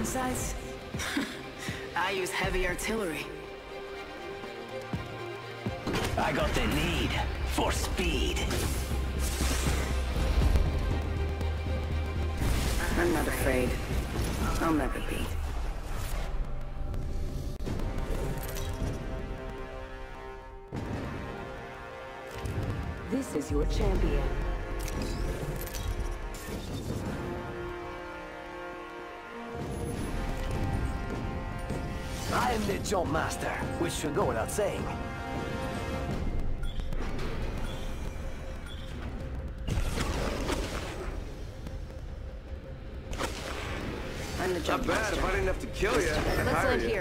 downsides? I use heavy artillery. I got the need for speed. I'm not afraid. I'll never be. This is your champion. I am the Jump Master, which should go without saying. I'm the jump Not bad. master. If I didn't have to kill you, I'd Let's hire land you. here.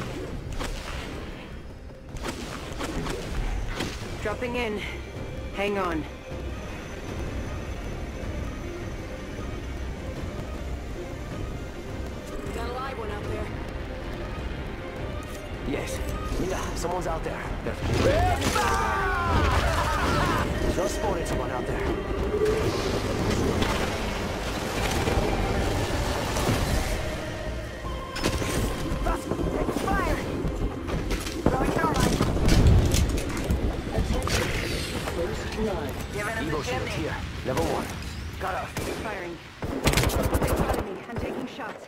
Dropping in. Hang on. Got a live one out there. Yes. Mira, someone's out there. Just spotted someone out there. Evo shield here. Level 1. Got her. Firing. They spotted me. I'm taking shots.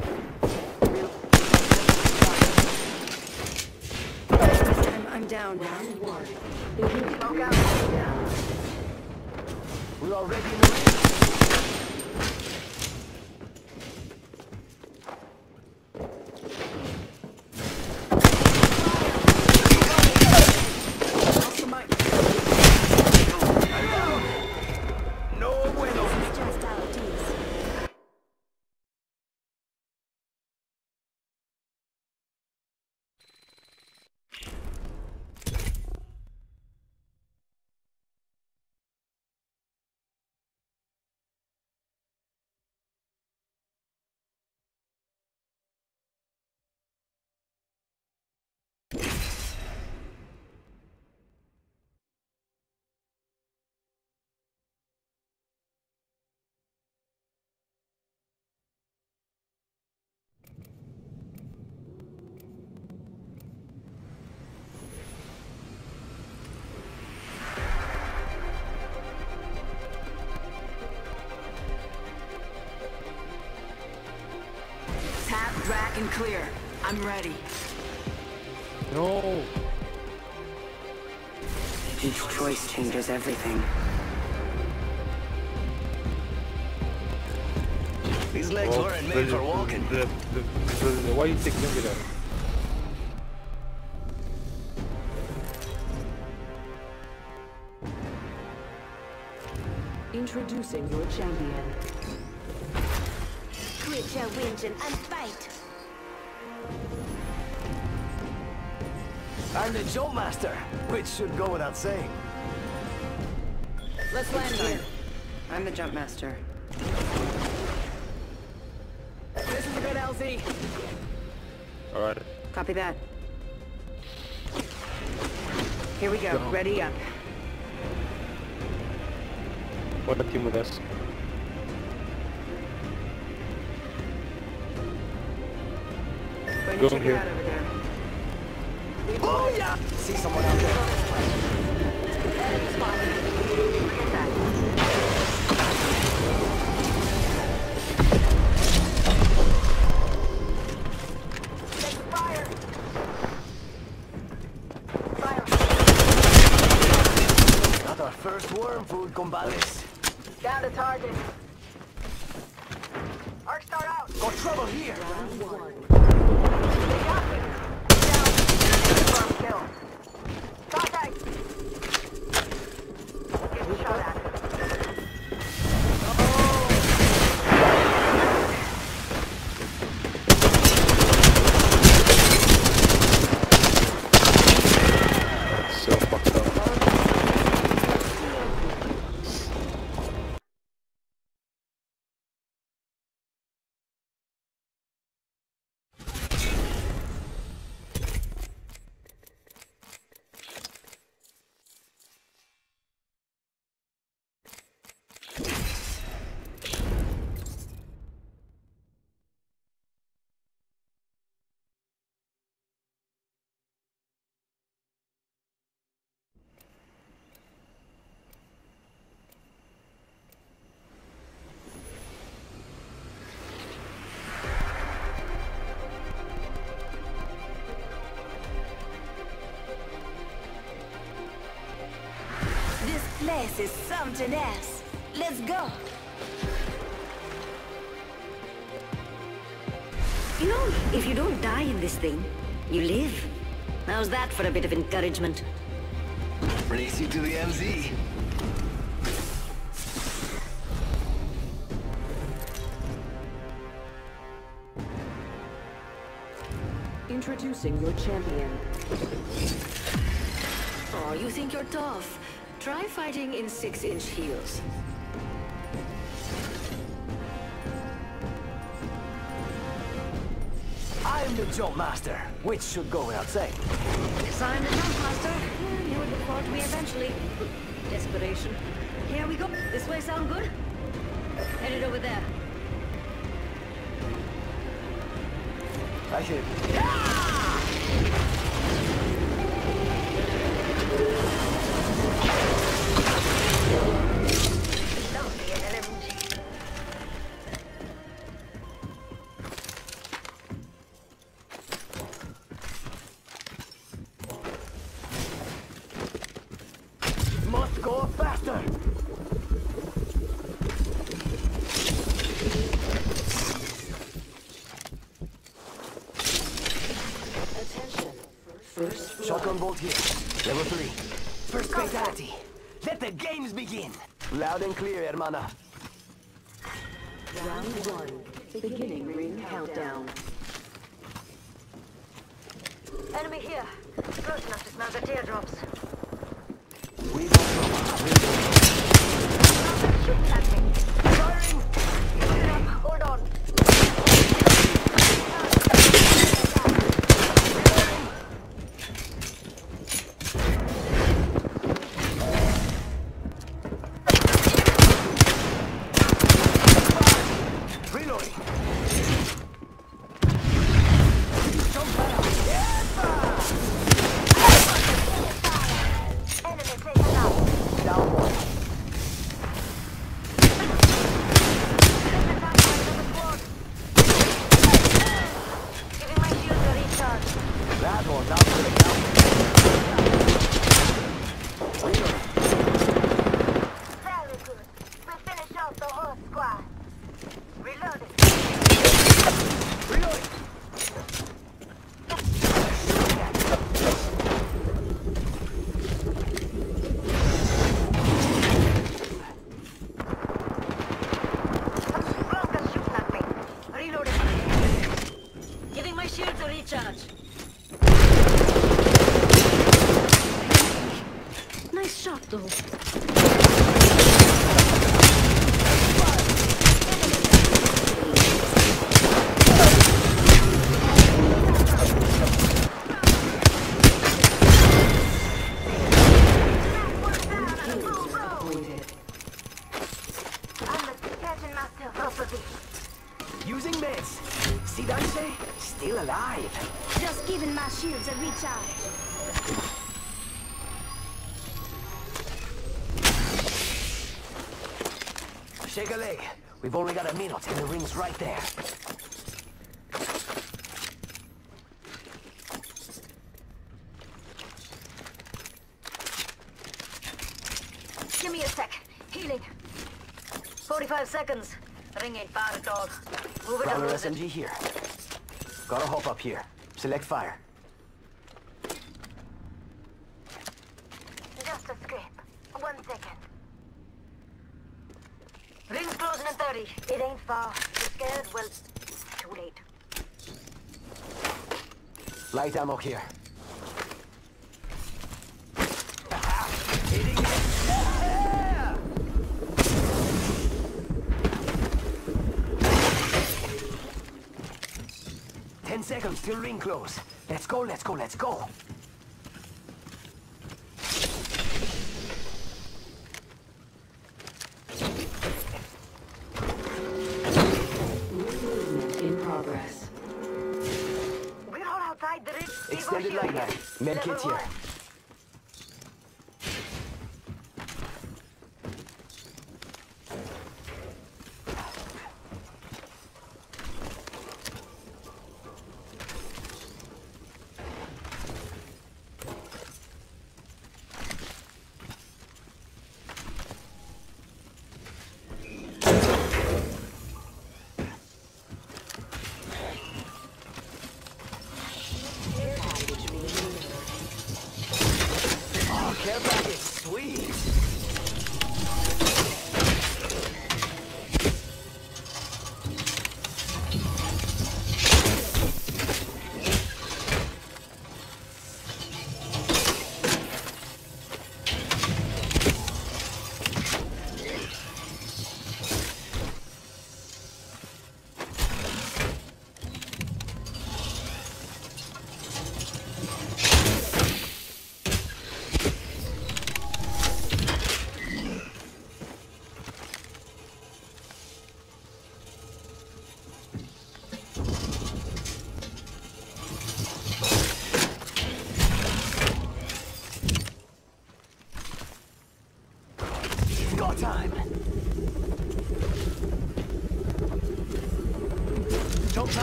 I'm down. Round one. Smoke out. We're already in the ring. Tap, rack, and clear. I'm ready. No. Each choice changes everything. These legs weren't made for walking. Why you take longer there? Introducing your champion. Quit your whinging and fight. I'm the Jump Master, which should go without saying. Let's land here. I'm the jump master. This is a good LZ. Alright. Copy that. Here we go. Go. Ready up. What a team with us. Going to Go check it here. out over there. Oh yeah! See someone out there. Enemy spotted. Look at that. Take fire! Fire! Got our first worm food, compadres. Down to target. Arc star out. Got trouble here. Round one. They got me. Down. Confirmed kill. Contact. Getting shot at. That's so fucked up. This is something else. Let's go. You know, if you don't die in this thing, you live. How's that for a bit of encouragement? Race you to the MZ. Introducing your champion. Oh, you think you're tough? Try fighting in 6-inch heels. I'm the jump master, which should go without saying. Yes, I'm the jump master. You would look forward to me eventually. Desperation. Here we go. This way sound good? Headed over there. I should. Must go faster. Attention. First Shotgun bolt here. Level 3. First fatality. Let the games begin. Loud and clear, hermana. round 1. Beginning ring countdown. Enemy here. Close enough to smell the teardrops. We got trouble. Shoot at me. Firing! Hold on. Reloading. Enemy taken out. Down one. Giving my shield a recharge. That one, down quick, down. Reloading. Very good. We finish off the whole squad. Reloading. Reloading. Bronca's shooting at me. Reloading. Giving my shields a recharge. Nice shot, though. Disappointed. I'm the Captain Master property. Using meds. See Dante? Still alive. Just giving my shields a recharge. Shake a leg. We've only got a minute and the ring's right there. Give me a sec. Healing. 45 seconds. Ring ain't far at all. Move it Prowler up. SMG here. Gotta hop up here. Select fire. Just a scrape. 1 second. Ring's closing in 30. It ain't far. You're scared? Well, too late. Light ammo here. 10 seconds till ring close. Let's go, let's go, let's go. Movement in progress. We're all outside the ring. Extended light line. Medkit here.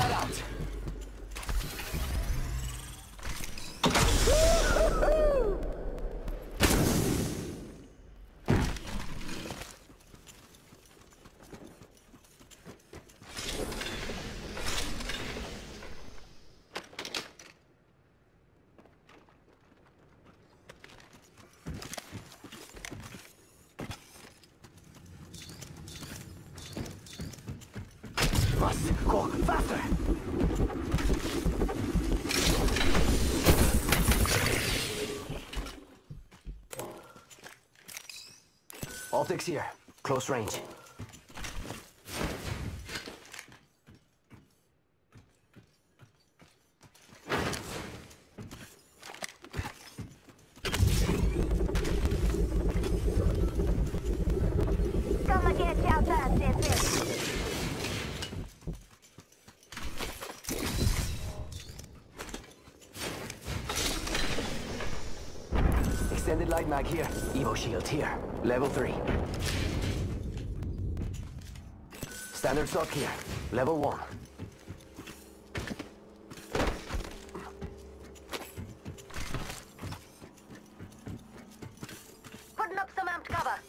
that out. Must go faster. Optics here. Close range. Come and get out there, Extended light mag here. Evo shield here. Level 3. Standard stock here. Level 1. Putting up some amped cover.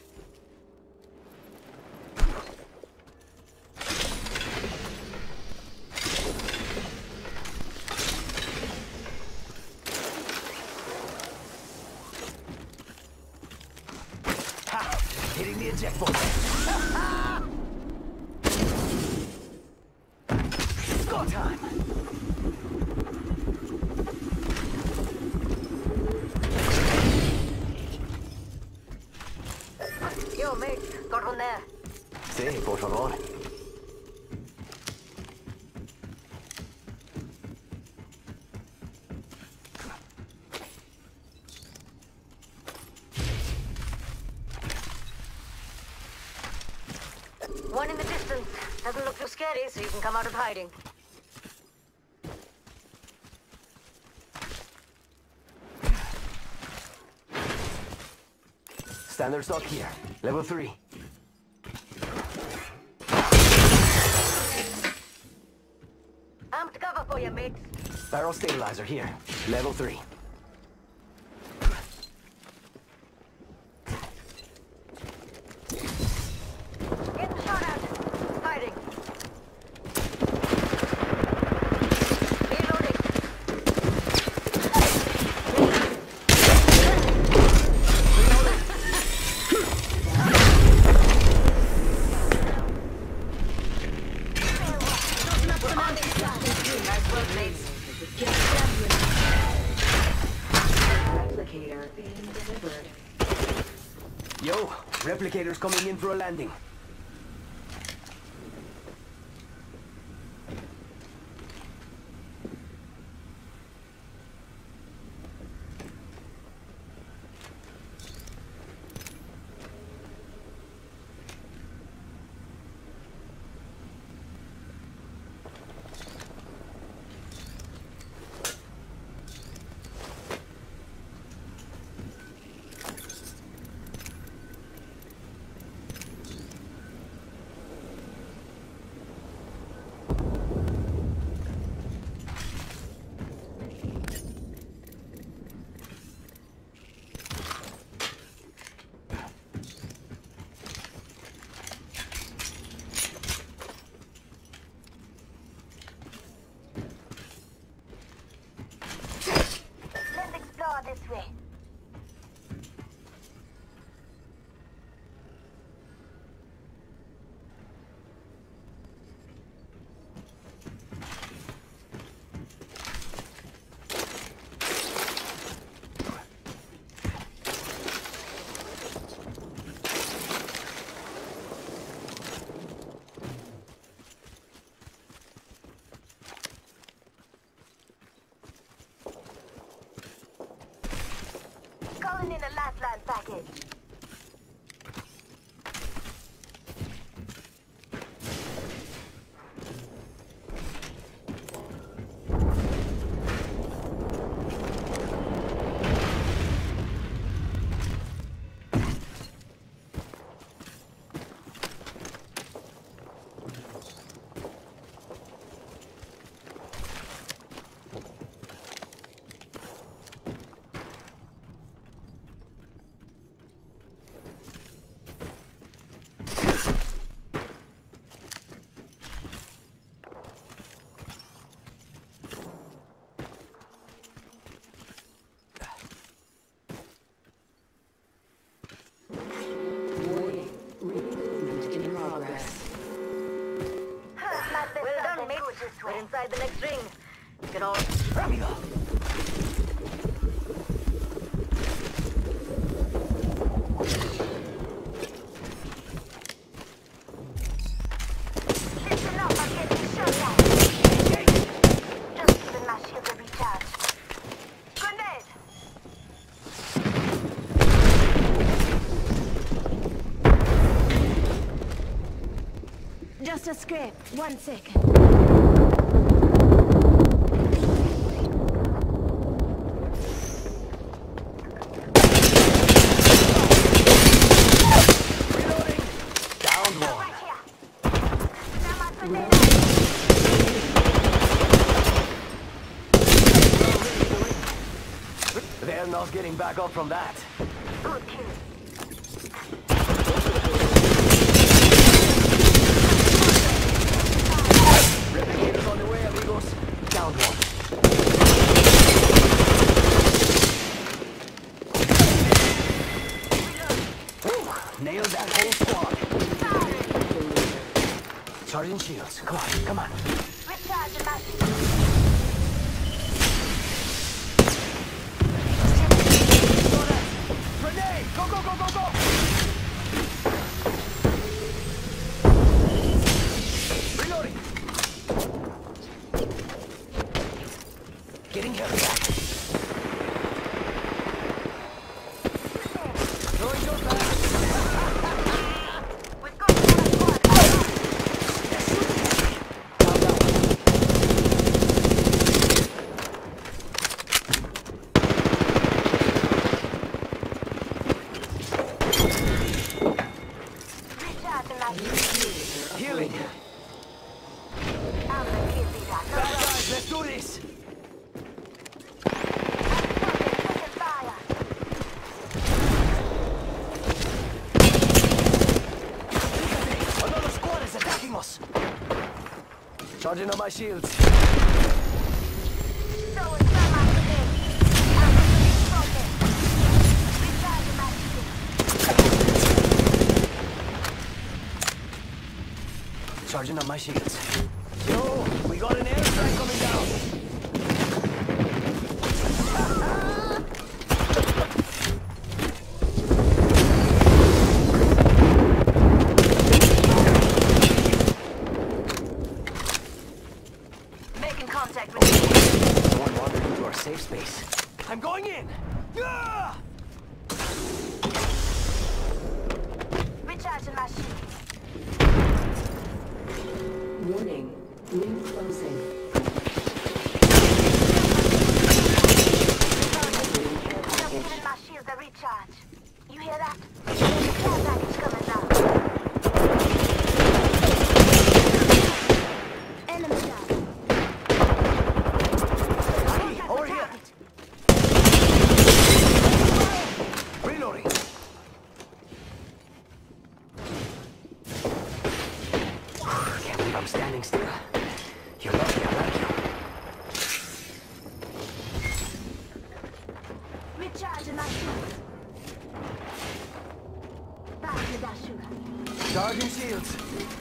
Ha! Hitting the eject button. Go time. Yo, mate, got one there. Sí, por favor. One in the distance. Doesn't look too scary, so you can come out of hiding. Standard stock here. Level 3. Amped cover for you, mate. Barrel stabilizer here. Level 3. Getting shot at. Hiding. Reloading. Nice work, mates. Replicator being delivered. Yo, replicators coming in for a landing. Let's explore this way. Calling in a lifeline package. inside the next ring. Get all... Rápido. Listen up, I'm getting shot at. Just giving my shield a recharge. Grenade! Just a scrape. 1 second. Down one. Right here. Now my grenade out. They're not getting back up from that. Good kill. Replicators on the way, amigos. Down one. Woo! Nailed that whole squad. Charging shields. Come on, come on. Recharging my shield. Grenade! Go, go, go, go, go! Reloading. Getting heavy back. Throwing your back. We've got another squad. Recharging my shield. Healing. I'm the kill leader. No Bad rush. guys, let's do this. Taking fire. Another squad is attacking us. Charging on my shields. So it's not my grenade. I'm really broken. Recharging my shield. Charging on my shields. Yo, we got an airstrike coming down. Making contact with you. Someone wandered into our safe space. I'm going in. Yeah! Recharging my shield. Warning. Ring closing. Just giving my shield a recharge. You hear that? Care package coming down. Enemy down. Over here. Reloading. Can't believe I'm standing still. You're lucky I like you. Recharging my shield. Back to that shooter. Charging shields.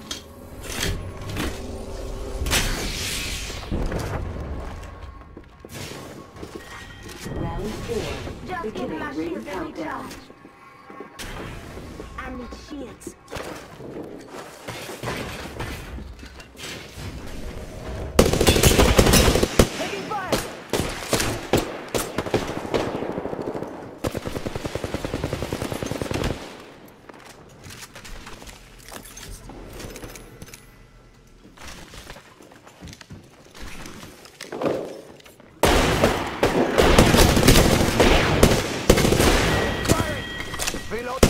Round 4. Just giving my Beginning ring shield a countdown. recharge. I need shields. Taking fire! Reload.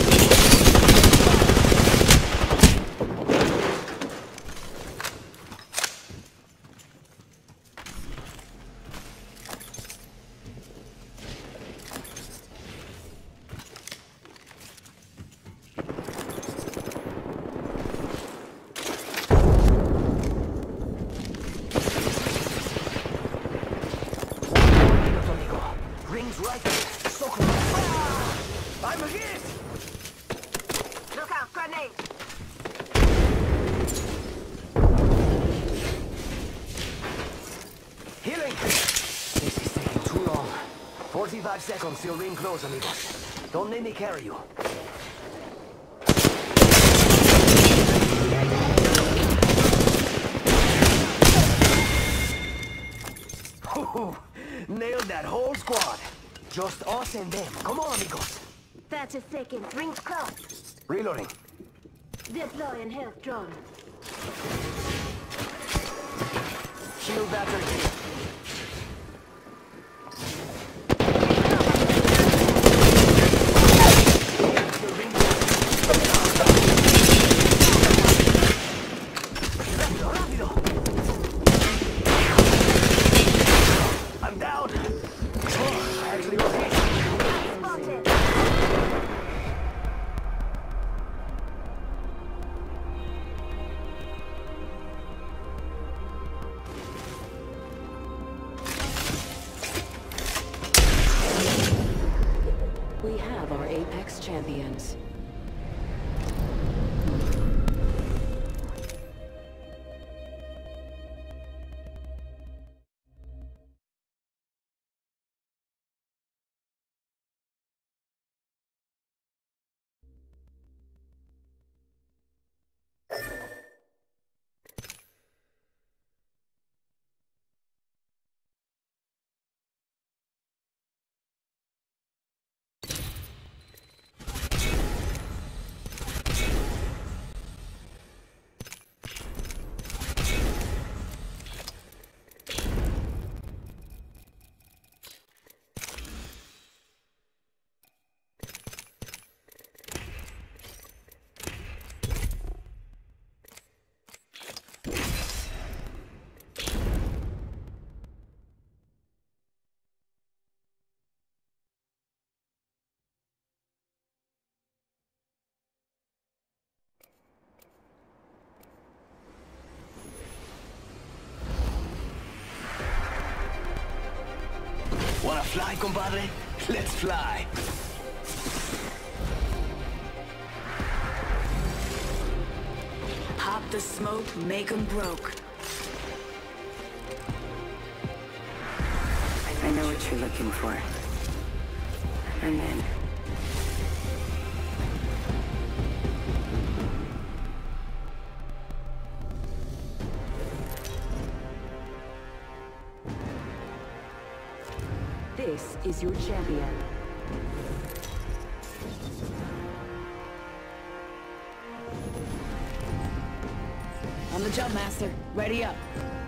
Rings right there. So close. I'm hit! Look out, grenade. Healing! This is taking too long. 45 seconds till ring close, amigos. Don't let me carry you. Nailed that whole squad. Just us and them. Come on, amigos. 30 seconds. Rings close. Reloading. Deploying health drone. Shield battery here. I'm down. Oh, I actually was hit. Spotted. We have our Apex champions. Wanna fly, compadre? Let's fly. Pop the smoke, make 'em broke. I know what you're looking for. I'm in. This is your champion. I'm the jump master. Ready up.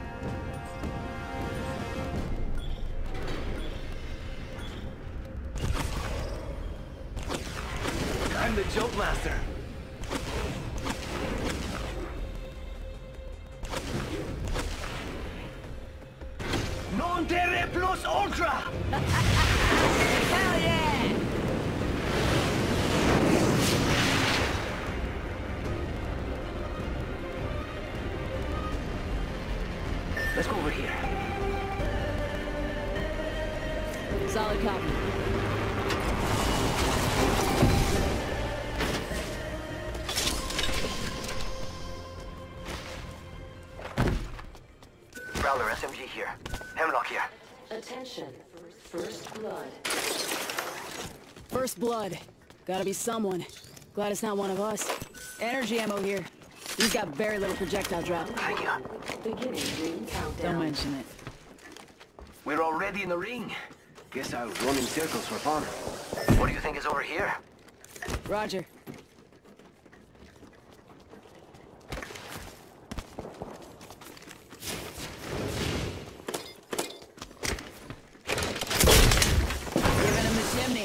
I'm the joke master. Non terre plus ultra! Hell yeah! Let's go over here. Solid copy. Prowler SMG here. Hemlock here. Attention. First blood. First blood. Gotta be someone. Glad it's not one of us. Energy ammo here. He's got very little projectile drop. Thank you. Beginning ring countdown. Don't mention it. We're already in the ring. Guess I'll run in circles for fun. What do you think is over here? Roger. Giving him the chimney.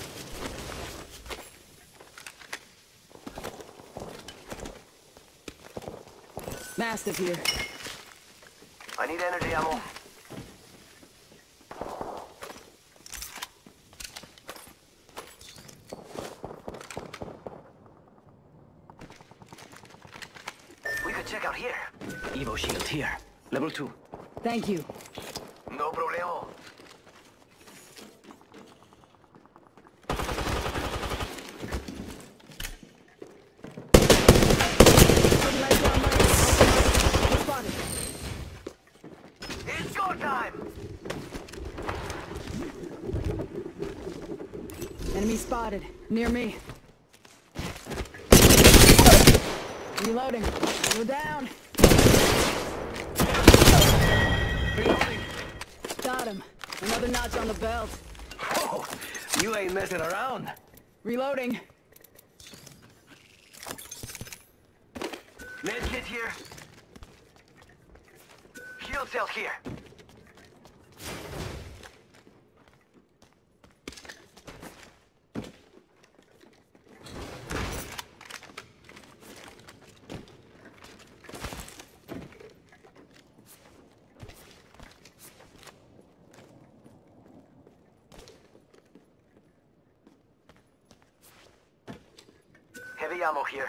Mastiff here. I need energy ammo. We could check out here. Evo shield here. Level 2. Thank you. No problemo. It's your time! Enemy spotted. Near me. Reloading. We're down. Reloading! Got him. Another notch on the belt. Oh, you ain't messing around. Reloading. Med kit here. Shield cells here. Heavy ammo here.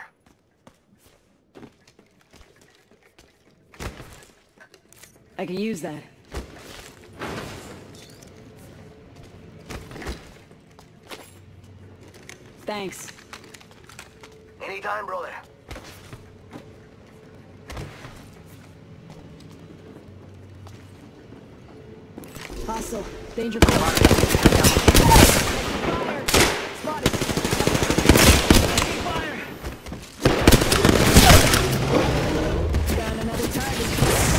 I could use that. Thanks. Anytime, brother. Hostile. Danger close. Spotted. Got another target.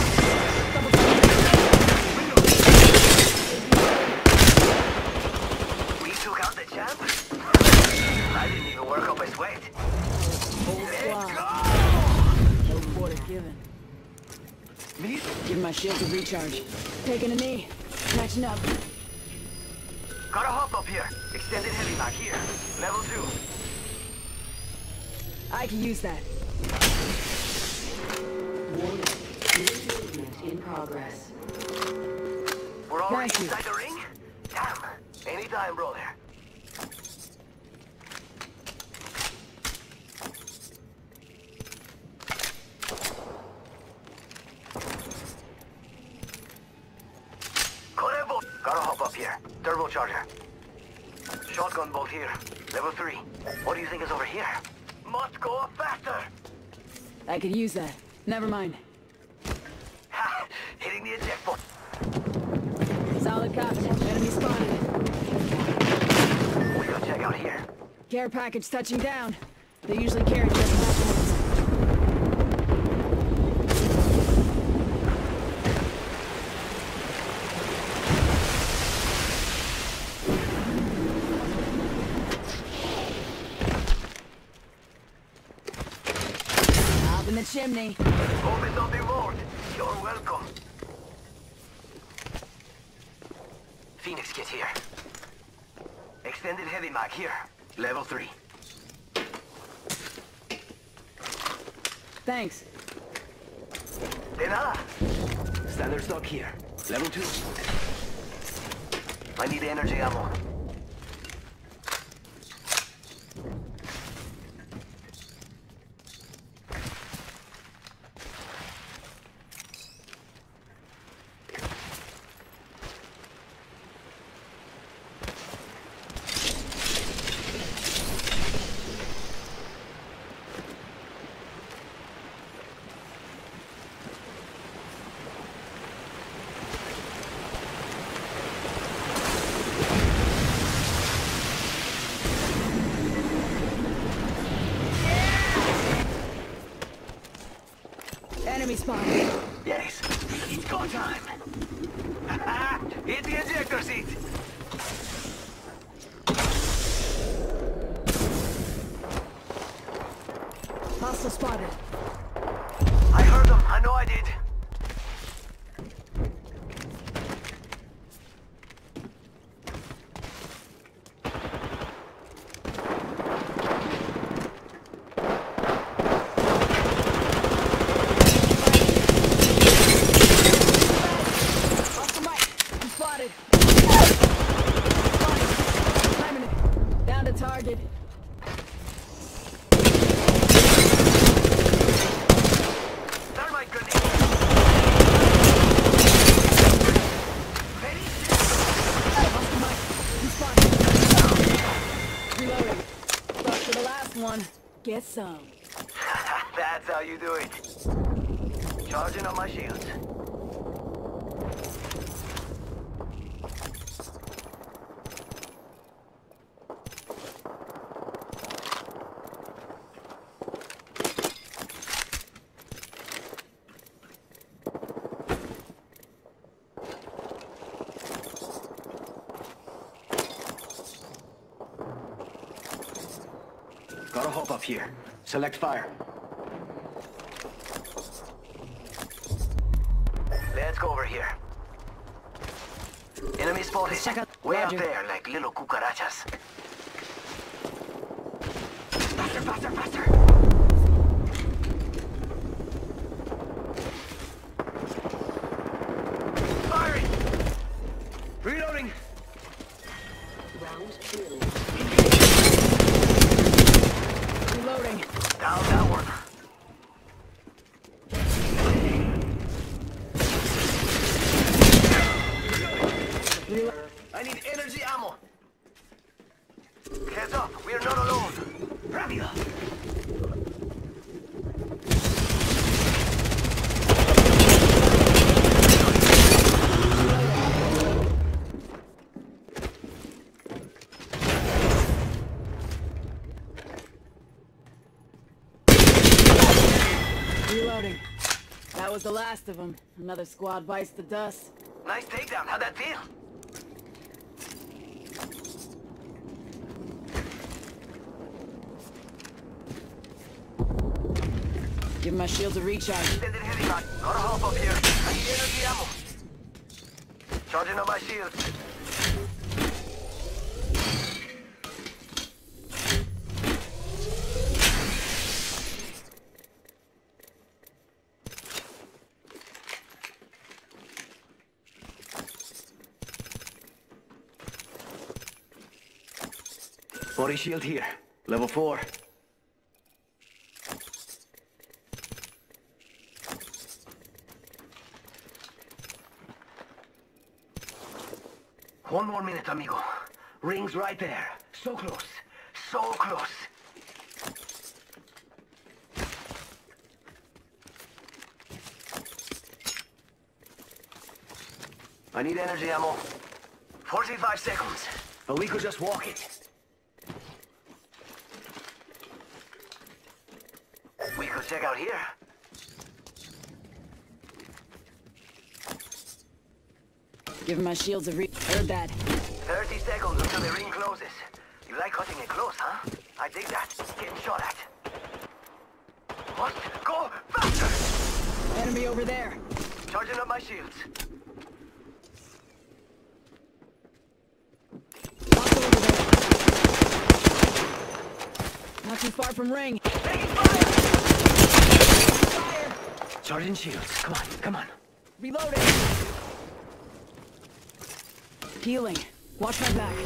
We took out the champ? I didn't even work up a sweat. Whole Let's squad. go! No quarter given. Me? Give my shield a recharge. Taking a knee. Catching up. Got a hop up here. Extended heavy mag here. Level 2. I can use that. Warning. Movement in progress. We're already Thank you. inside the ring? Damn. Anytime, brother. Corebo! Got a hop up here. Turbocharger. Shotgun bolt here. Level 3. What do you think is over here? Must go faster! I could use that. Never mind. Ha! Hitting the eject button. Solid copy. Enemy spotted. We go check out here. Care package touching down. They usually carry just weapons. Up in the chimney. Home is on the road. You're welcome. Phoenix kit here. Extended heavy mag here. Level 3. Thanks. De nada. Standard stock here. Level 2. I need energy ammo. Enemy spotted. Yes. It's go time. Hit the ejector seat. Hostile spotted. I heard them. I know I did. Hostile Mike. I'm spotted. Timing it. Down to target. Thermite grenade. Ready? Hostile Mike. I'm spotted. Reloading. But for the last one, get some. That's how you do it. Charging on my shields. a hop up here. Select fire. Let's go over here. Enemy spotted. Check out- Way Roger. up there, like little cucarachas. Faster, faster, faster! Firing! Reloading! Round 2. Reloading. Down that one. I need energy ammo. Heads up, we are not alone. Rápido. Reloading. That was the last of them. Another squad bites the dust. Nice takedown. How'd that feel? Give my shields a recharge. Extended heavy shot. Got a hop up here. I need energy ammo. Charging on my shields. Body shield here. Level 4. One more minute, amigo. Ring's right there. So close. So close. I need energy ammo. 45 seconds. But we could just walk it. We could check out here. Give my shields a Heard that. 30 seconds until the ring closes. You like cutting it close, huh? I dig that. Getting shot at. What? Go faster! Enemy over there. Charging up my shields. Hostile over there. Not too far from ring. Taking fire! Fire! Charging shields. Come on, come on. Reloading. Healing. Watch my back.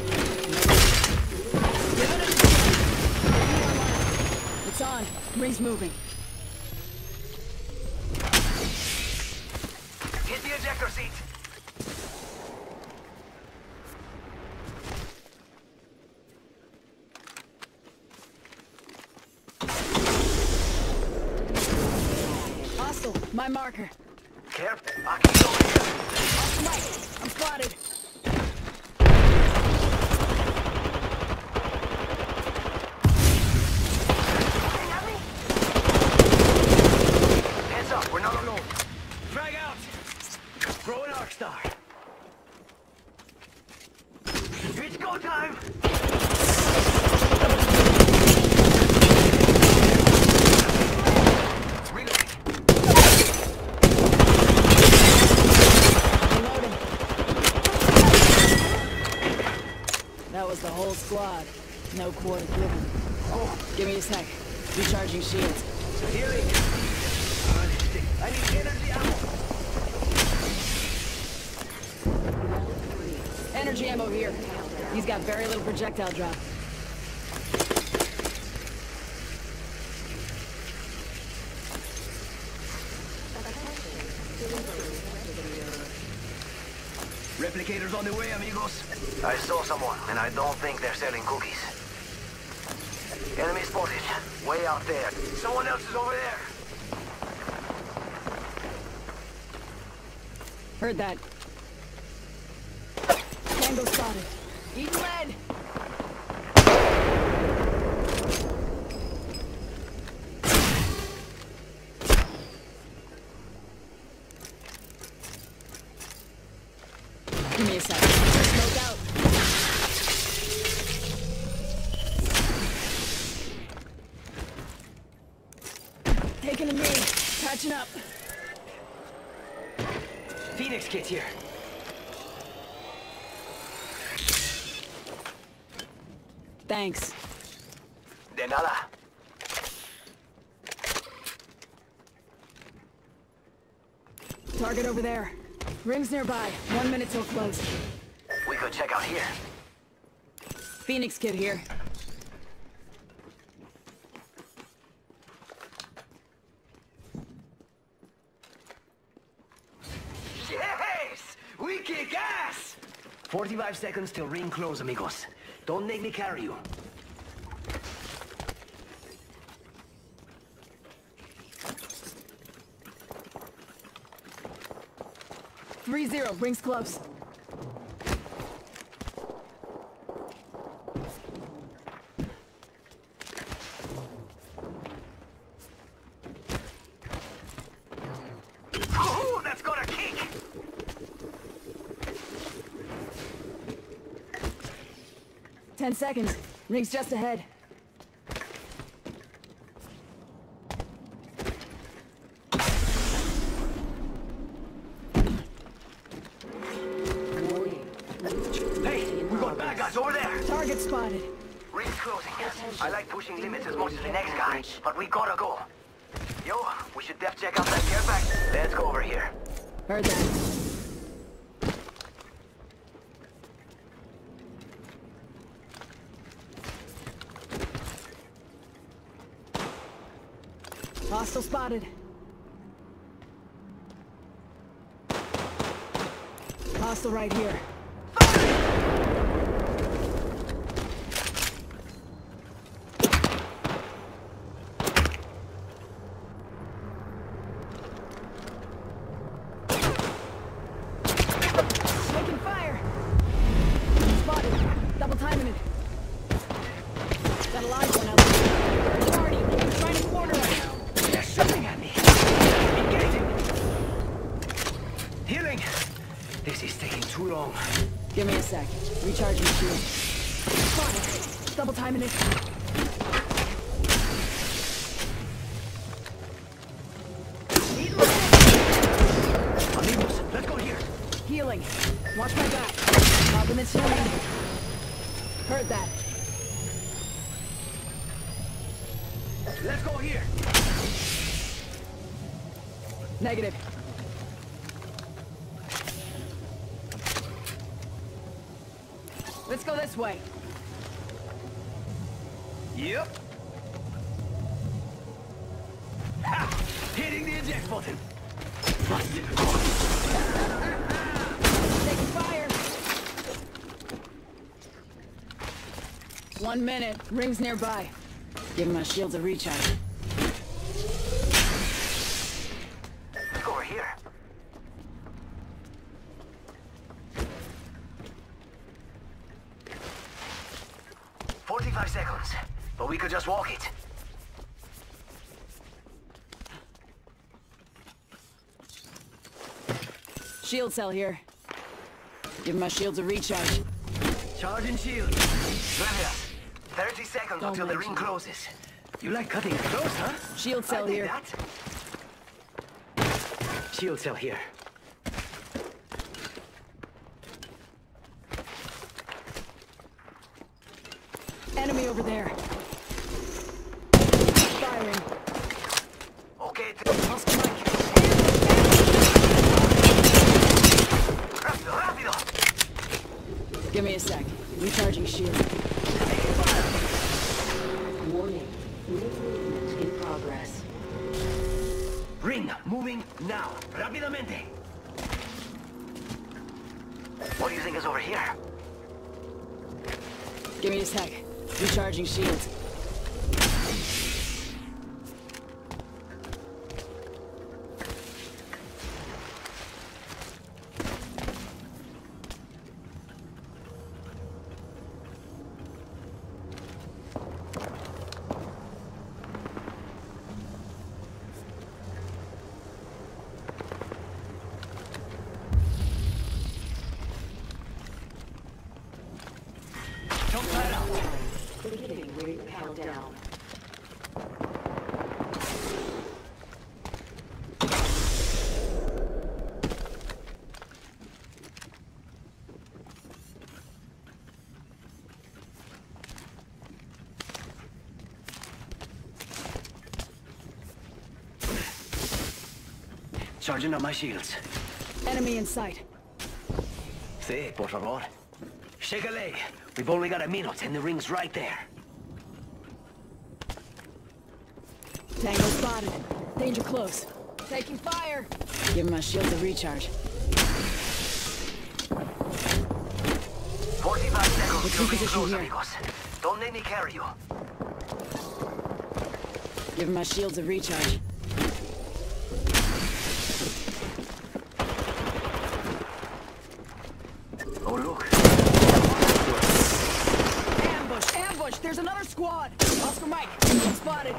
It's on. Ring's moving. Hit the ejector seat. Hostile. My marker. Careful. I can go here. Off the mic. I'm spotted. Heads up. We're not alone. Frag out. Throw an arc star. It's go time. Reloading. Reloading. That was the whole squad. No quarter given. Oh, Give me a sec. Recharging shields. healing. I need energy ammo. Energy ammo here. He's got very little projectile drop. Replicators on the way, amigos. I saw someone, and I don't think they're selling cookies. Enemy spotted. Way out there. Someone else is over there. Heard that. Tango spotted. Eating lead. Give me a sec. Smoke out. kit here. Thanks. De nada. Target over there. Rings nearby. 1 minute till close. We could check out here. Phoenix kid here. Yes! We kick ass! 45 seconds till ring close, amigos. Don't make me carry you. Three 0. Rings close. Oh, that's got a kick! Ten seconds. Rings just ahead. Hey, we got bad guys over there! Target spotted. Ring's closing. I like pushing limits as much as the next guy, but we gotta go. Yo, we should def check out that care pack. Let's go over here. Heard that. Hostile spotted. Hostile right here. Taking fire. Spotted. Double timing it. Got a live one out there. Party. Trying to corner us. They're shooting at me. Engaging. Healing. This is taking too long. Give me a sec. Recharging shield. Spotted. Double timing it. Amigos, let's go here. Healing. Watch my back. Compliments healing. Heard that. Let's go here. Negative. Let's go this way. Yep. Ha! Hitting the eject button. Taking fire. 1 minute. Rings nearby. Give my shields a recharge. Let's go over here. "45 seconds, but we could just walk it." Shield cell here. Give my shields a recharge. Charging shield. Gracias. 30 seconds Don't until the mention ring closes. You like cutting it close, huh? Shield cell I dig here. that. Shield cell here. Enemy over there. Firing. Okay, Lost the mic. rápido, rápido. Give me a sec. Recharging shield. Warning. Movement in progress. Ring moving now. Rápidamente. What do you think is over here? Give me a sec. Recharging shields. Jump that out. Beginning ring countdown. Charging up my shields. Enemy in sight. Sí, por favor. Shake a leg. We've only got a minute and the ring's right there. Tango spotted. Danger close. Taking fire. Give my shields a recharge. 45 seconds What's till your ring position close, here? amigos. Don't let me carry you. Give my shields a recharge. Oh, look. Ambush! Ambush! There's another squad! Oscar Mike! Spotted!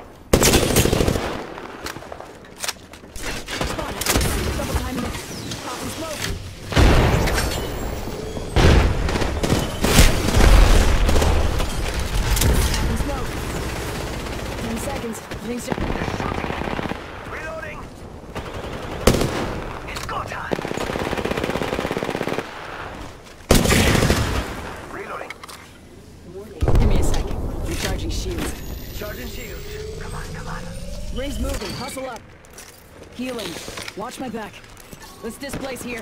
Spotted! Double timing it. Popping smoke! Popping smoke! 10 seconds. Things to... Reloading. It's go time. Reloading. Give me a second. Recharging shields. Charging shields. Come on, come on. Ring's moving. Hustle up. Healing. Watch my back. Let's displace here.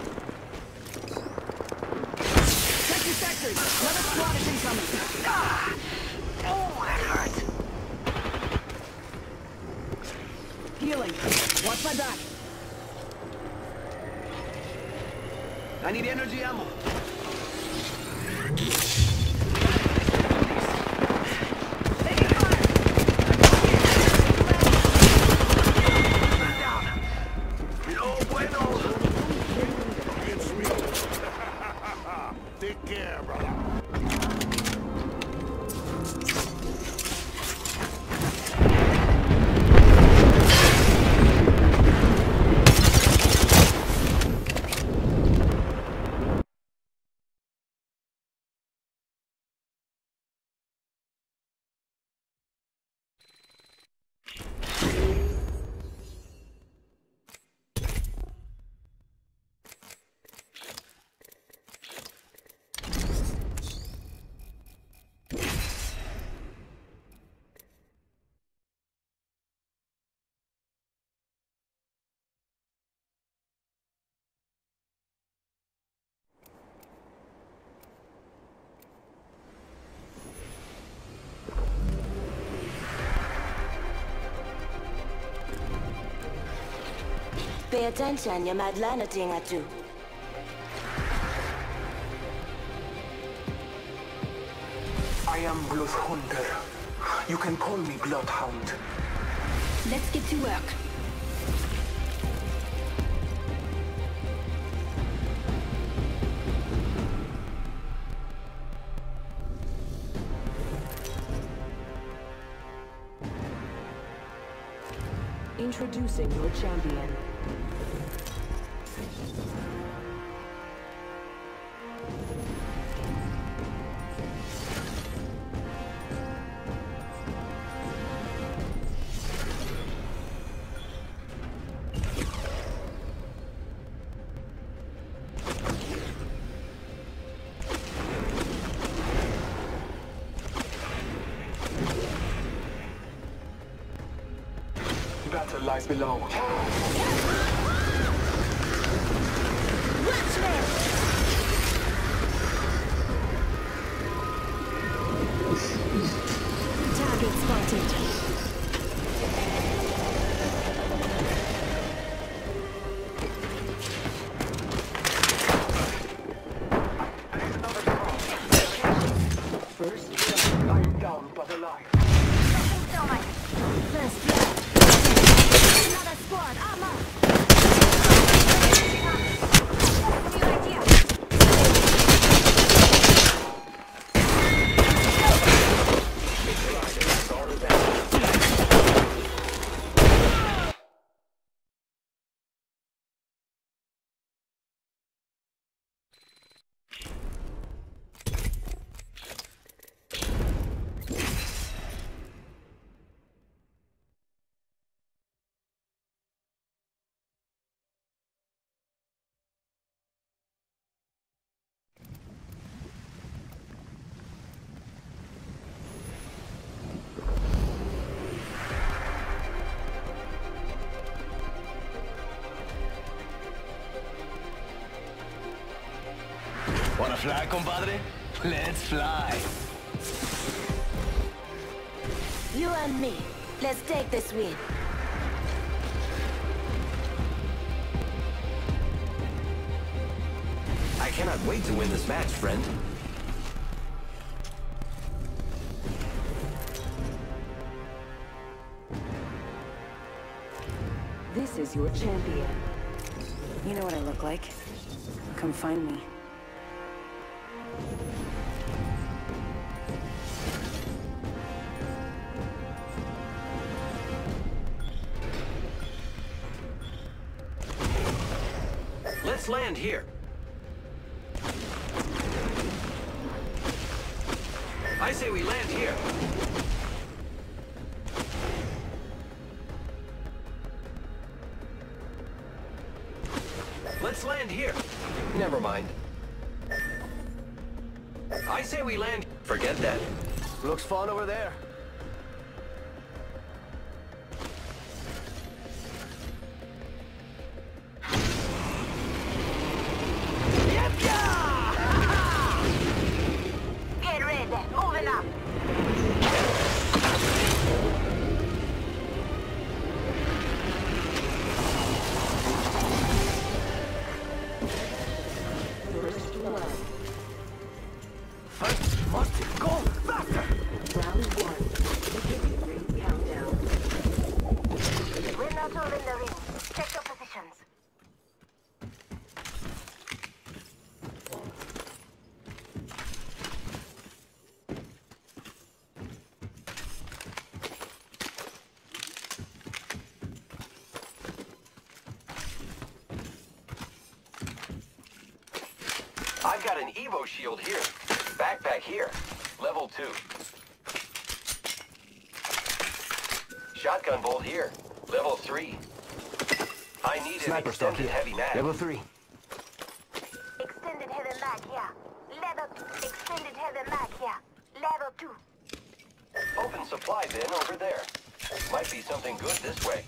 Check your sectors. Another squad is incoming. Ah! Oh, that hurt. Healing. Watch my back. I need energy ammo. Taking fire. Man down. No bueno. Take care, brother. Pay attention, you might learn a thing or two. I am Bloodhunter. You can call me Bloodhound. Let's get to work. Introducing your champion. Battle lies below. Target spotted. First, I'm down but alive. First blood. Another squad. Armor. Wanna fly, compadre? Let's fly. You and me. Let's take this win. I cannot wait to win this match, friend. This is your champion. You know what I look like. Come find me. Let's land here. I say we land here. Let's land here. Never mind. I say we land. Forget that. Looks fun over there. Get ready. Moving up. First blood. First, must go faster. Round one. Beginning ring countdown. We're not all in the ring. Check your positions. I've got an Evo shield here. Backpack here. Level 2. Shotgun bolt here. Level 3. I need an extended heavy mag. Level 3. Extended heavy mag here. Extended heavy mag here. Level 2. Open supply bin over there. Might be something good this way.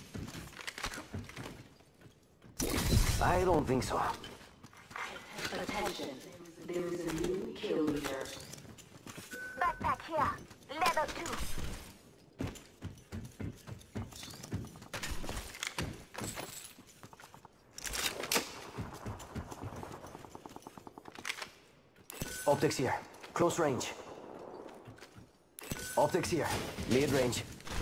I don't think so. Attention. There is a new kill leader. Backpack here. Level 2. Optics here. Close range. Optics here. Mid range.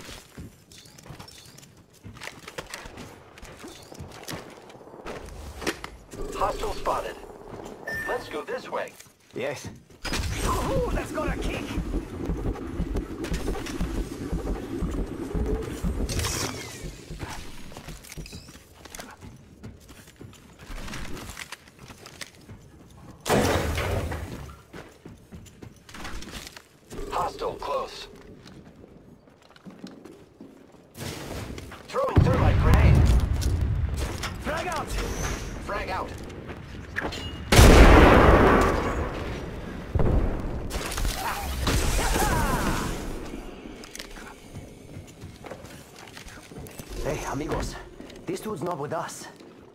Hostile spotted. Let's go this way. Yes. Ooh, let's go to kick. Hostile close. Throwing thermite grenade. Frag out. Frag out. Hey, amigos. This dude's not with us.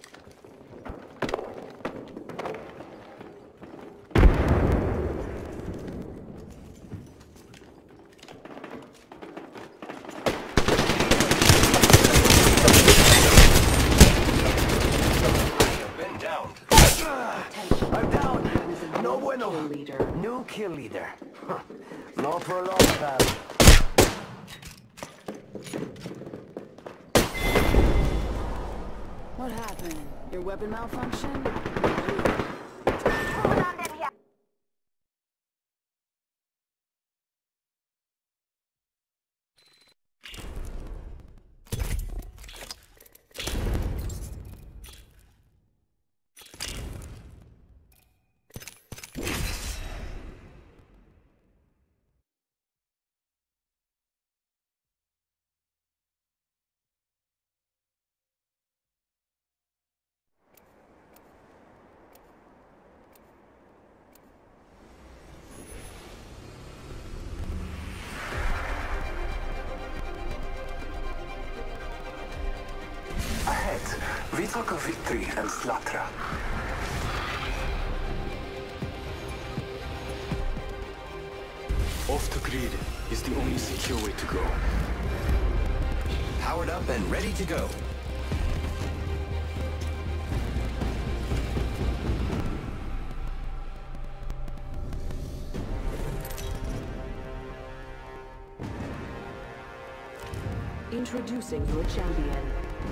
I'm down. No bueno. New kill leader. Not for long, pal. What happened? Your weapon malfunction? Hold on them here. Ahead, we talk of victory and slaughter. Off the grid is the only secure way to go. Powered up and ready to go. Introducing your champion.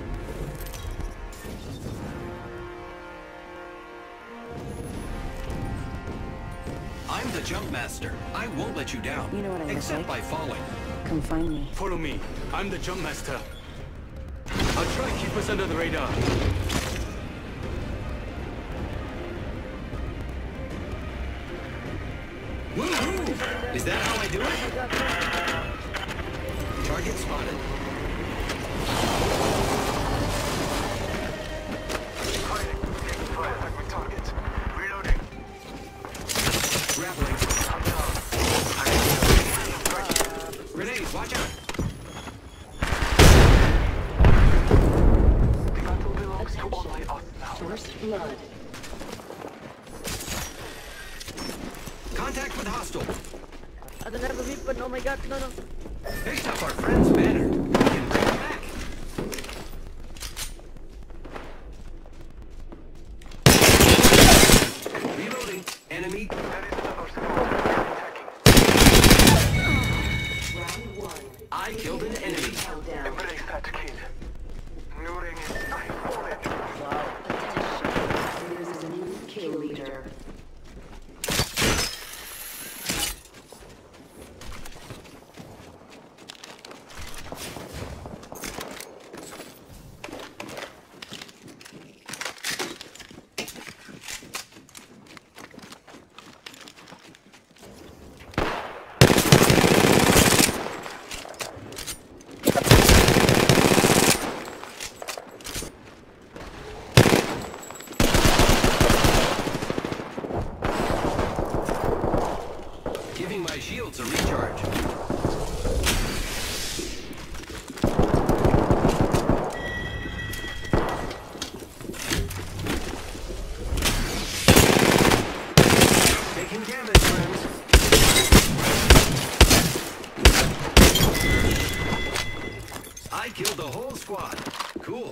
I'm the jump master. I won't let you down. You know what I look except like? by falling. Come find me. Follow me. I'm the jump master. I'll try to keep us under the radar. Woohoo! Is that how I do it? Target spotted. Target. Reloading. Grappling. Grenades, watch out! The battle belongs to only us now. First blood. Contact with hostile. I don't have a weapon. Oh my god, no. Picked up our friend's banner. We can bring it back. Reloading. Enemy. I killed an enemy. Embrace that kill. New ring is time for it. There is a new kill leader. Giving my shields a recharge. Taking damage, friends. I killed the whole squad. Cool.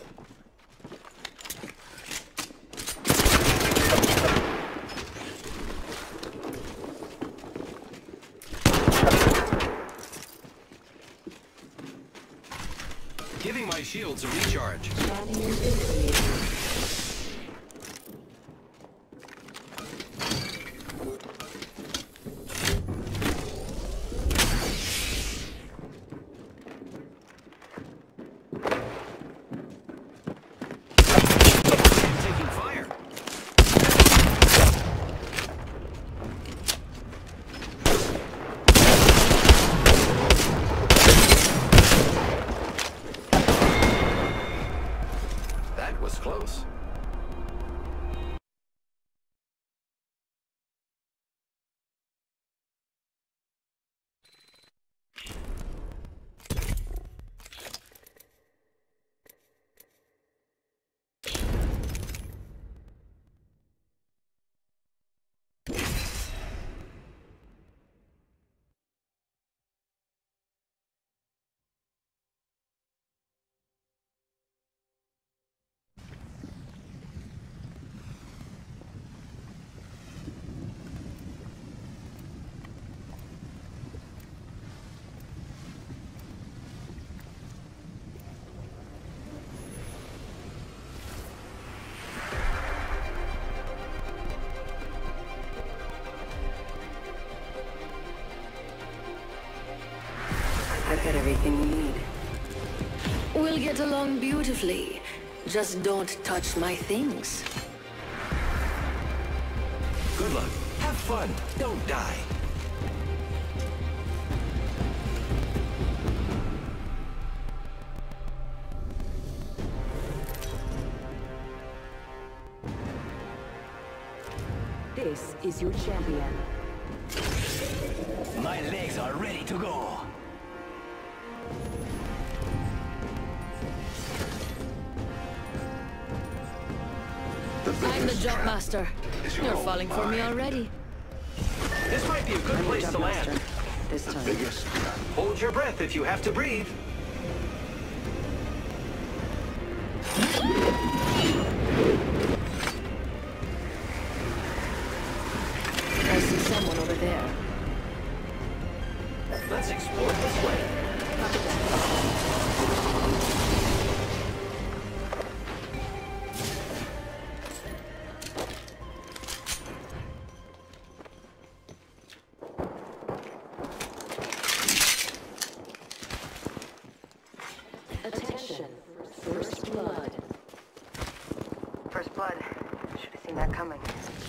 Giving my shields a recharge. Champion eliminated. Taking fire. That was close. I've got everything you need. We'll get along beautifully. Just don't touch my things. Good luck. Have fun. Don't die. This is your champion. My legs are ready to go. I'm the jump master. You're falling for me already. This might be a good place to land. this time. Hold your breath if you have to breathe. I see someone over there. Let's explore this way. Attention. First blood. First blood. Should have seen that coming.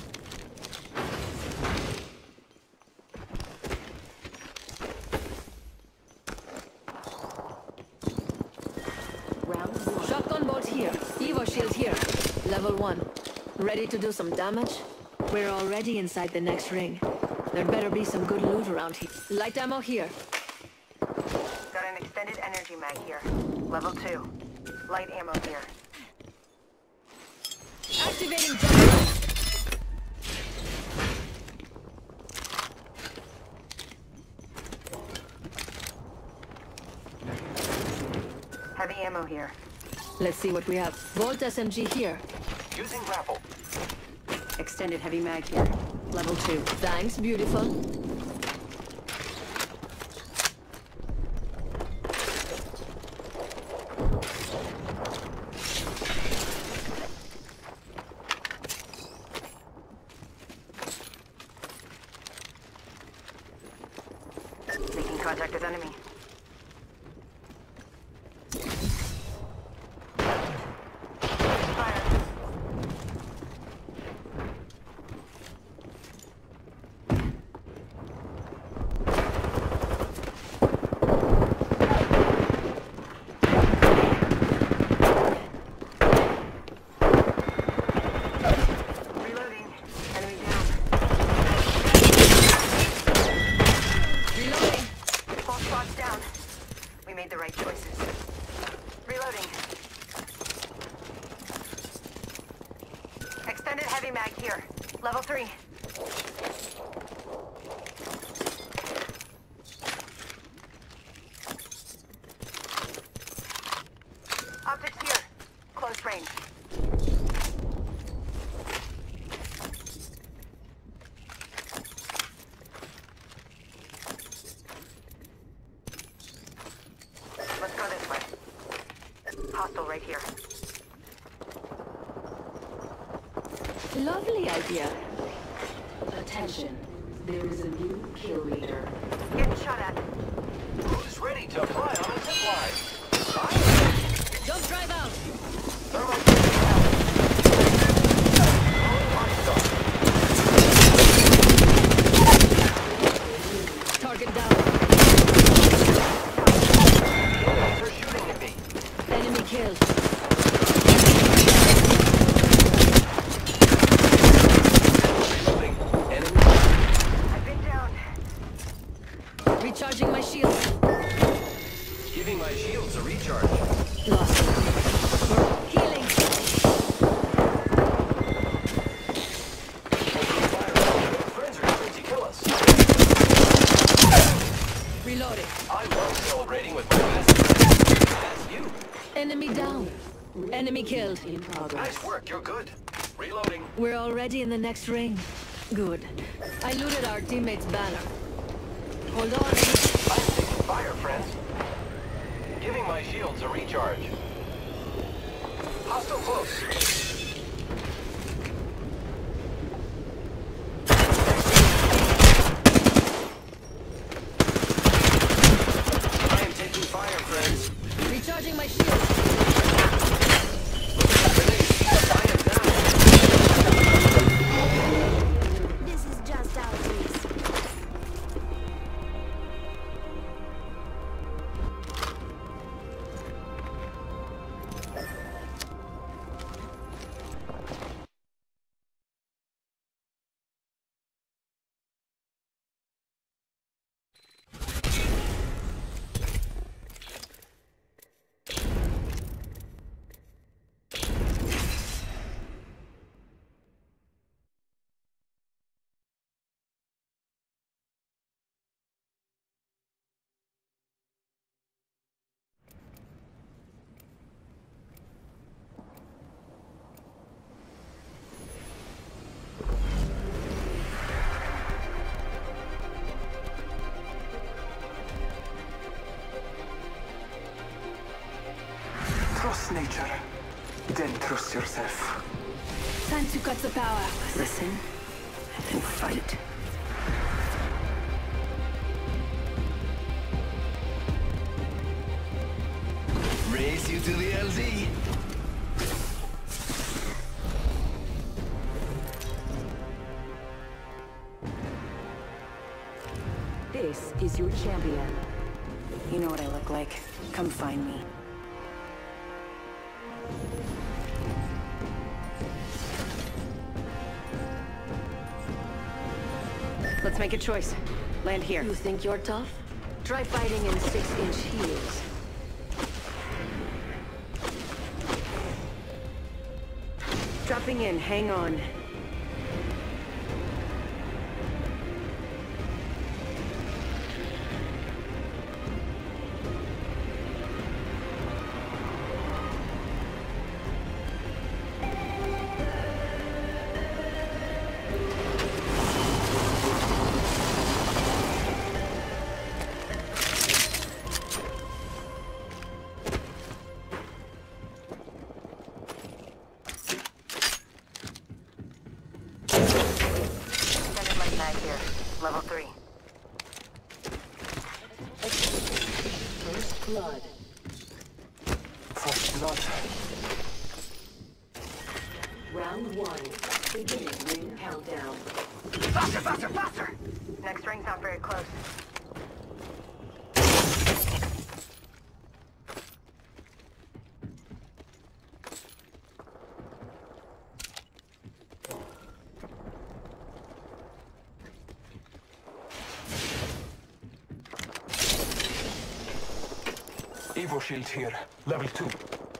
Round one. Shotgun bolt here. Evo shield here. Level 1. Ready to do some damage? We're already inside the next ring. There'd better be some good loot around here. Light ammo here. Got an extended energy mag here. Level 2. Light ammo here. Activating jump. Heavy ammo here. Let's see what we have. Volt SMG here. Using grapple. Extended heavy mag here. Level 2. Thanks, beautiful. Making contact with enemy. Fire. Reloading. Enemy down. Reloading. All spots down. We made the right choices. Reloading. Extended heavy mag here. Level 3. Optics here. Close range. Let's go this way. Hostile right here. Lovely idea. Attention. There is a new kill leader. Getting shot at. Who's ready to apply on the zip line? Jump drive out. Target down. They're shooting at me. Enemy killed. Reloading. Enemy. I've been down. Recharging my shield. Giving my shields a recharge. Lost. Healing. Opening fire. Friends are coming to kill us. Reloading. I love celebrating with my best friends. That's you. Enemy down. Enemy killed. In progress. Nice work. You're good. Reloading. We're already in the next ring. Good. I looted our teammate's banner. Hold on. I'm taking fire, friends. Giving my shields a recharge. Hostile close. I am taking fire, friends. Recharging my shield. I am down. This is just how it is. Trust nature. Then trust yourself. Time to cut the power. Listen and fight. Race you to the LZ. This is your champion. You know what I look like. Come find me. Let's make a choice. Land here. You think you're tough? Try fighting in 6-inch heels. Dropping in, hang on. Extended light mag here. Level 3. First blood. First blood. Round 1. Beginning ring countdown. Faster, faster, faster! Next ring's not very close. Evo shield here. Level 2.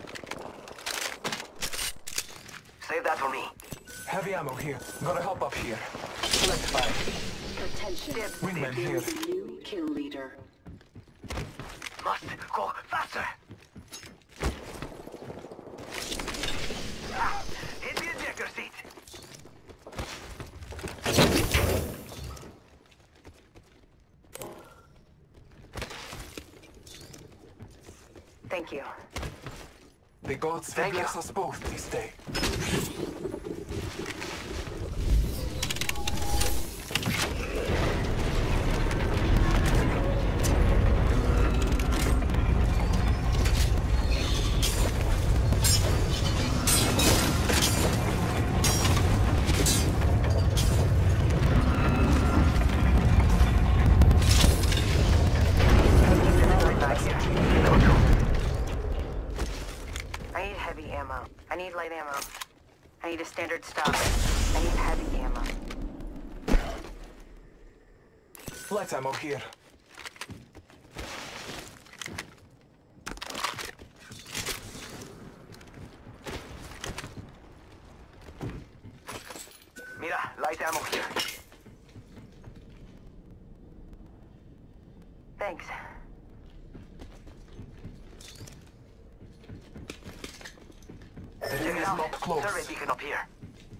Save that for me. Heavy ammo here. Gotta help up here. Select 5. Attention. Wingman There here. is a new kill leader. Must go faster. Ah, hit the ejector seat. Thank you. The gods will bless us both this day. I need heavy ammo. I need light ammo. I need a standard stock. I need heavy ammo. Light ammo here. Mira, light ammo here. Thanks. The ring is not close. Turret beacon up here.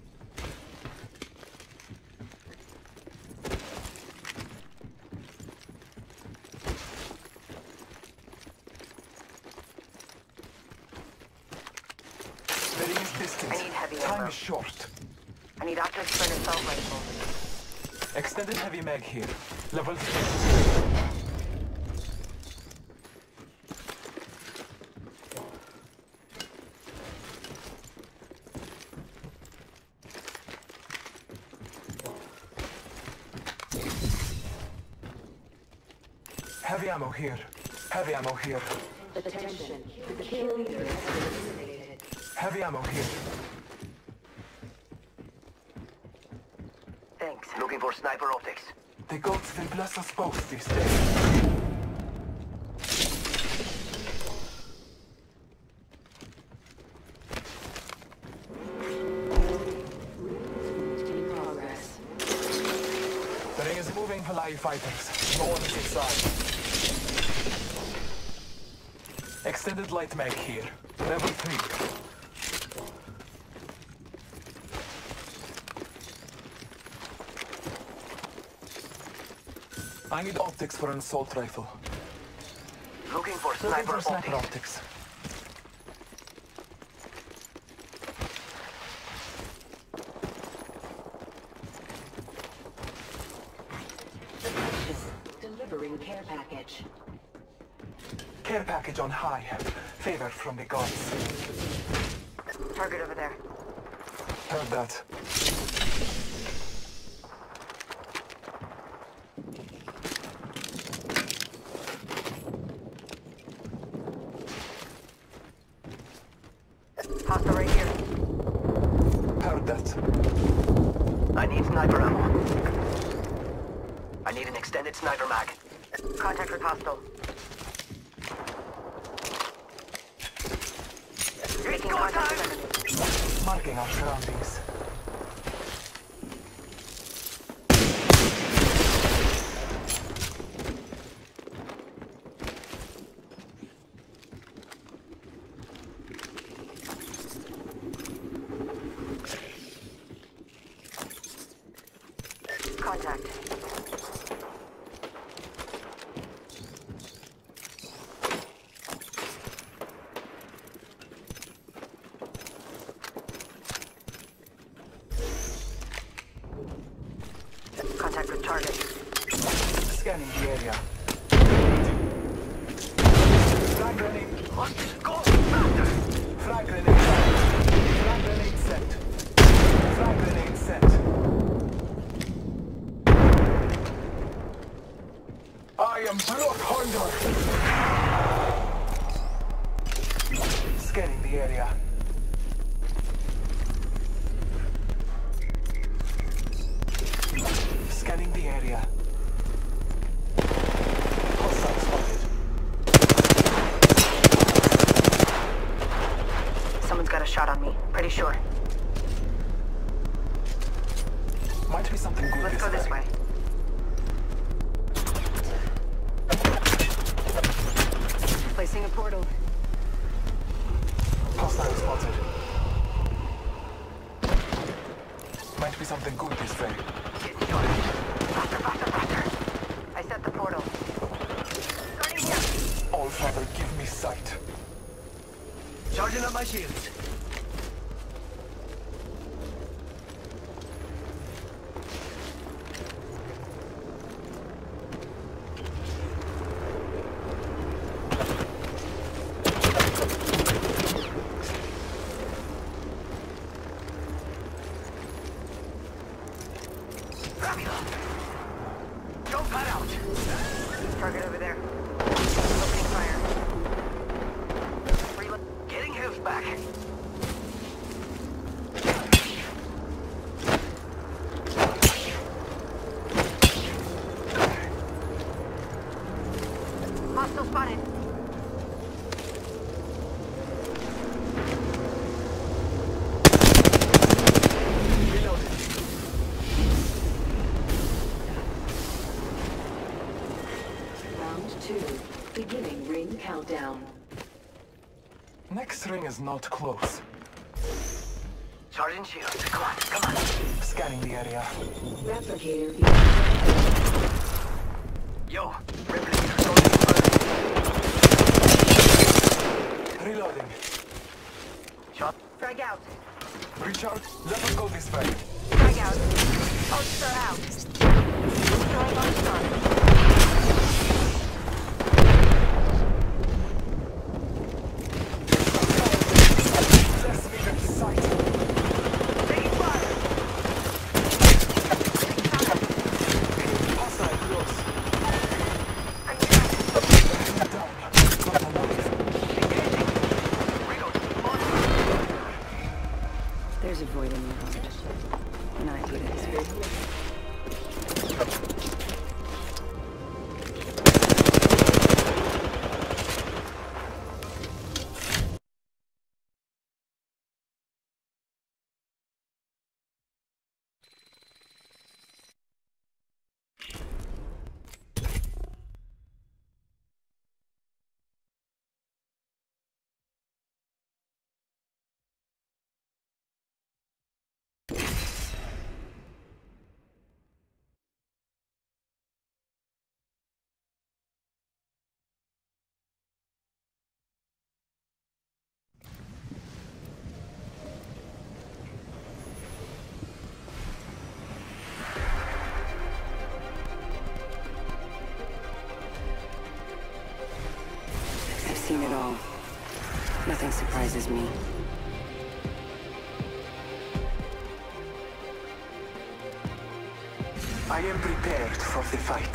The ring is distant. I need heavy Time ammo. is short. I need optics for an assault rifle. Extended heavy mag here. Level 3. Heavy ammo here. Heavy ammo here. Attention. The kill leader has been eliminated. Heavy ammo here. Thanks. Looking for sniper optics. The gods will bless us both this day. In progress. The ring is moving Palai fighters. No one is inside. Extended light mag here. Level 3. I need optics for an assault rifle. Looking for Looking sniper for sniper optics. optics. Care package on high. Favor from the gods. Target over there. Heard that. Hostile right here. Heard that. I need sniper ammo. I need an extended sniper mag. Contact with hostile. Making contact with enemy. Marking our surroundings. Contact. Contact with target. Scanning the area. Frag grenade. Must go faster! Frag grenade set. Frag grenade set. Frag grenade set. I am Bloodhunter. Scanning the area. Scanning the area. Hostile spotted. Someone's got a shot on me. Pretty sure. Might be something good. Let's go this way. Placing a portal. Hostile spotted. Might be something good this way. Getting shot. Faster, faster, faster. I set the portal. Starting here. All Father, give me sight. Charging up my shields. Jump pad out. Target over there. Opening fire. Getting health back. Hostile spotted. Round 2. Beginning ring countdown. Next ring is not close. Charging shields. Come on, come on. Scanning the area. Replicator Yo, replicator going further. Reloading. Shot. Frag out. Recharge. Let us go this way. Frag out. Monster out. Destroy monster. Let's leave it sight. Taking fire. Hostile close. Down. Got a knife. Reload. There's a void in your heart. And I do this. at all. Nothing surprises me. I am prepared for the fight.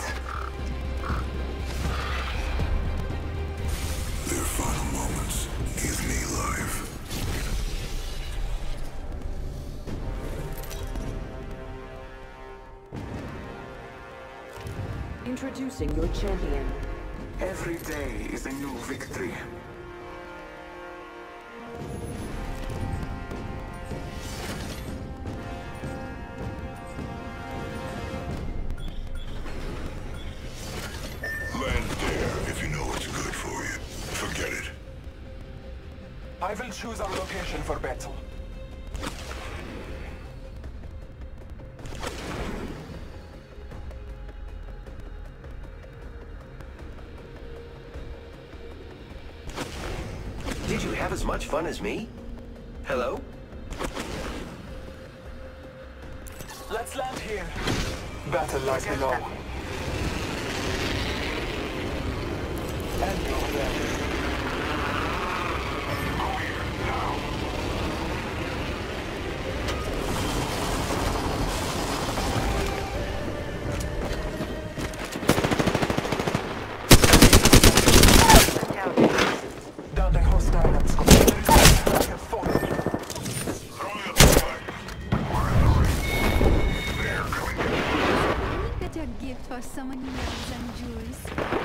Their final moments give me life. Introducing your champion. Every day is a new victory. Land there if you know what's good for you. Forget it. I will choose our location for battle. Did you have as much fun as me? Hello? Let's land here. Battle lies below. And over there. Down the hostile and Scotland. I have fallen. Throwing up the flag. We're in the ring. They're coming in. Look at your gift for someone who loves and jewels.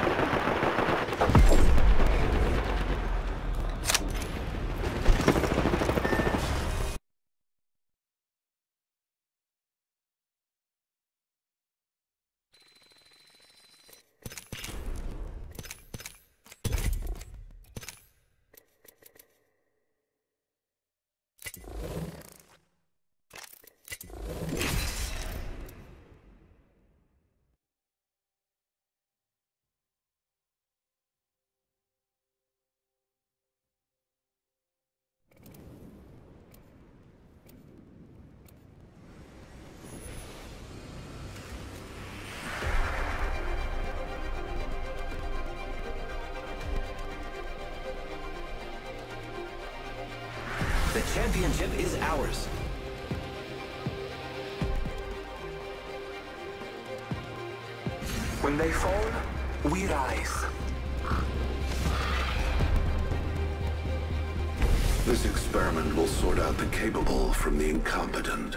The championship is ours. When they fall, we rise. This experiment will sort out the capable from the incompetent.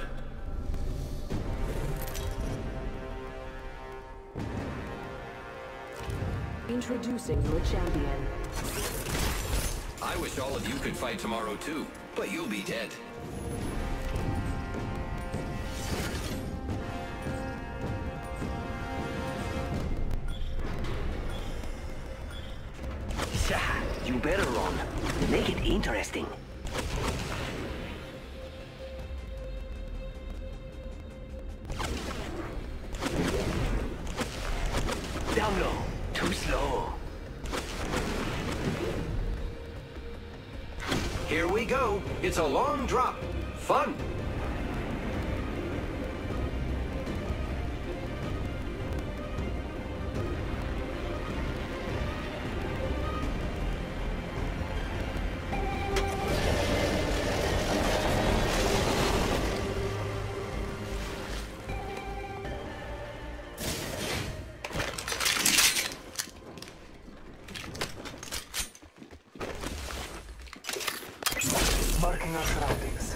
Introducing your champion. I wish all of you could fight tomorrow too, but you'll be dead. You better run. Make it interesting. Down low. Too slow. Here we go. It's a long drop. Fun. Marking our surroundings.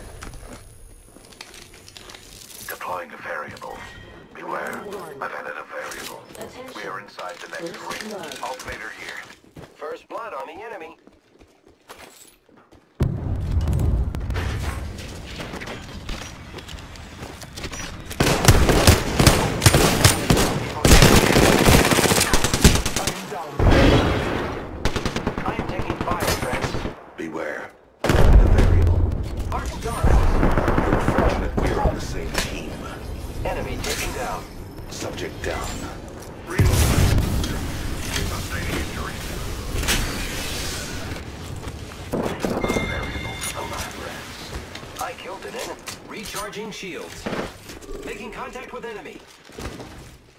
Deploying a variable. Beware. I've added a variable. We are inside the next ring. Alternator here. First blood on the enemy. I am taking fire, friends. Beware. The variable. Arc Star. Unfortunate we're on the same team. Enemy taken down. Subject down. Reload. Sustaining injury. Variable alive. I killed an enemy. Recharging shields. Making contact with enemy.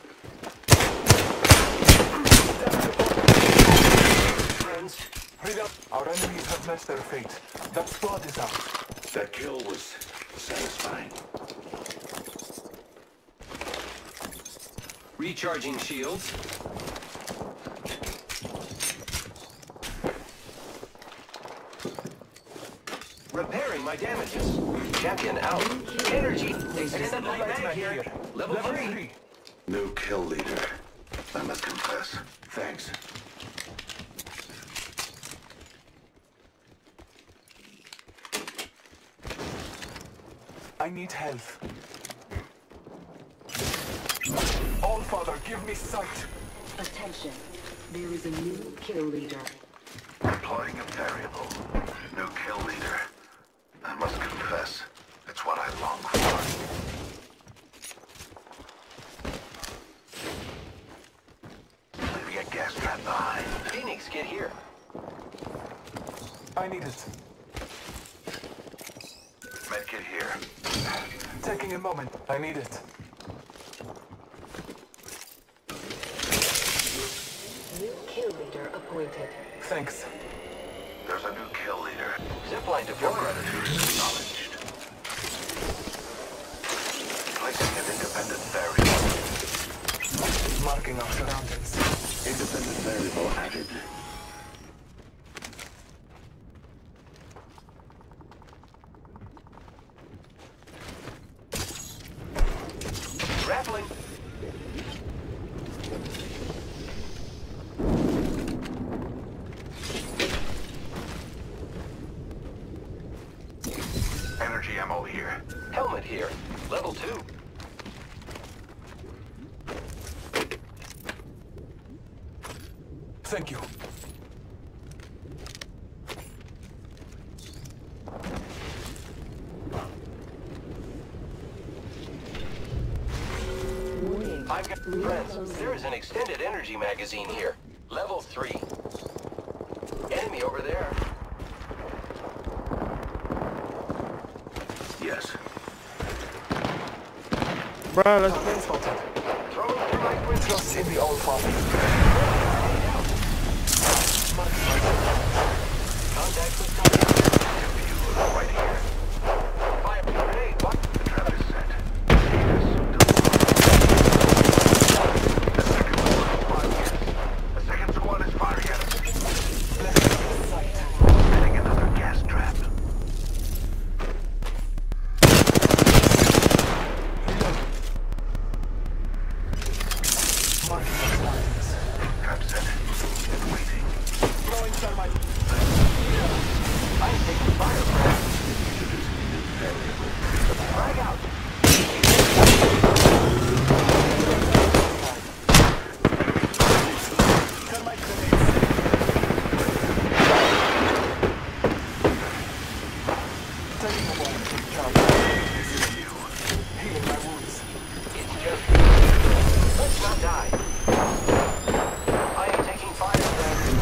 Friends. Reload. met their fate. That squad is out. That kill was satisfying. Recharging shields. Repairing my damages. Champion out. Energy. Extended light mag here. Level 3. New kill leader. I must confess. Thanks. I need help. All Father, give me sight. Attention. There is a new kill leader. Deploying a variable. New kill leader. I must confess, it's what I long for. Leaving a gas trap behind. Phoenix, get here. I need it. Medkit here. Taking a moment. I need it. New kill leader appointed. Thanks. There's a new kill leader. Zipline Your deployed. gratitude is acknowledged. Placing an independent variable. Marking our surroundings. Independent variable added. Grappling. Energy ammo here. Helmet here. Level 2. Thank you. I've got friends. There is an extended energy magazine here. Level 3. Enemy over there. Yes. Bruh, let's Target spotted. Throw it through my window. Just in the All Father. Contact with target. View right here. Fire grenade. What? The trap is set. The second squad is firing at us. Setting another gas trap. Marking our surroundings. Trap set. It's waiting. Throwing thermite. I'm taking fire, friend. Frag out. Thermite grenades. Taking a moment to recharge. Healing my wounds. It's just... Let's not die. I am taking fire, friend.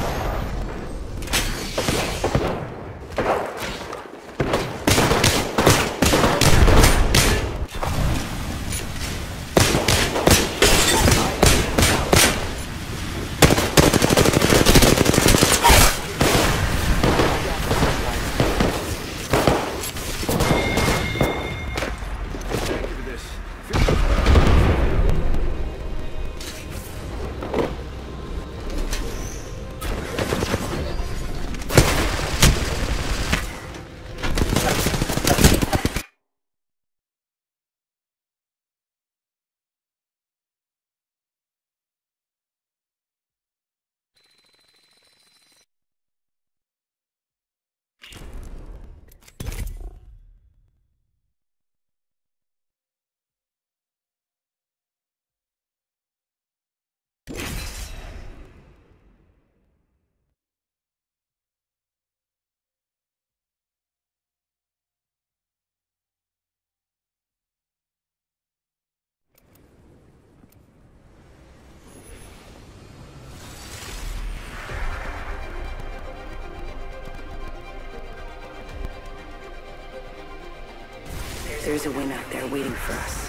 There's a win out there waiting for us.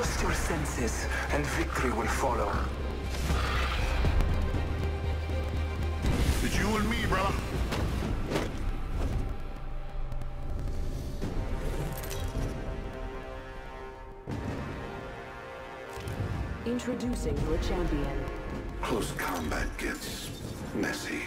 Trust your senses, and victory will follow. It's you and me, brother. Introducing your champion. Close combat gets messy.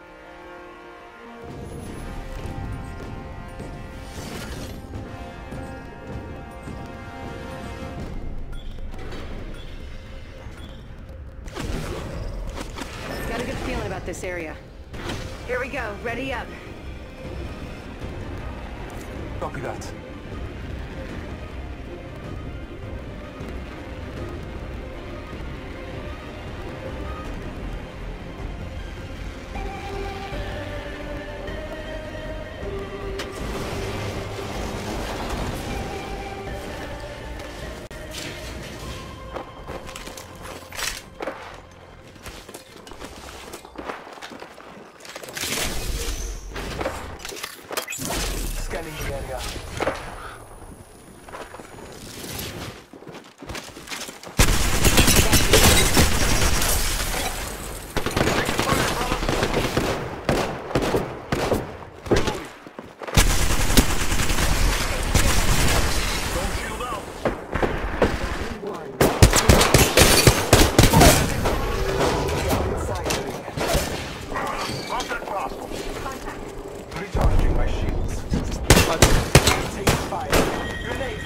Got a good feeling about this area. Here we go, ready up. Copy that. Scanning the area. Recharging my shields. Take fire. Grenade.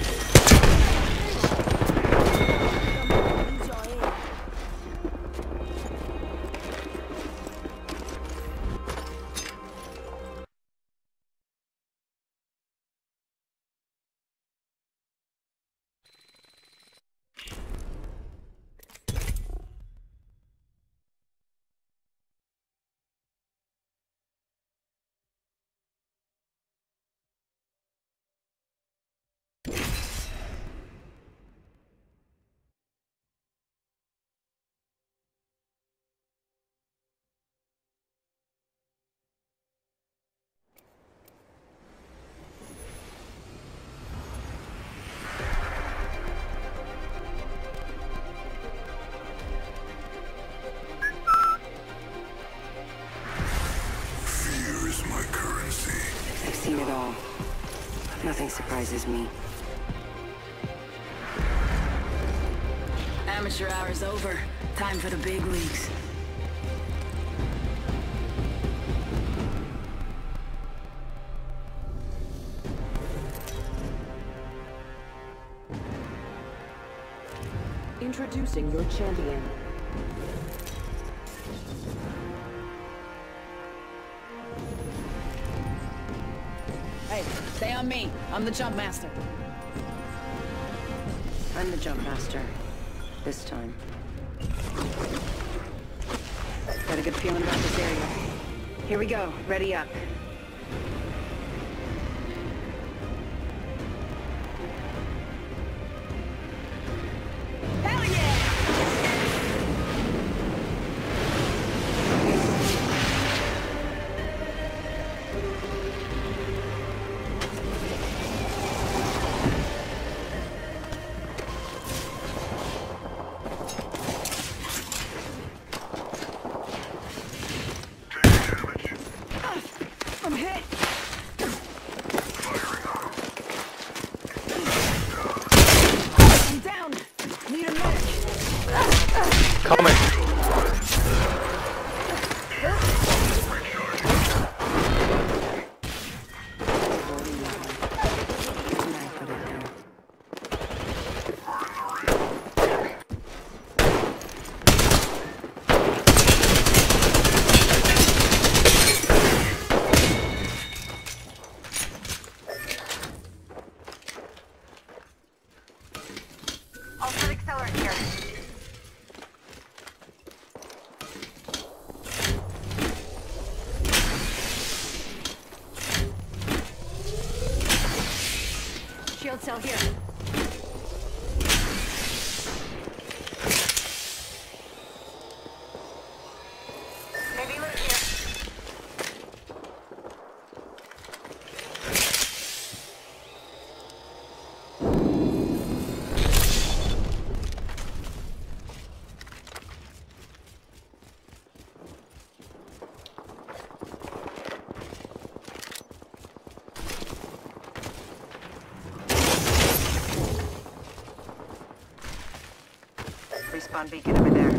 Fear is my currency. I've seen it all. Nothing surprises me. Amateur hour's over. Time for the big leagues. Introducing your champion. Hey, stay on me. I'm the jump master. I'm the jump master. This time. Got a good feeling about this area. Here we go. Ready up. Hell yeah! I'm hit! I'm down! Need a medic! Coming. Ultimate accelerant here. Shield cell here. Maybe look here. Respawn beacon over there.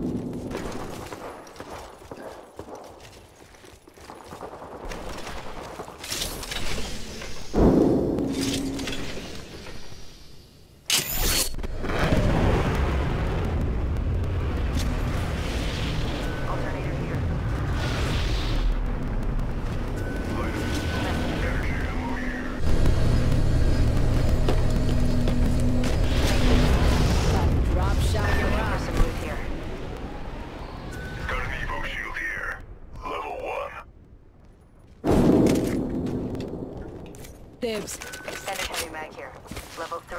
Dibs. Extended heavy mag here. Level 3.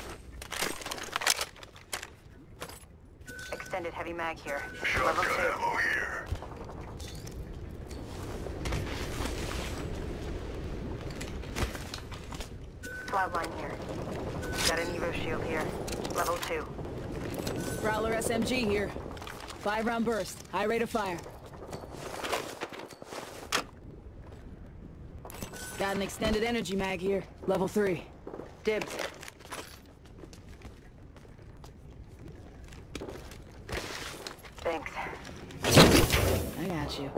Extended heavy mag here. Level 2. Ammo here. Cloudline here. Got an Evo shield here. Level 2. Prowler SMG here. 5-round burst. High rate of fire. Got an extended energy mag here. Level 3. Dibs. Thanks. I got you.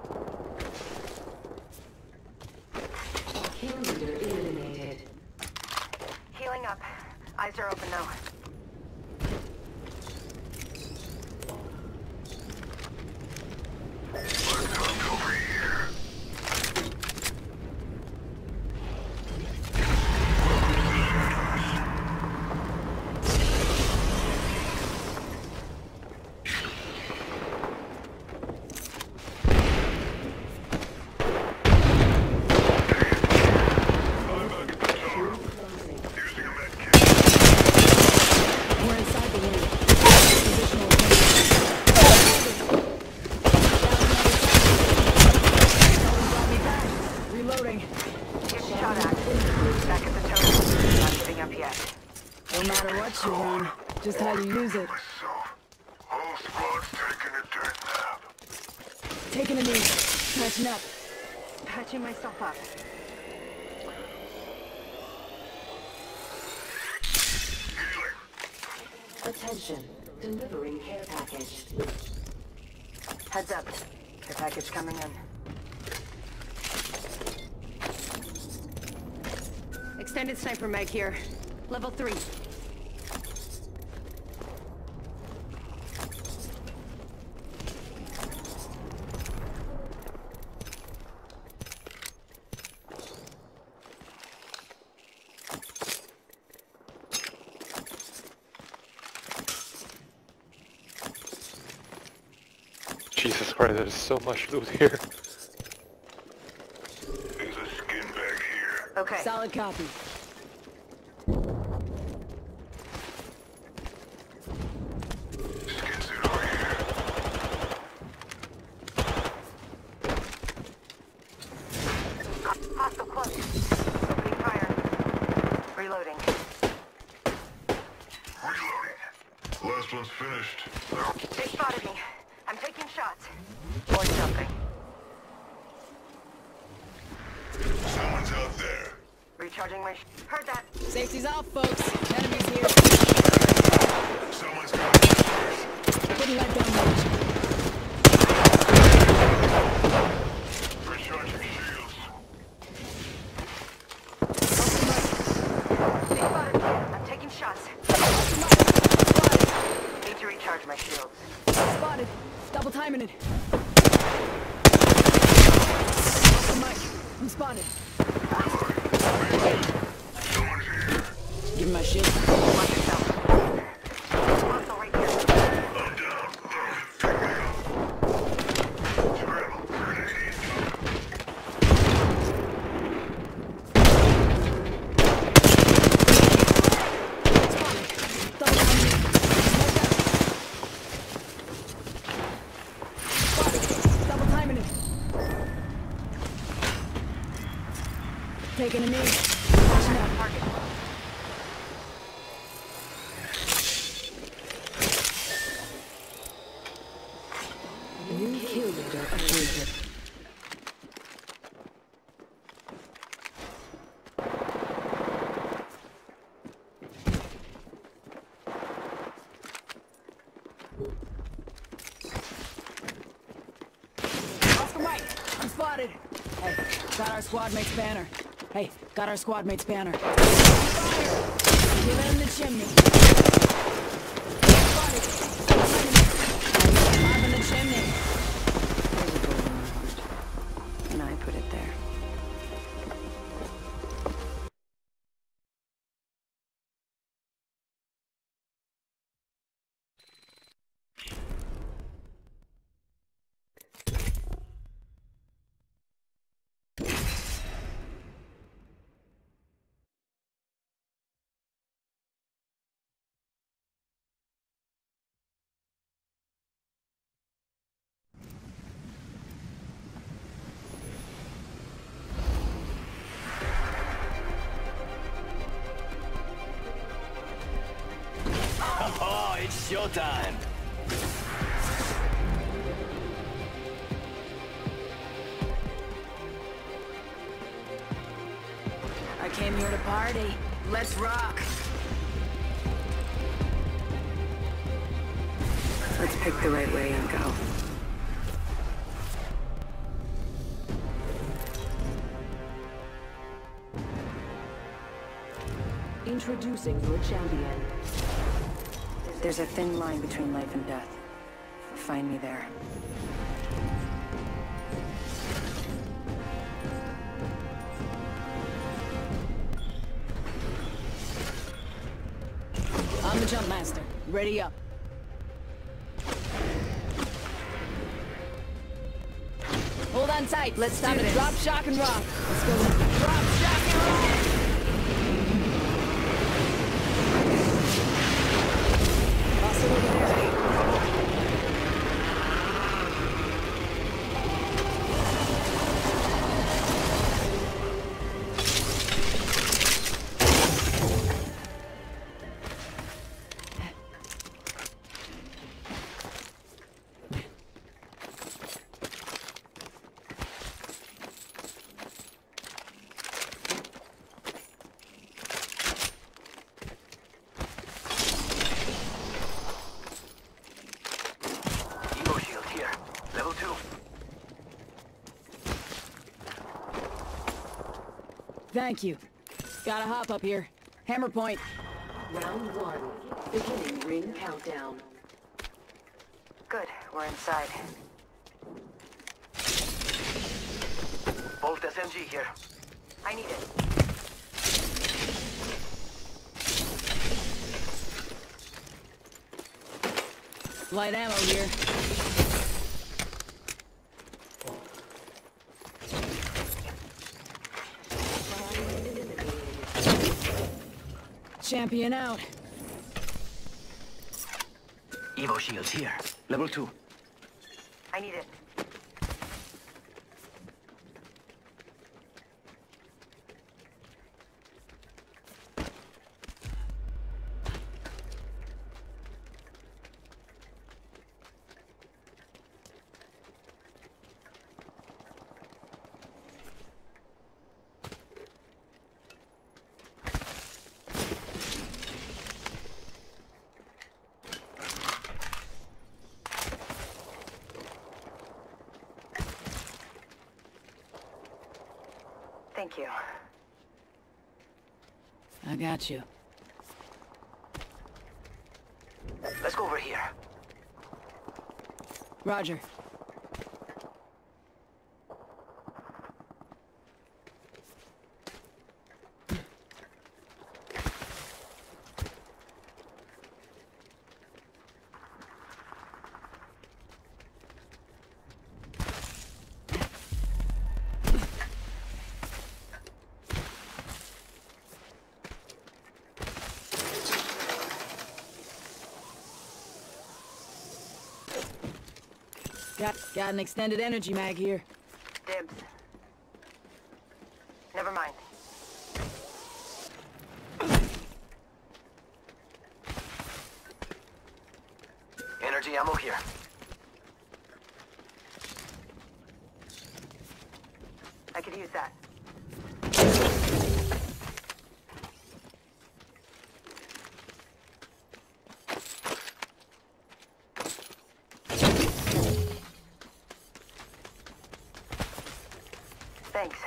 Kill leader eliminated. Healing up. Eyes are open though. No matter what you run, just how you use it. Whole squad's taking a dirt nap. Taking a knee. Catching up. Patching myself up. Attention. Delivering care package. Heads up. Care package coming in. Extended sniper mag here. Level 3. Jesus Christ, there's so much loot here. There's a skin bag here. Okay. Solid copy. Skin suit over here. Hostile close. Opening fire. Reloading. Reloading. Last one's finished. They spotted me. I'm taking shots. Or something. Someone's out there. Recharging my heard that. Safety's off, folks. Enemies here. Someone's got Wouldn't let down much. recharging shields. They spotted me. I'm taking shots. Need to recharge my shields. Spotted. Double timing it. Mike, I'm spotted. Someone's here. Give me my shield. Watch yourself. Hostile right here. I'm down. Pick me up. Scramble. Grenade. Double timing it. Spotted. Double timing it. Taking a knee. Catching up. Target. New kill leader appointed. spotted. Hey, got our squad mate's banner. Hey, got our squad mate's banner. Fire! Give him the chimney. Spotted. Five in the chimney. There's a bullet in my heart. And I put it there. Oh, it's showtime! I came here to party. Let's rock. Let's pick the right way and go. Introducing your champion. There's a thin line between life and death. Find me there. I'm the jump master. Ready up. Hold on tight. Let's time to drop, shock, and rock. Let's go. Drop, shock, and rock. Hustle over there. Evo shield here. Level 2. Thank you. Gotta hop up here. Hammer point. Round 1. Beginning ring countdown. Good, we're inside. Bolt SMG here. I need it. Light ammo here. Champion out. Evo shields here. Level 2. I need it. Thank you. I got you. Let's go over here. Roger. Got an extended energy mag here. Dibs. Never mind. Energy ammo here. I could use that. Thanks.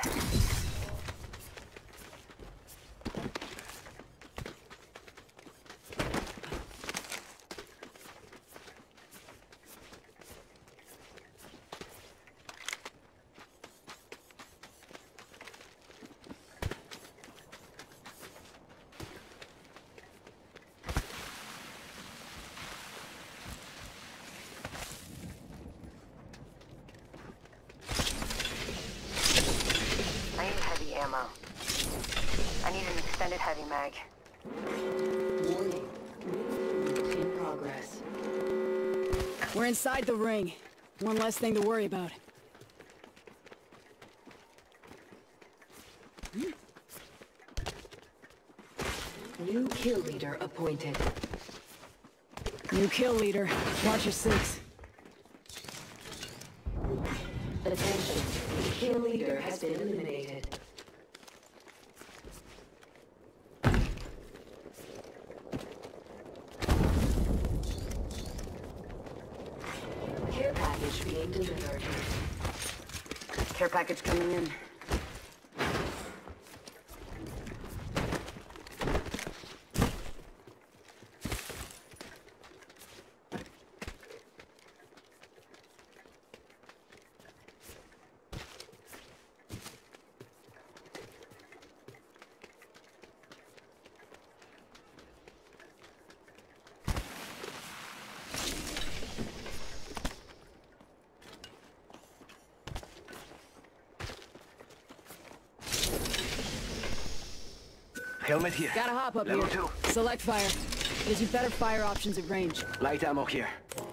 Ammo. I need an extended heavy mag. Warning. Movement in progress. We're inside the ring. One less thing to worry about. New kill leader appointed. New kill leader. Watch your six. Attention. The kill leader has been eliminated. Care package being delivered. Care package coming in. Helmet here. Gotta hop up Level here. 2. Select fire. Gives you better fire options at range. Light ammo here.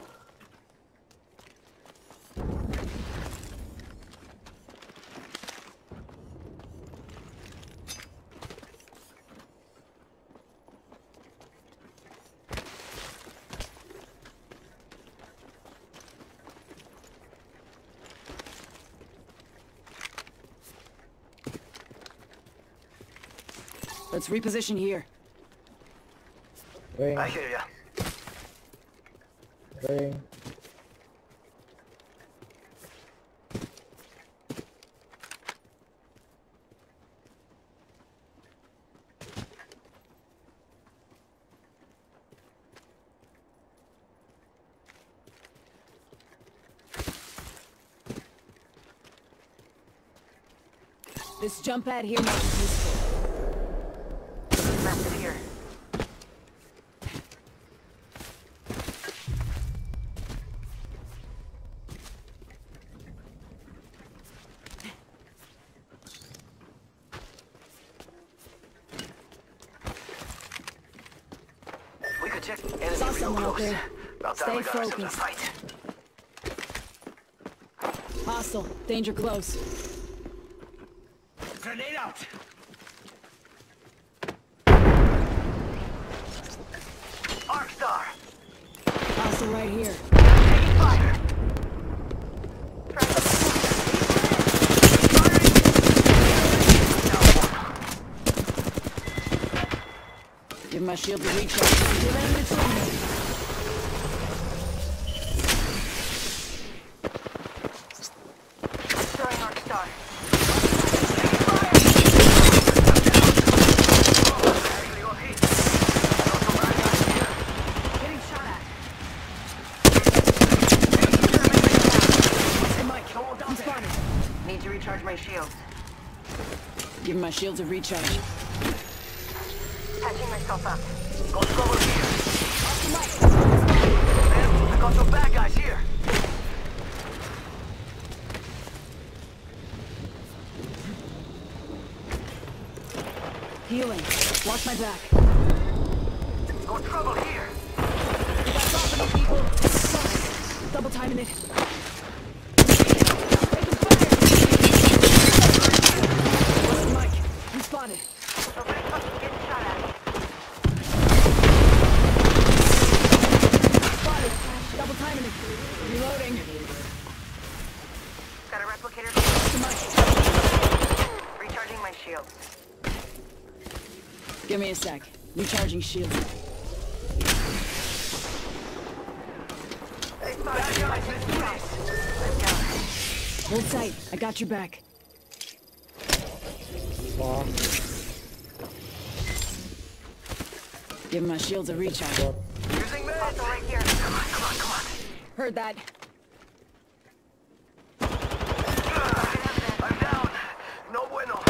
Let's reposition here. Ring. I hear ya. Ring. This jump pad here might be useful. Massive here. We could check enemy Saw real someone out close. there. About time Stay we got ourselves a focused. fight. Hostile. Danger close. Grenade out! Arc star! Hostile right here. Taking fire! Give my shield to recharge. Give it a treatment. Destroying Arc Star. Getting shot at. I'm spotted. Need to recharge my shield. Give my shield to recharge. Patching myself up. Go cover here. Man, I got some bad guys here. Healing. Watch my back. Got trouble here. You got company, people. Double timing it. Mike, I'm spotted. Somebody fucking getting shot at. Spotted. Double timing it. Reloading. Got a replicator. Recharging my shield. Give me a sec. Recharging shield. Bad guys, let's do this. I'm down. Hold tight. I got your back. Wow. Give my shields a recharge. Using meds. Also right here. Come on, come on, come on. Heard that. I'm down. No bueno.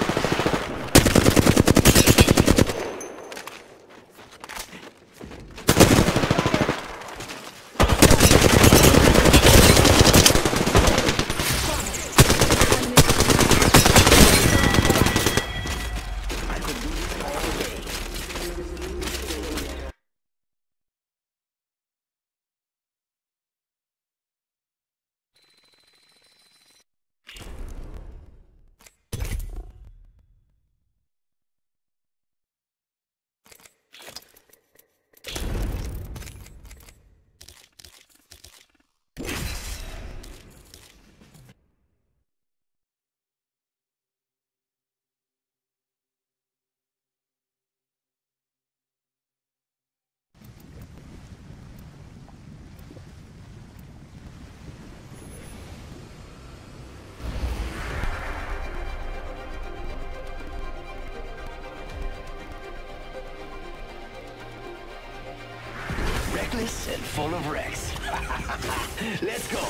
Reckless and full of wrecks. Let's go.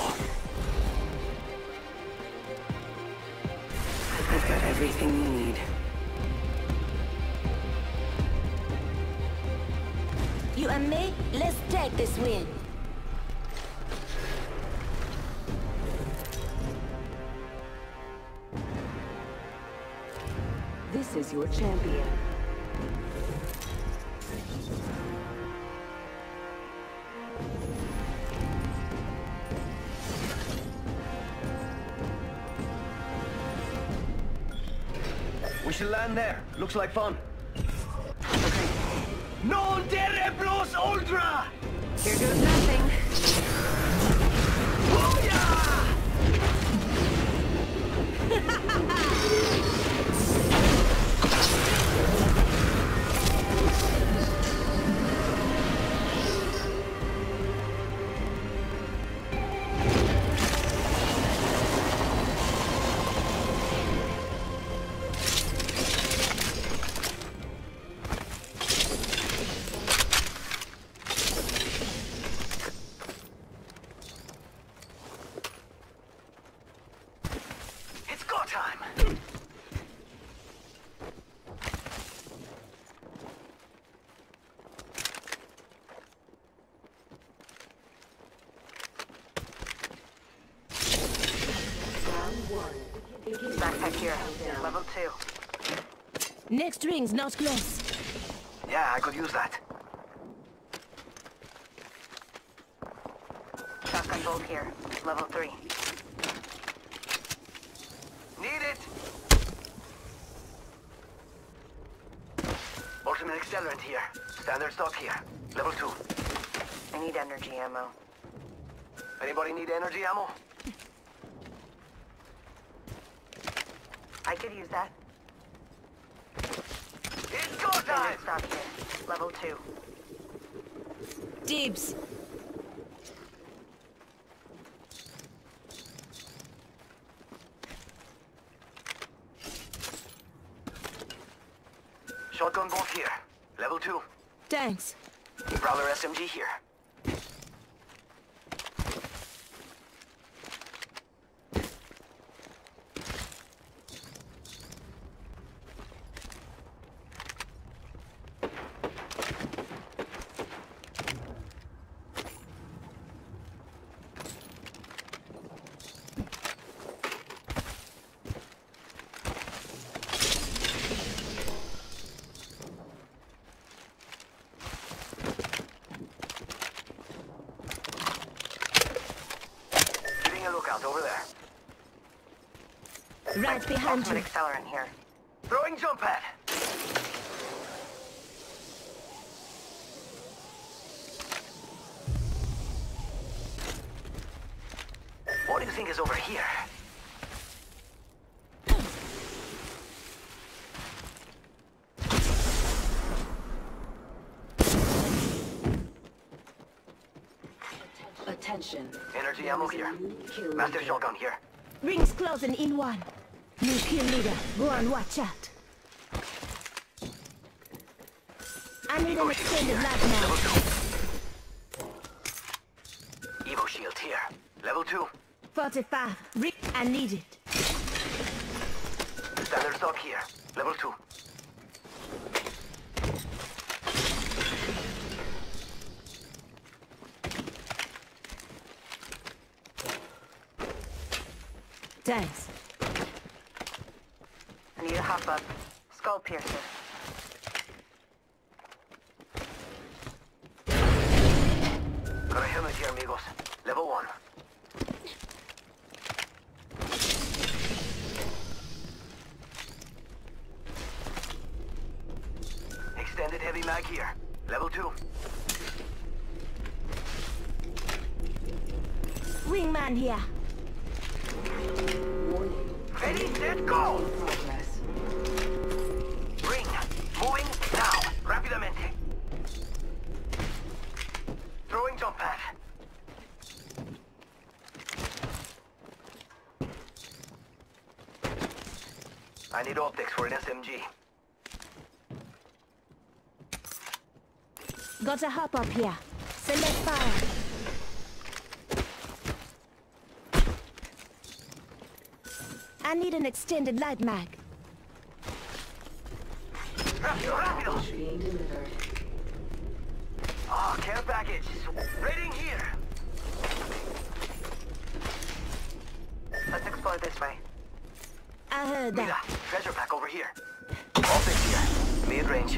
I've got everything you need. You and me, let's take this win. This is your champion. We should land there. Looks like fun. Okay. Non terre plus ultra! Here goes nothing. It's go time! Backpack here. Level 2. Next ring's not close. Yeah, I could use that. Shotgun bolt here. Level 3. Need it! Ultimate accelerant here. Standard stock here. Level 2. I need energy ammo. Anybody need energy ammo? I could use that. It's go time! Stock here. Level 2. Dibs. Shotgun bolt here. Level 2. Thanks. Prowler SMG here. Keeping a lookout over there. Right behind Ultimate you. accelerant here. Throwing jump pad. What do you think is over here? Attention. Energy ammo here. Master shotgun here. Rings closing in 1. New kill leader. Go on, watch out. I need an extended life Level now. 2. Evo shield here. Level 2. 45. I need it. Standard stock here. Level 2. Thanks. I need a hop-up. Skull piercer. Got a helmet here, amigos. Level 1. Extended heavy mag here. Level 2. Wingman here. Ready, set, go! Ring. Moving now. Rapidamente. Throwing jump pad. I need optics for an SMG. Got a hop up here. Select fire. I need an extended light mag. Rapido, rapido! Ah, care package. Raiding here. Let's explore this way. I heard Mira, that. treasure pack over here. Optics here. Mid-range.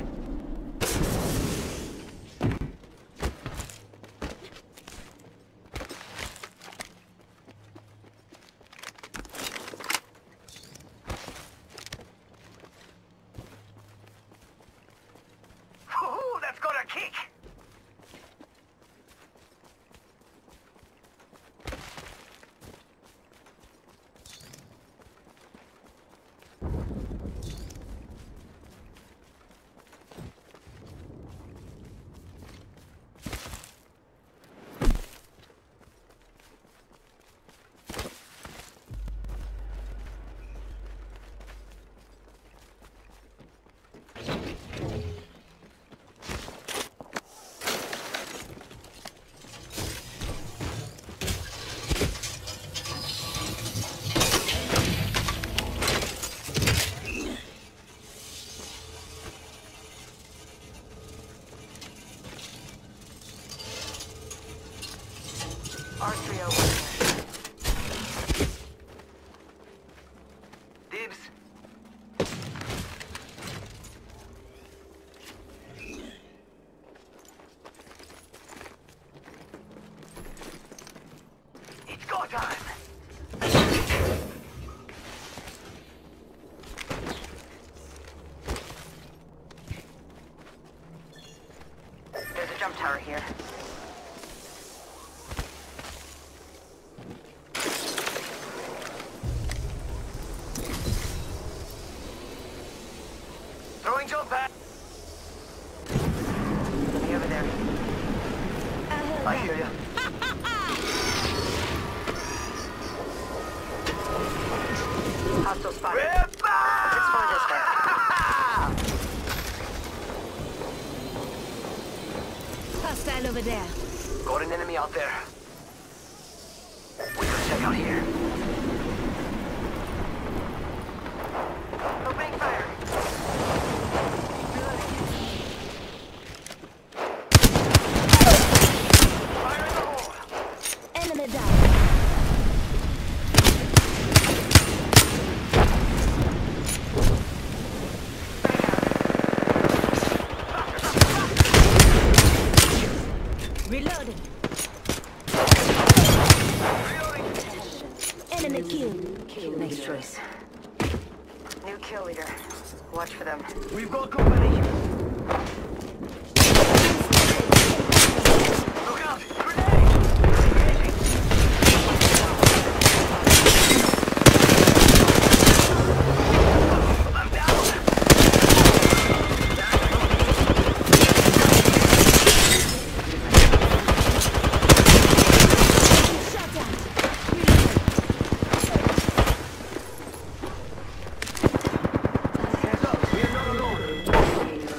Ooh, that's got a kick! R3 over. Dibs. It's go time! There's a jump tower here. Throwing jump pad! Enemy over there. I hear ya. Hostile spotted. Rip! Let's explore this way. Hostile over there. Got an enemy out there. We could check out here. Opening fire. Fire in the hole. Enemy down. Reloading. Enemy killed. Nice choice. New kill leader. Watch for them. We've got company. Look out! Grenade! I'm down! Shut down. Hands up! We are not alone!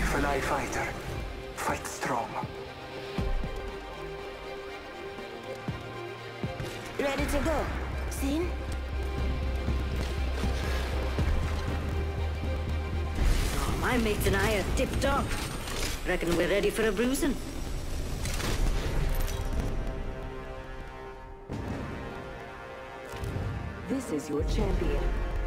fly fighter. Fight strong. Ready to go. Seen? Oh, my mates and I are tip-top. Reckon we're ready for a bruising. This is your champion.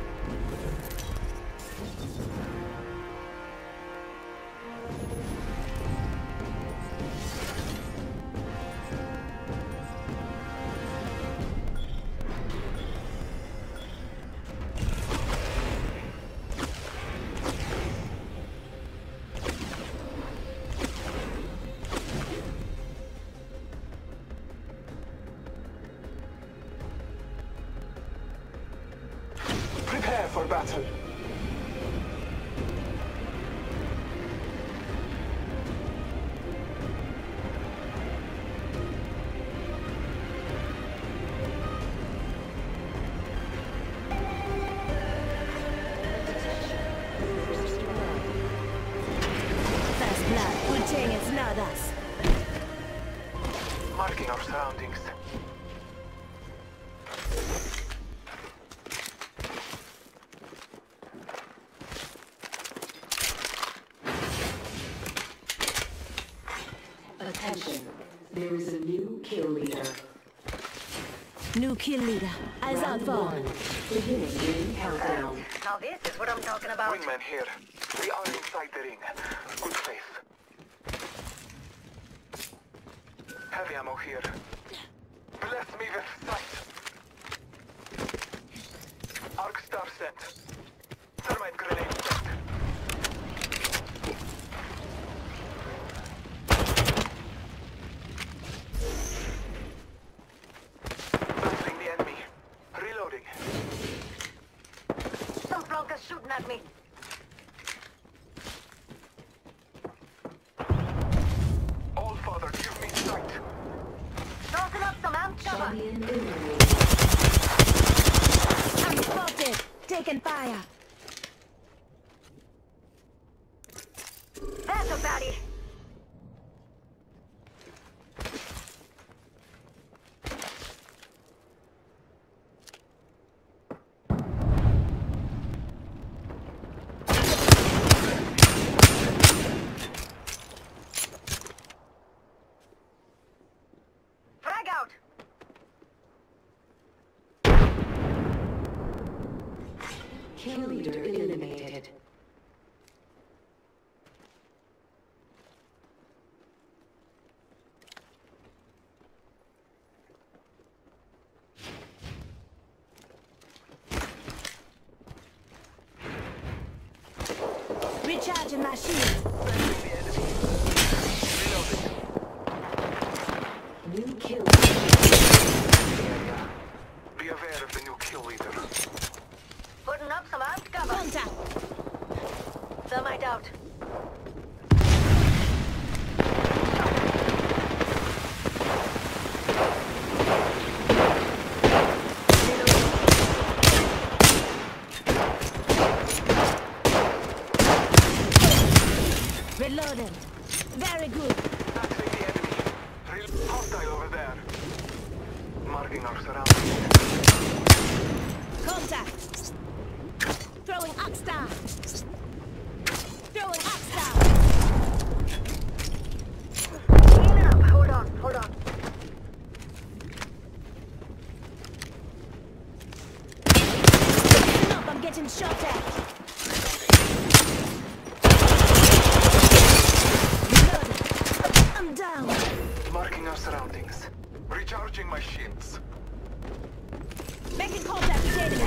Prepare for battle. First blood. Putin, it's not us. Marking our surroundings. Attention. There is a new kill leader. New kill leader. Eyes out for. Beginning ring countdown. Now this is what I'm talking about. Wingman here. We are inside the ring. Good faith. Heavy ammo here. Bless me with sight. Arc star sent. Thermite grenade sent. Battling the enemy. Reloading. Some flunkers shooting at me. All father, give me sight. Tossing up some amp cover. Champion eliminated. I'm spotted. Taking fire. That's a baddie. Frag out. Kill leader eliminated. Recharging my shield. New kill Be aware of the new kill leader. Putting up some amp cover. Contact. Thermite out. Reloading. Very good. Tackling the enemy. Hostile over there. Marking our surroundings. Contact. Throwing Oxstar. Throwing Oxstar. Healing up. Hold on. Hold on. Healing up. I'm getting shot at. Reloading. I'm down. Marking our surroundings. Recharging my shields. Making contact with enemy.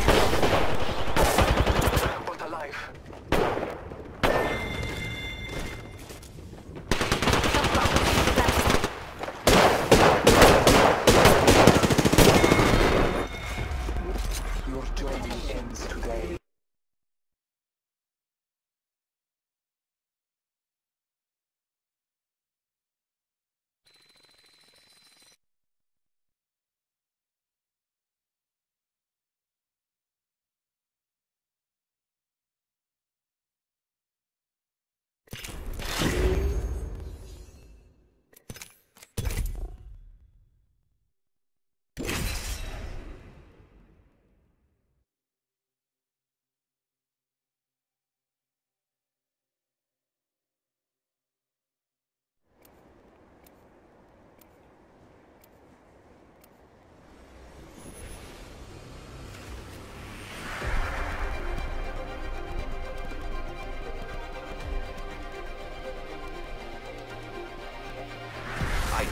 But alive. Your journey ends today.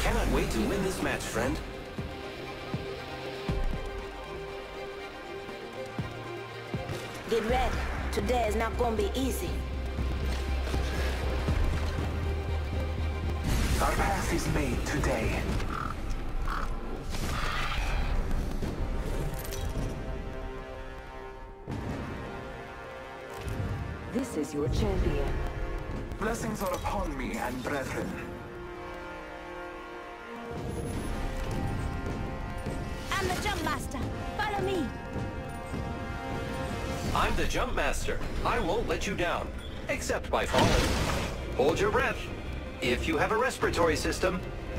cannot wait to win this match, friend. Get ready. Today is not gonna be easy. Our path is made today. This is your champion. Blessings are upon me and brethren. I'm the jump master. Follow me. I'm the jump master. I won't let you down, except by falling. Hold your breath, if you have a respiratory system.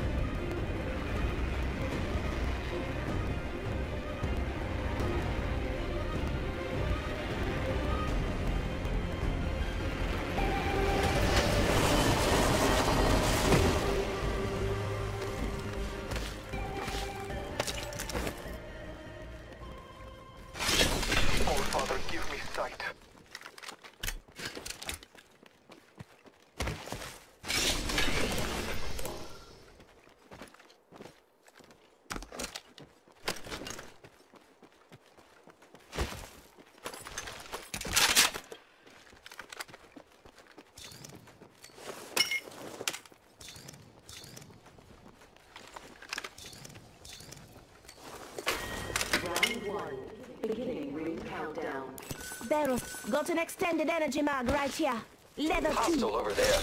Beginning ring countdown. Barrel, got an extended energy mag right here. Level 2. Hostile over there.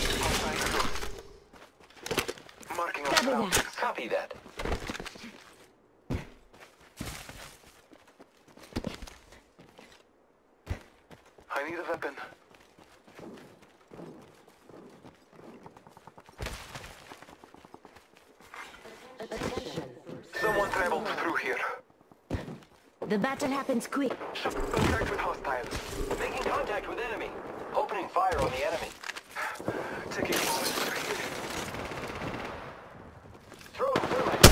Marking Copy on that. Copy that. I need a weapon. Someone traveled through here. The battle happens quick. Contact with hostiles. Making contact with enemy. Opening fire on the enemy. Taking a moment to heal. Throwing thermite.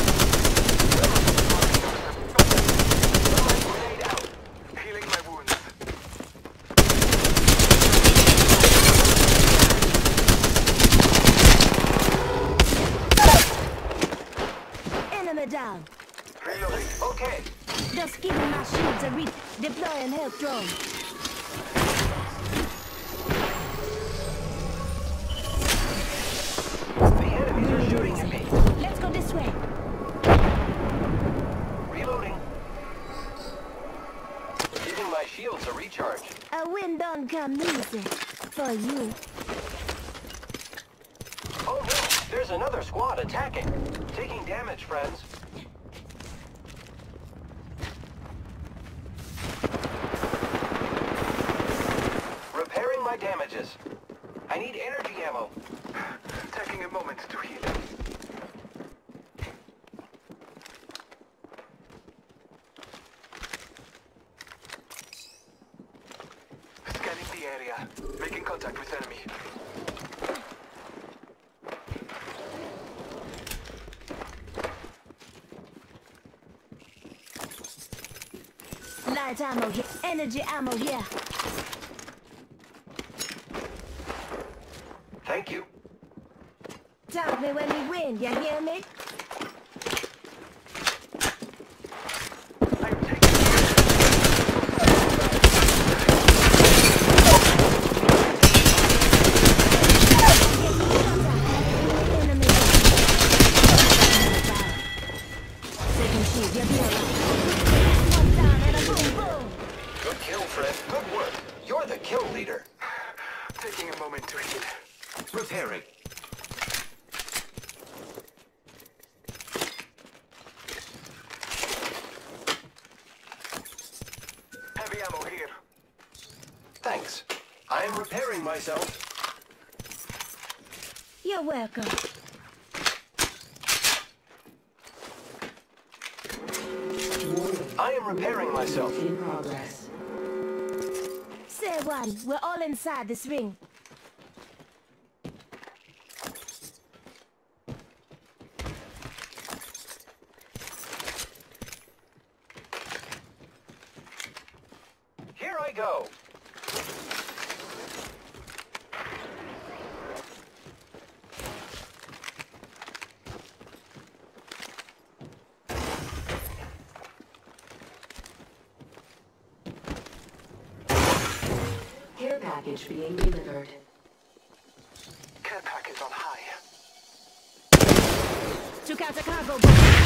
Grenade out. Healing my wounds. Enemy down. Reloading. Okay. Just giving my shields a read. Deploy and help drone. The enemies are shooting at me. Let's go this way. Reloading. Giving my shields a recharge. A win don't come easy. For you. Oh no, there's another squad attacking. Taking damage, friends. Repairing my damages. I need energy ammo. Taking a moment to heal. Scanning the area. Making contact with enemy. Light ammo here. Energy ammo here. Thank you. Tell me when we win, you hear me? Good kill, Fred. Good work. You're the kill leader. Taking a moment to heal. Repairing. Heavy ammo here. Thanks. I am repairing myself. You're welcome. I am repairing myself. In progress. Say one, we're all inside this ring. Here I go. package being delivered. Care package on high. Took out a cargo.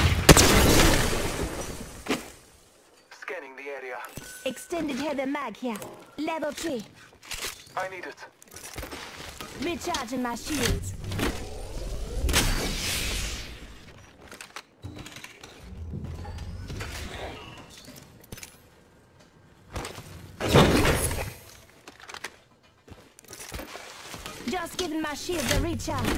Scanning the area. Extended heavy mag here. Level 3. I need it. Recharging my shields. Just giving my shields a recharge.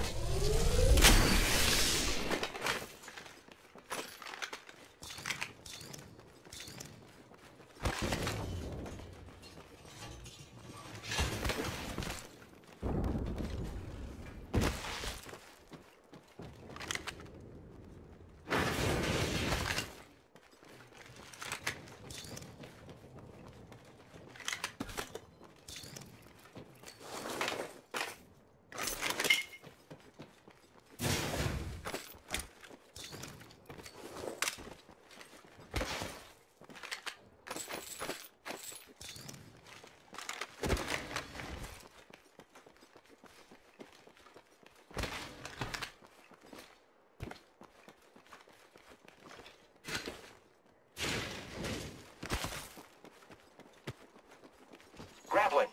Grappling.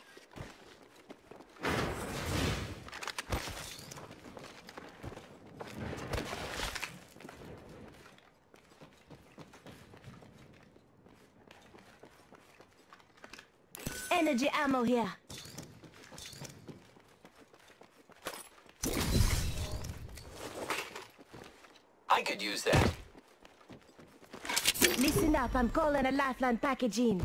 Energy ammo here. I could use that. Listen up, I'm calling a lifeline package in.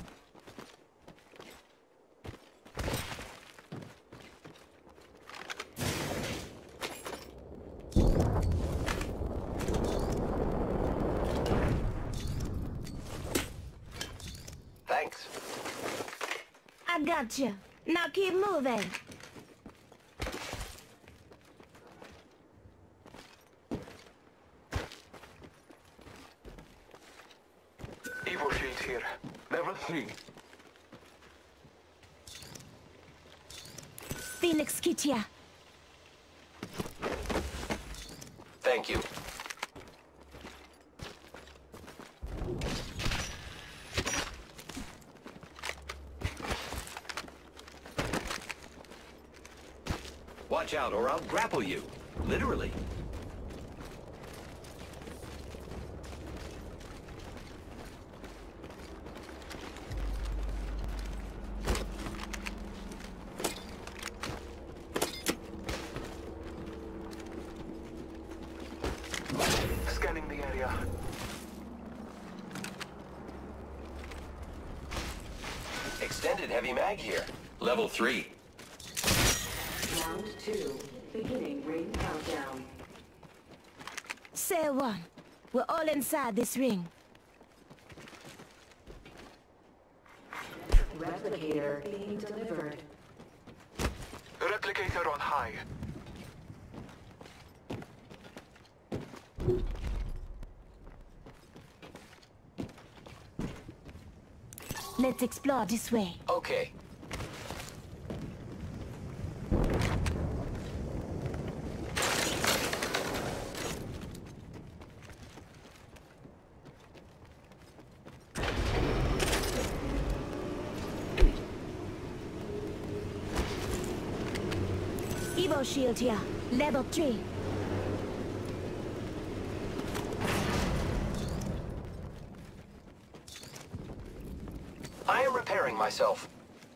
Thanks. I got you. Now keep moving. Evo shield here. Level 3. Phoenix kit here. Thank you. Watch out or I'll grapple you. Literally. Scanning the area. Extended heavy mag here. Level 3. Round 2. Beginning ring countdown. Say one. We're all inside this ring. Replicator being delivered. Replicator on high. Let's explore this way. Okay. Evo shield here. Level 3. I am repairing myself.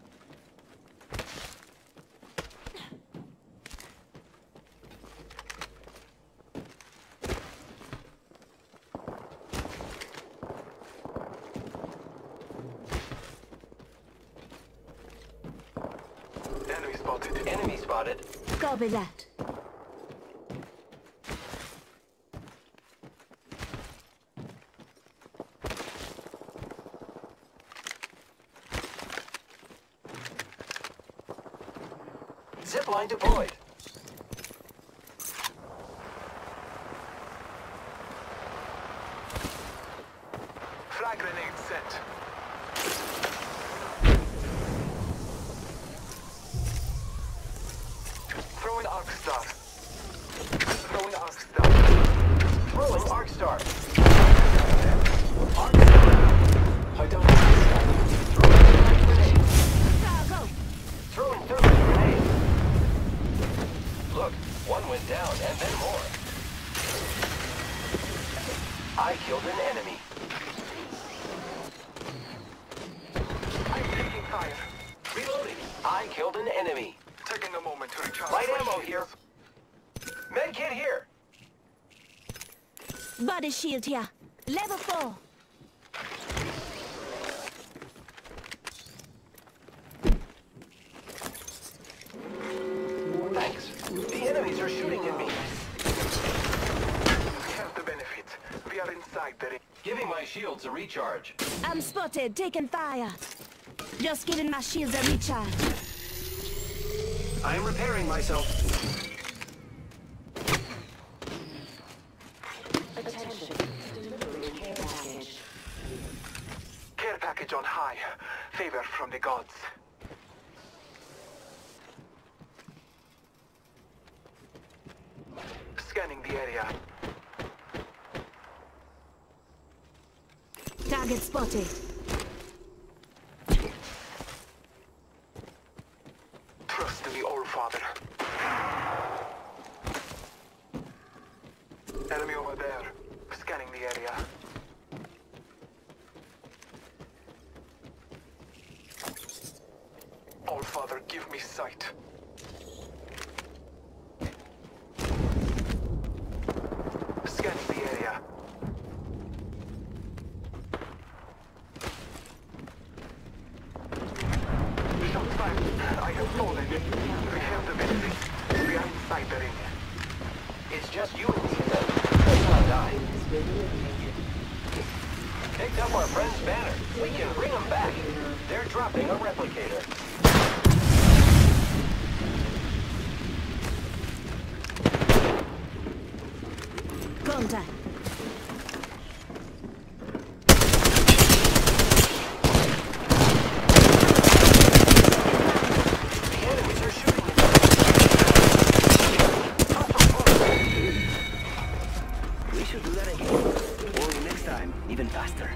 Enemy spotted. Enemy spotted. Copy that. Zipline deployed. Frag grenade set. I killed an enemy. I'm taking fire. Reloading. I killed an enemy. Taking a moment to recharge. Light my ammo here. Medkit here. Body shield here. Level 4. Thanks. The enemies are shooting at me. We have the benefit. We are inside the ring. Giving my shields a recharge. I'm spotted, taking fire. Just giving my shields a recharge. I am repairing myself. Care package on high. Favor from the gods. Scanning the area. Target spotted. Trust in the All-Father. Enemy over there. Scanning the area. All-Father, give me sight. Scanning the area. Shots fired. I have fallen. We have the benefit. We are inside the ring. It's just you and me left. Let's not die. Picked up our friend's banner. We can bring them back. They're dropping a replicator. Contact. The enemies are shooting at me. We should do that again. Or next time, even faster.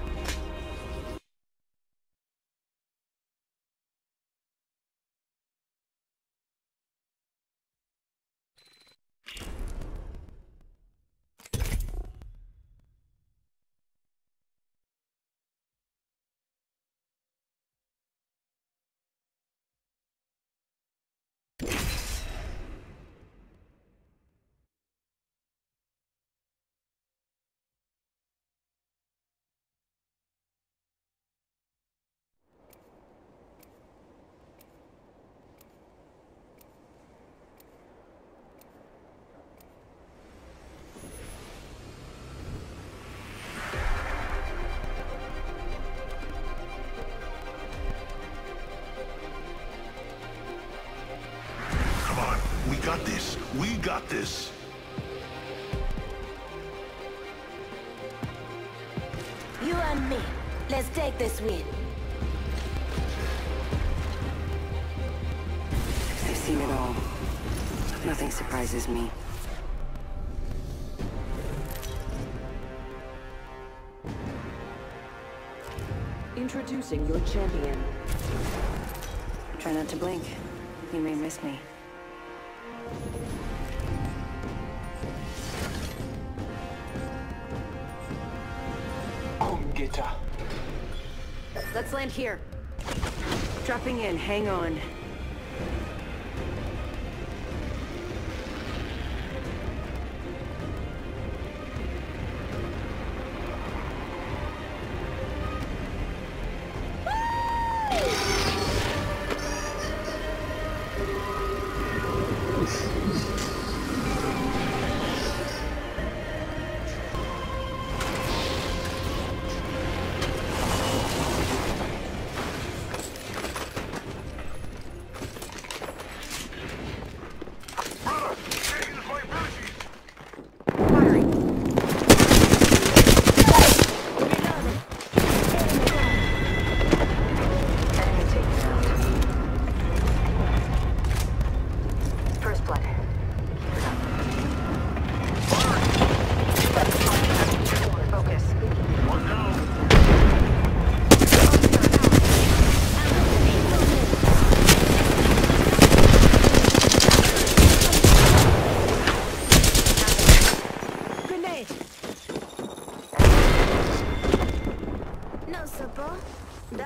We got this. You and me. Let's take this win. I've seen it all. Nothing surprises me. Introducing your champion. Try not to blink. You may miss me. Let's land here. Dropping in, hang on.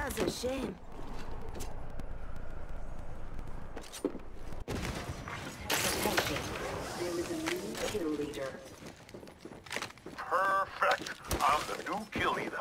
That's a shame. Attention. There is a new kill leader. Perfect. I'm the new kill leader.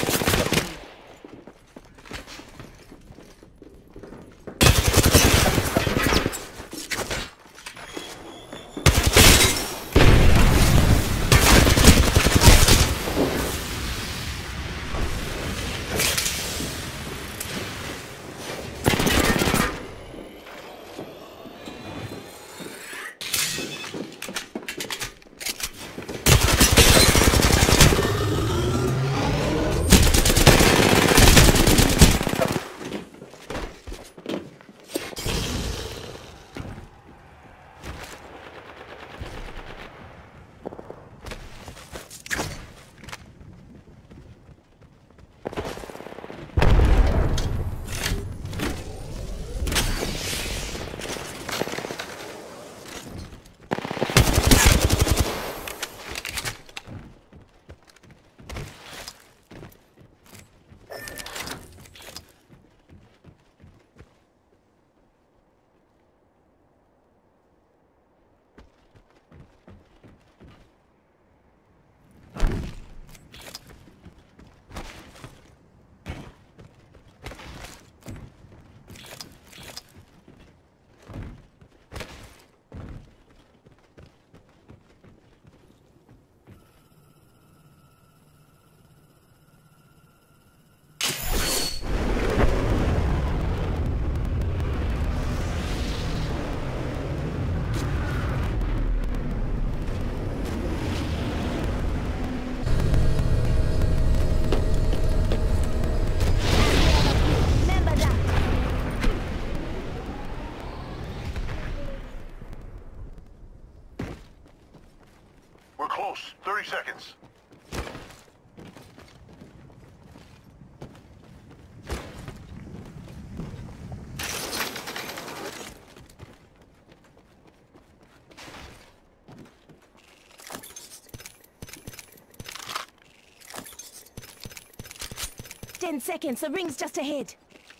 We're close. 30 seconds. Ten seconds. The ring's just ahead.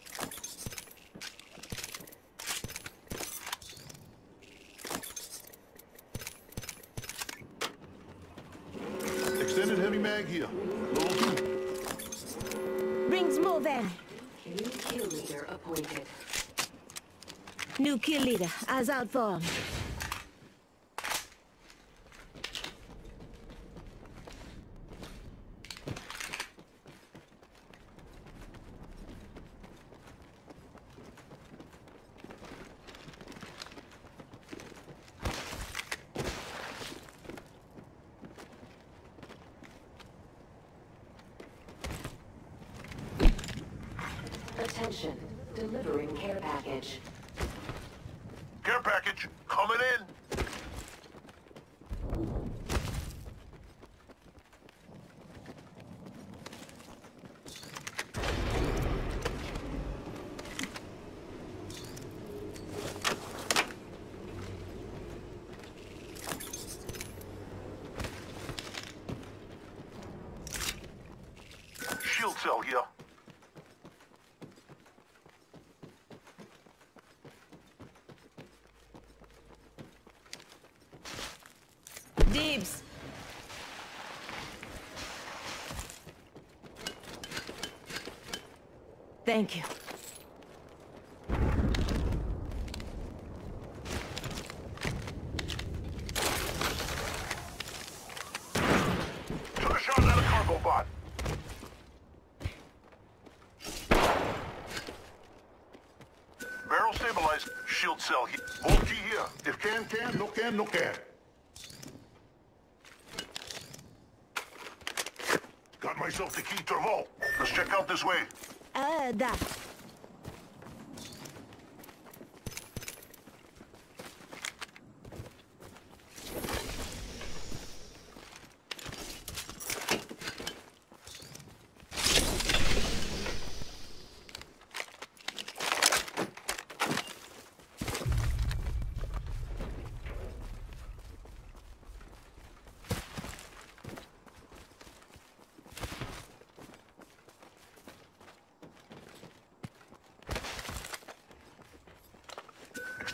Extended heavy mag here. Level 2. Rings moving. New kill leader appointed. New kill leader. Eyes out for him. Attention. Delivering care package. Care package coming in. Shield cell here. Dibs. Thank you. Took a shot at a cargo bot. Barrel stabilized. Shield cell here. Hold key here. If can, no can, no can. Got myself the key to the vault. Let's check out this way. That.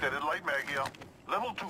Extended light mag here. Level 2.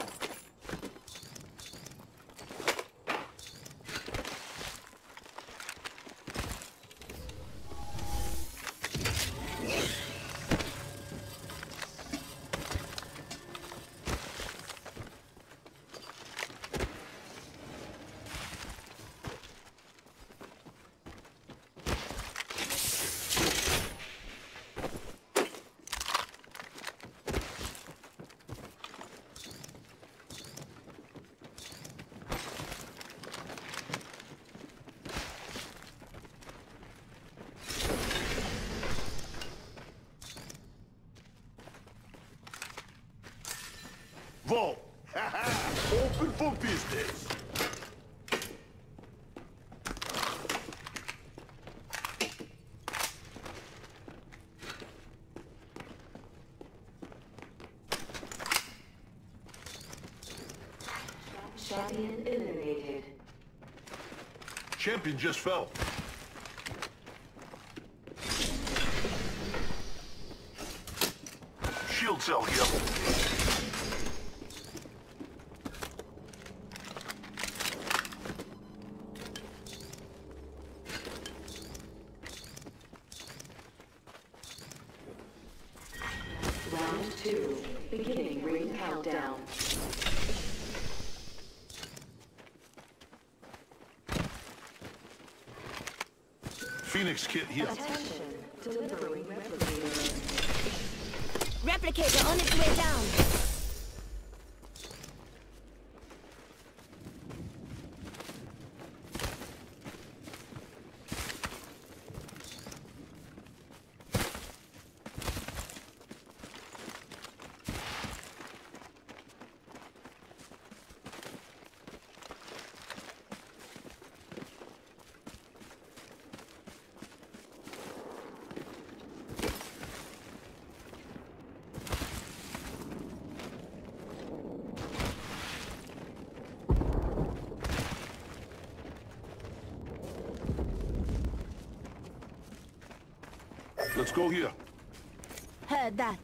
Vault! Open for business! Champion eliminated. Champion just fell. Shield cell here. Round 2. Beginning ring countdown. Phoenix kit here. Attention. Delivering replicator. Replicator on its way down. Let's go here. Heard that.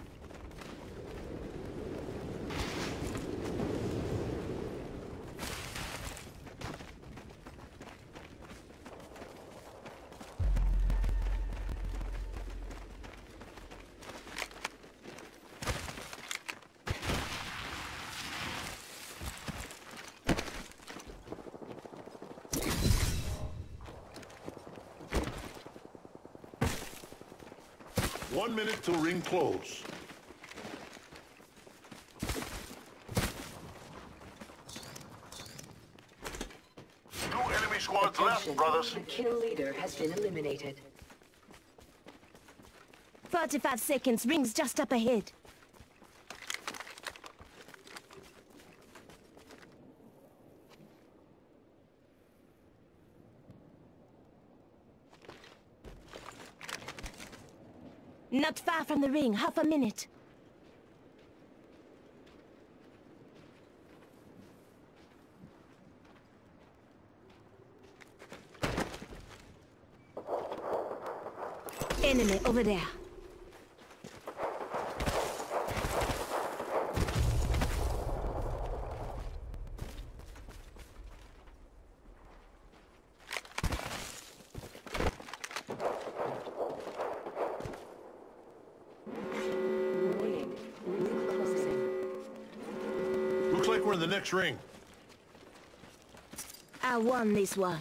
One minute till ring close. Two enemy squads left, brothers. The kill leader has been eliminated. 45 seconds. Ring's just up ahead. Not far from the ring. Half a minute. Enemy over there. Looks like we're in the next ring. I won this one.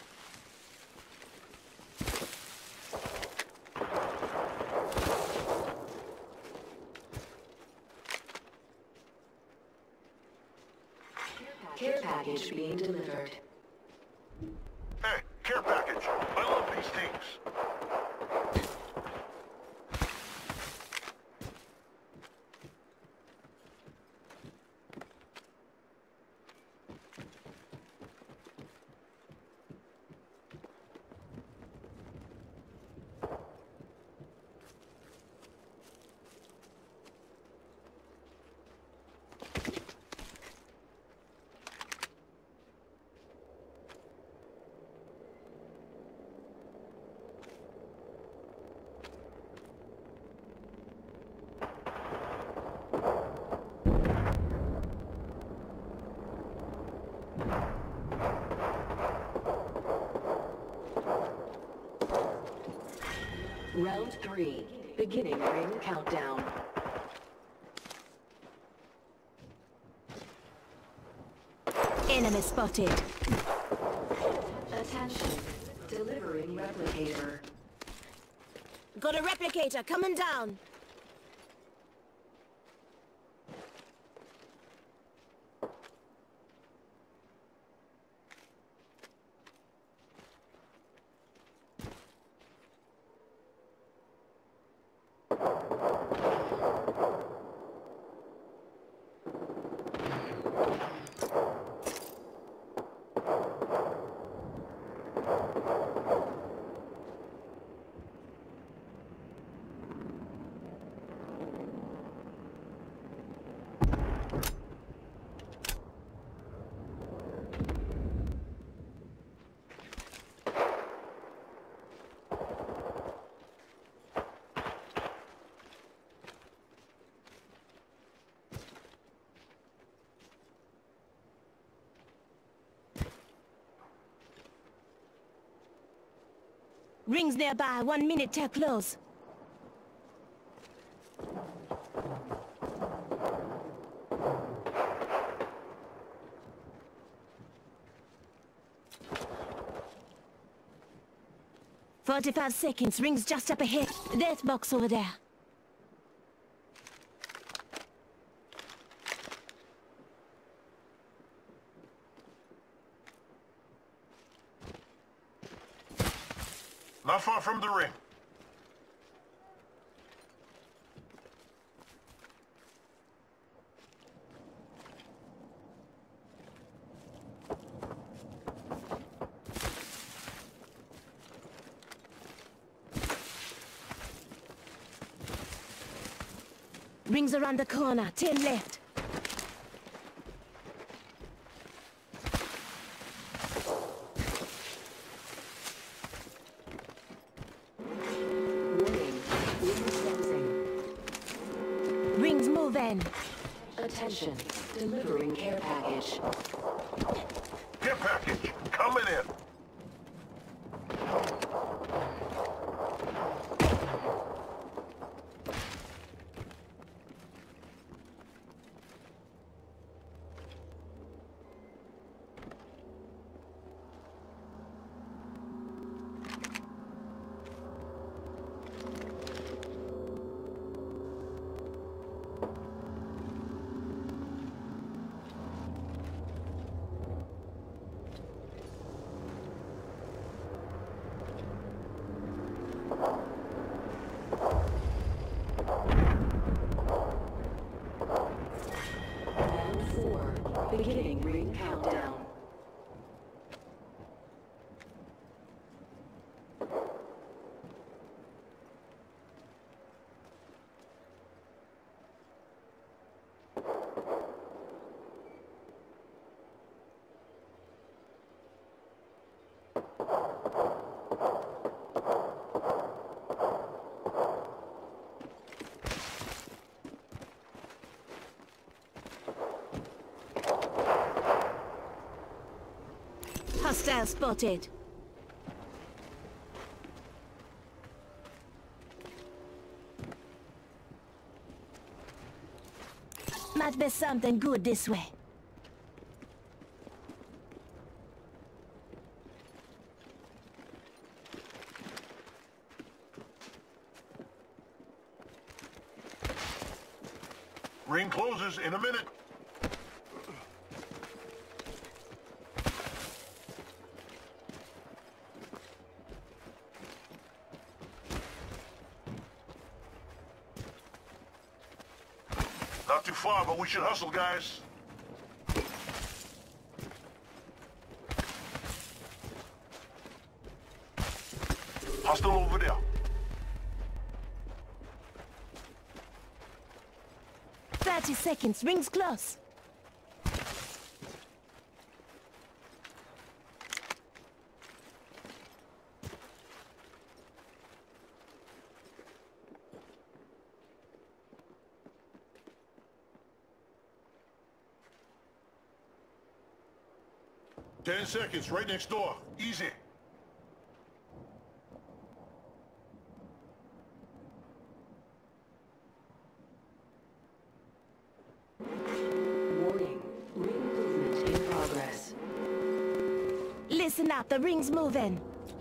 Care package being delivered. Hey, care package. I love these things. Round 3. Beginning ring countdown. Enemy spotted. Attention. Delivering replicator. Got a replicator coming down. Rings nearby, 1 minute till close. "45 seconds, rings just up ahead. Death box over there." Not far from the ring. Rings around the corner, 10 left. Rings moving. Attention. Delivering care package. Care package coming in. Round 4. Beginning ring countdown. Hostile spotted. Might be something good this way. Ring closes in a minute. Not too far, but we should hustle, guys. Hostile over there. 30 seconds, rings close. Ten seconds, right next door. Easy. Listen up, the ring's moving.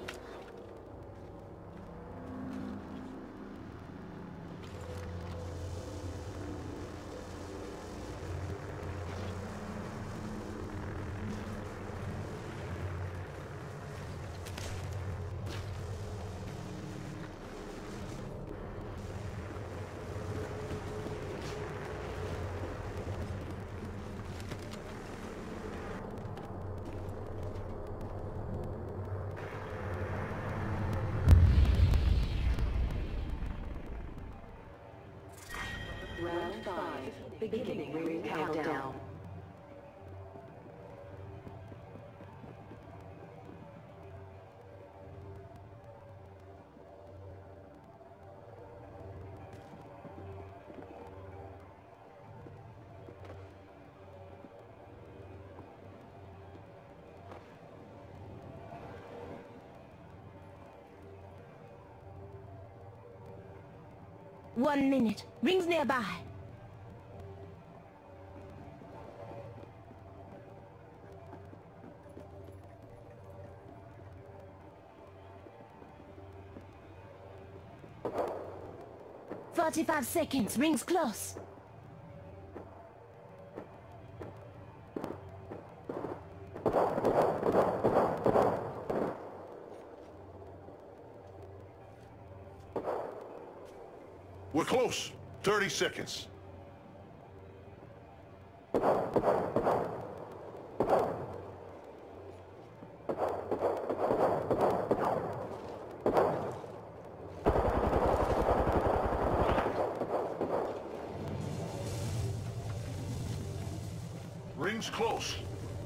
Round 5, beginning ring countdown. One minute. Rings nearby. "45 seconds. Rings close." We're close. 30 seconds. Ring's close.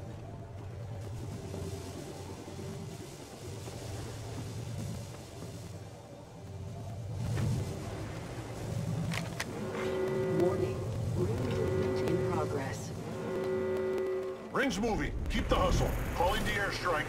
Ring's moving. Keep the hustle. Calling the airstrike.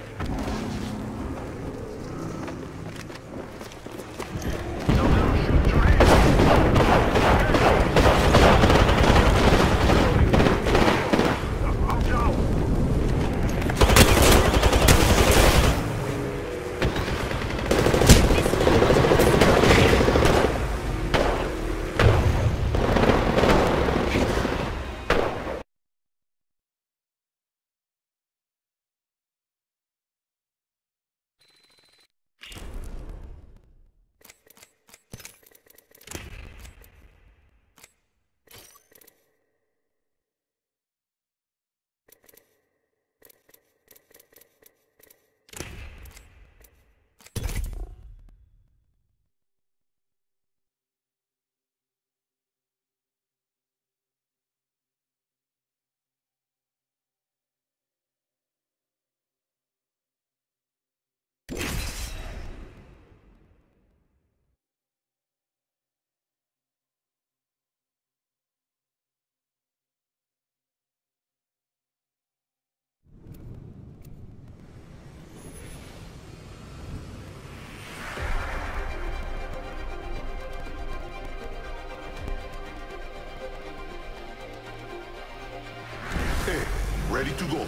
Ready to go.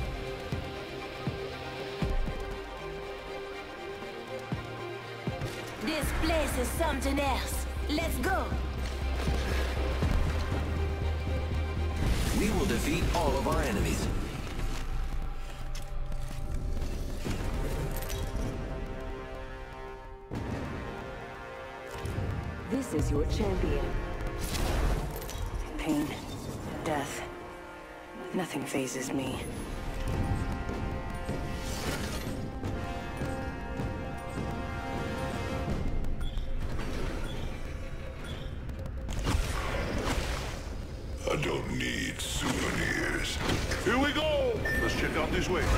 This place is something else. Let's go. We will defeat all of our enemies. This is your champion. Pain, death. Nothing phases me. I don't need souvenirs. Here we go! Let's check out this way.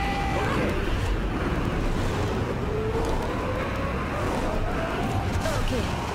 Okay.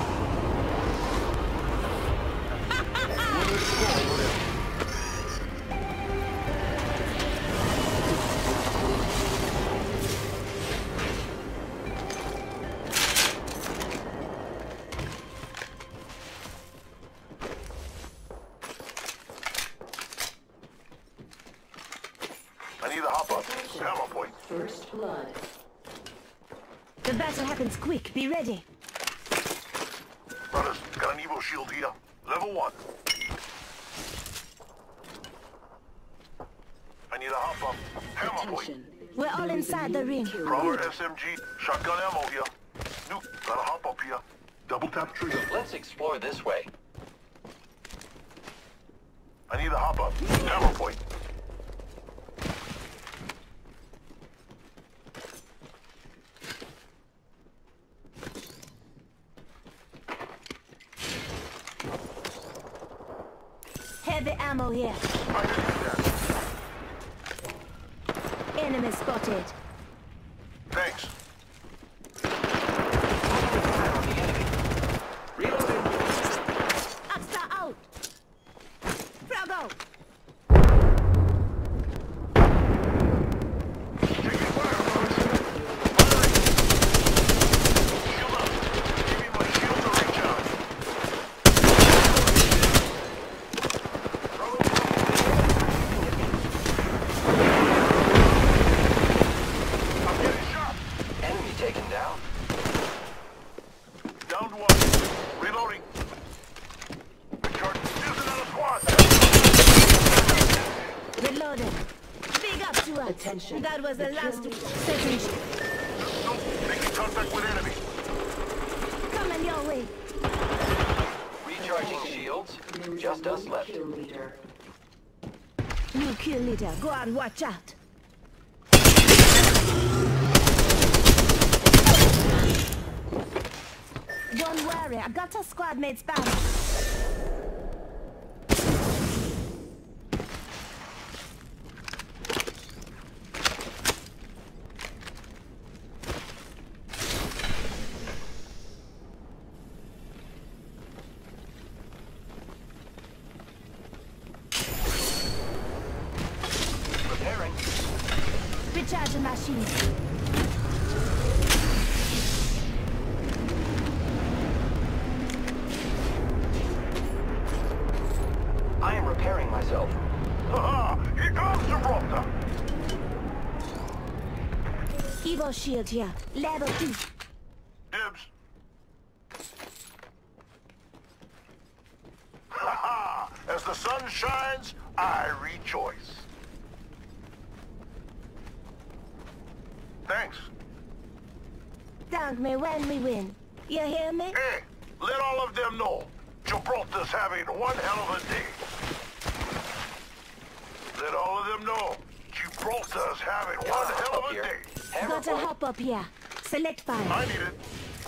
I need need a hop-up. Ammo point. First blood. The battle happens quick. Be ready. Brothers, got an Evo shield here. Level 1. I need a hop-up. Ammo point. We're all inside the ring. Prowler SMG. Shotgun ammo here. Nuke, got a hop-up here. Double tap trigger. Let's explore this way. I need a hop-up. Ammo point. Heavy ammo here. I didn't need that. Enemy spotted. Thanks. Asta out. Frog out. Taking fire, brothers. Shield up. Give me my shield to recharge. I'm getting shot. Enemy taken down. Downed one. Reloading. Recharge. There's another squad. Reloaded. Big up to us. Attention. That was the last second. Nope. Making contact with enemy. Coming your way. Recharging shields. Just us left. Kill leader. New kill leader. Go on, watch out. Don't worry, I got a squad mate's back. Repairing. Recharging machine. I am repairing myself. Haha! Here comes Gibraltar! Evo shield here. Level 2. Dibs. Haha! As the sun shines, I rejoice. Thanks. Thank me when we win. You hear me? Hey, let all of them know. Gibraltar's having one hell of a day. Let all of them know. Gibraltar's having one hell of a day. Got a hop up here. Select fire. I need it.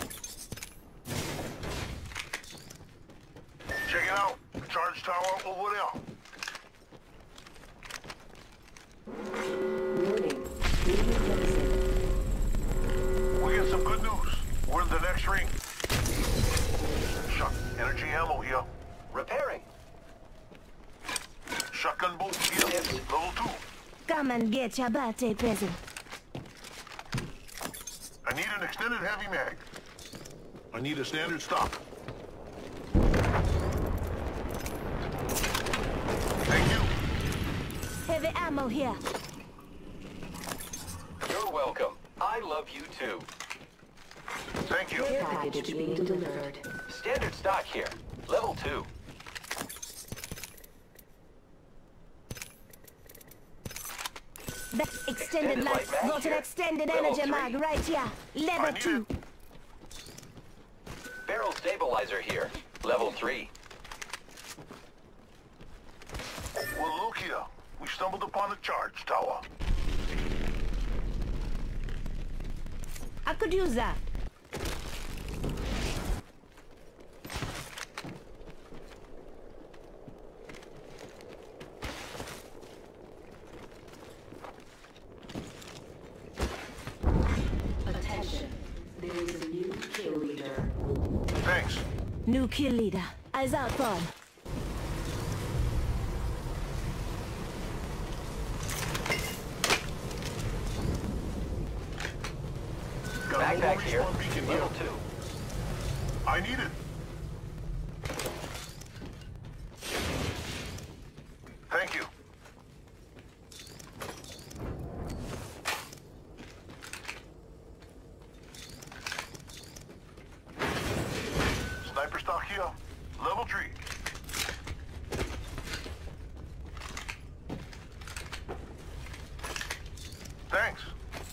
Check it out. Charge tower over there. Warning. We get some good news. We're in the next ring. Shot. Energy ammo here. Repairing. Shotgun bolt here. Level 2. Come and get your birthday present. I need an extended heavy mag. I need a standard stock. Thank you. Heavy ammo here. You're welcome. I love you too. Thank you. Care package being delivered. Standard stock here. Level 2. Extended life. Got an extended energy mag right here. Level 2. Barrel stabilizer here. Level 3. Well, look here. We stumbled upon a charge tower. I could use that. Attention. There is a new kill leader. Thanks. New kill leader. Eyes out, Paul. Backpack here. Level 2. I need it. Thank you. Thanks.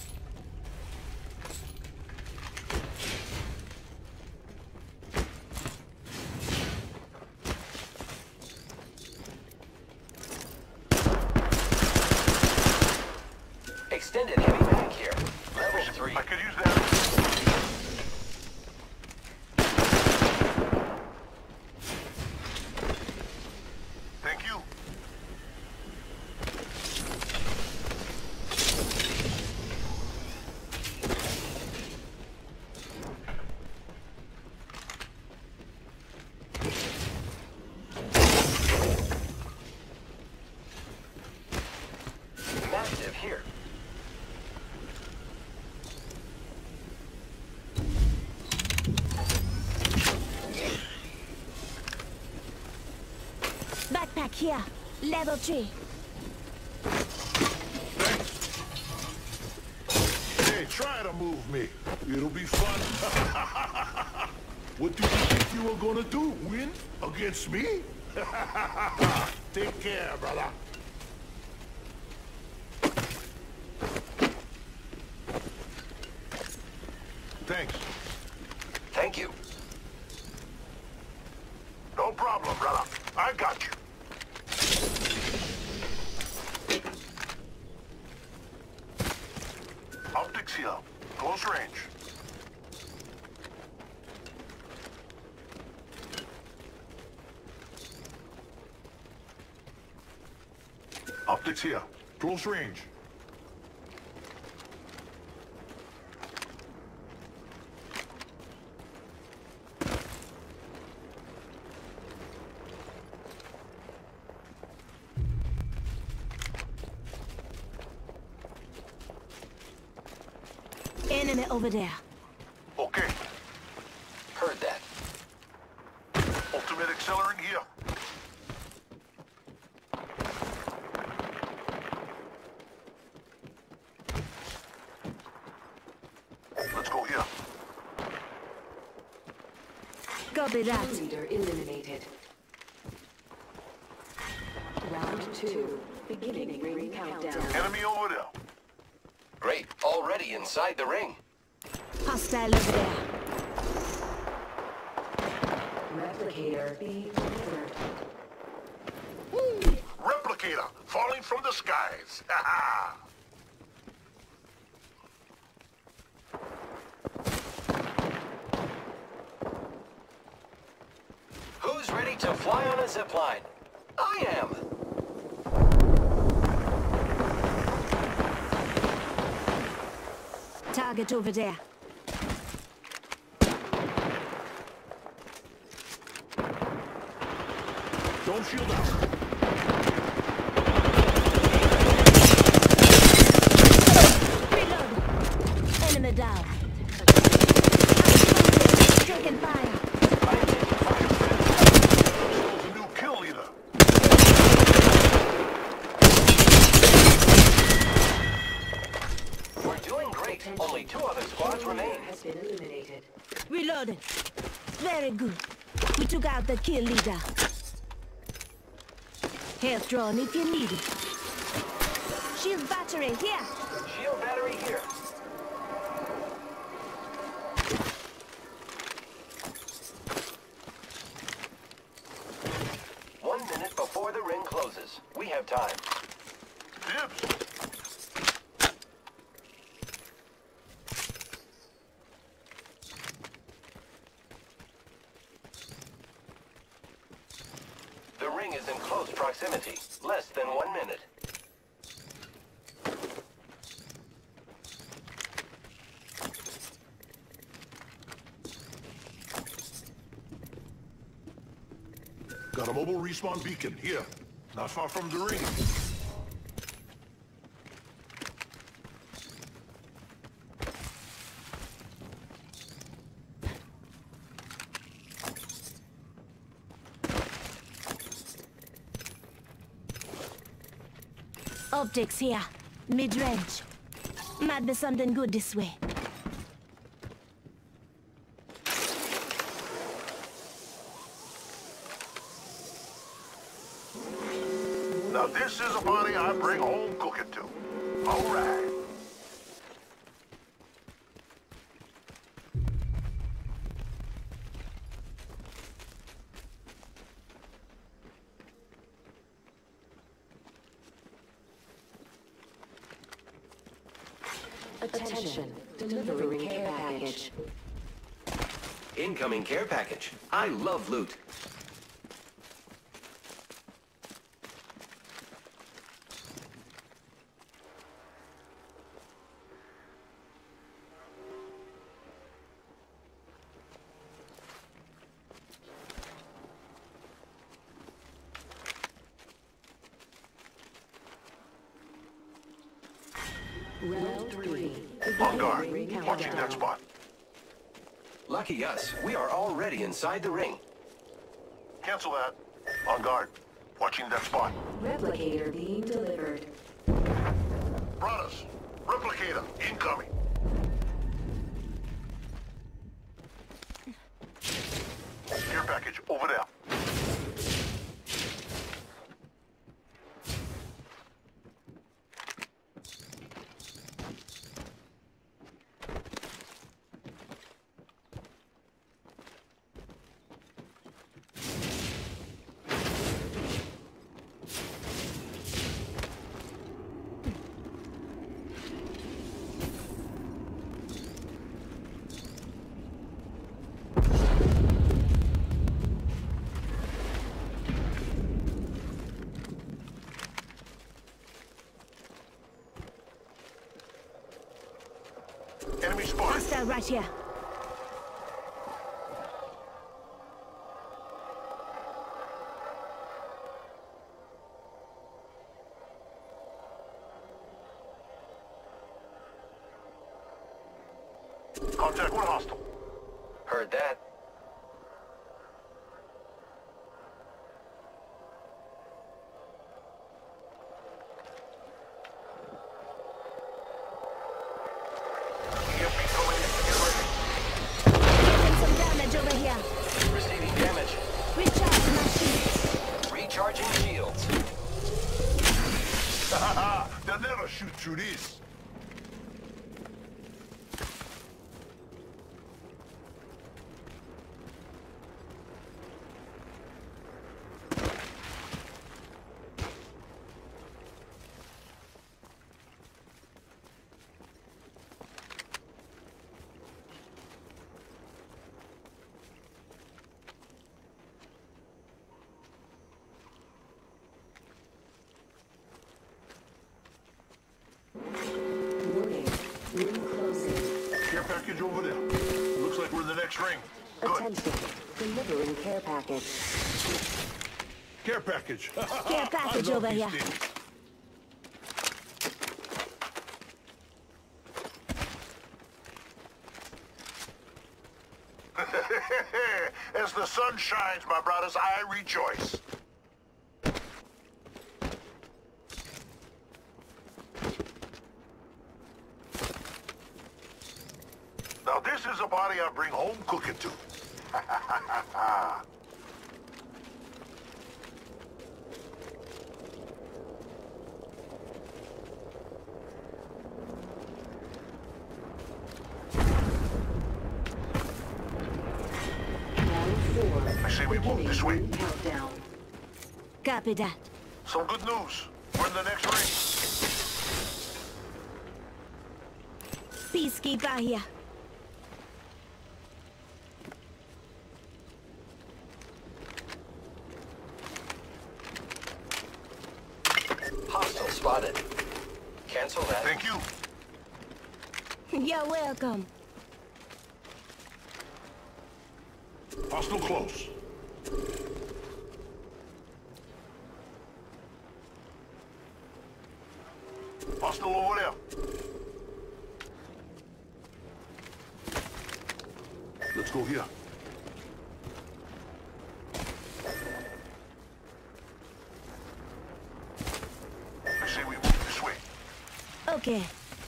Extended heavy mag here. Level 3. I could use that. Thank you. Massive here. Backpack here. Level 3. Hey, try to move me. It'll be fun. What do you think you were gonna do? Win against me? Take care, brother. Thanks. Thank you. No problem, brother. I got you. Optics here. Close range. Optics here. Close range. Enemy over there. Okay. Heard that. Ultimate accelerant here. Let's go here. Copy that. Leader eliminated. Round 2. Beginning ring countdown. Enemy over there. Great. Already inside the ring. Hostile over there. Replicator being delivered. Replicator falling from the skies. Who's ready to fly on a zipline? I am. Target over there. Don't shield us. Reload. Enemy down. Taking fire. Shows a new kill leader. We're doing great. Only 2 other squads remain. Has been eliminated. Reloaded. Very good. We took out the kill leader. Health drone if you need it. Shield battery here. Shield battery here. One minute before the ring closes. We have time. Dibs. The ring is in close proximity. Less than 1 minute. Got a mobile respawn beacon here. Not far from the ring. Optics here. Mid-range. Might be something good this way. Now this is a party I bring home cooking to. All right. Attention, delivering care package. Incoming care package. I love loot. Round 3. On guard. Watching that spot. Lucky us. We are already inside the ring. Cancel that. On guard. Watching that spot. Replicator being delivered. Brothers, replicator incoming. Care package over there. Enemy spotted. Hostile right here. Contact with hostile. Heard that. Taking some damage over here. Receiving damage. Recharge my shields. Recharging shields. They'll never shoot through this. Warning. Ring closing. Care package over there. Looks like we're in the next ring. Good. Attention, delivering care package. Care package. Care package over here. As the sun shines, my brothers, I rejoice. Now this is a body I bring home cooking to. I say we move this way. Countdown. Copy that. Some good news. We're in the next ring. Peacekeeper here. Hostile spotted. Cancel that. Thank you. You're welcome. Hostile close. Hostile over there. Let's go here. I say we move this way. Okay.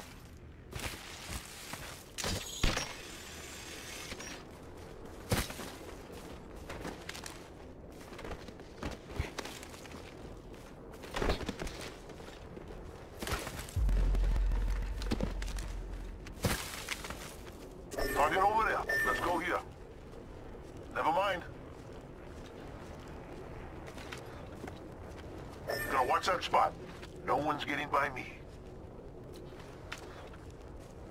Target over there. Let's go here. Never mind. Gonna watch that spot. No one's getting by me.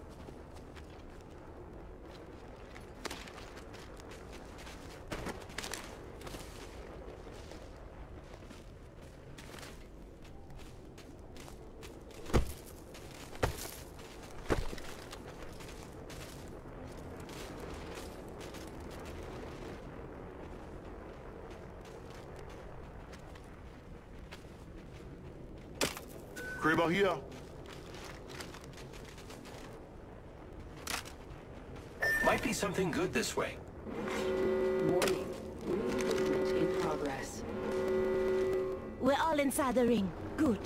Scraper here. Might be something good this way. Warning. Movement in progress. We're all inside the ring. Good.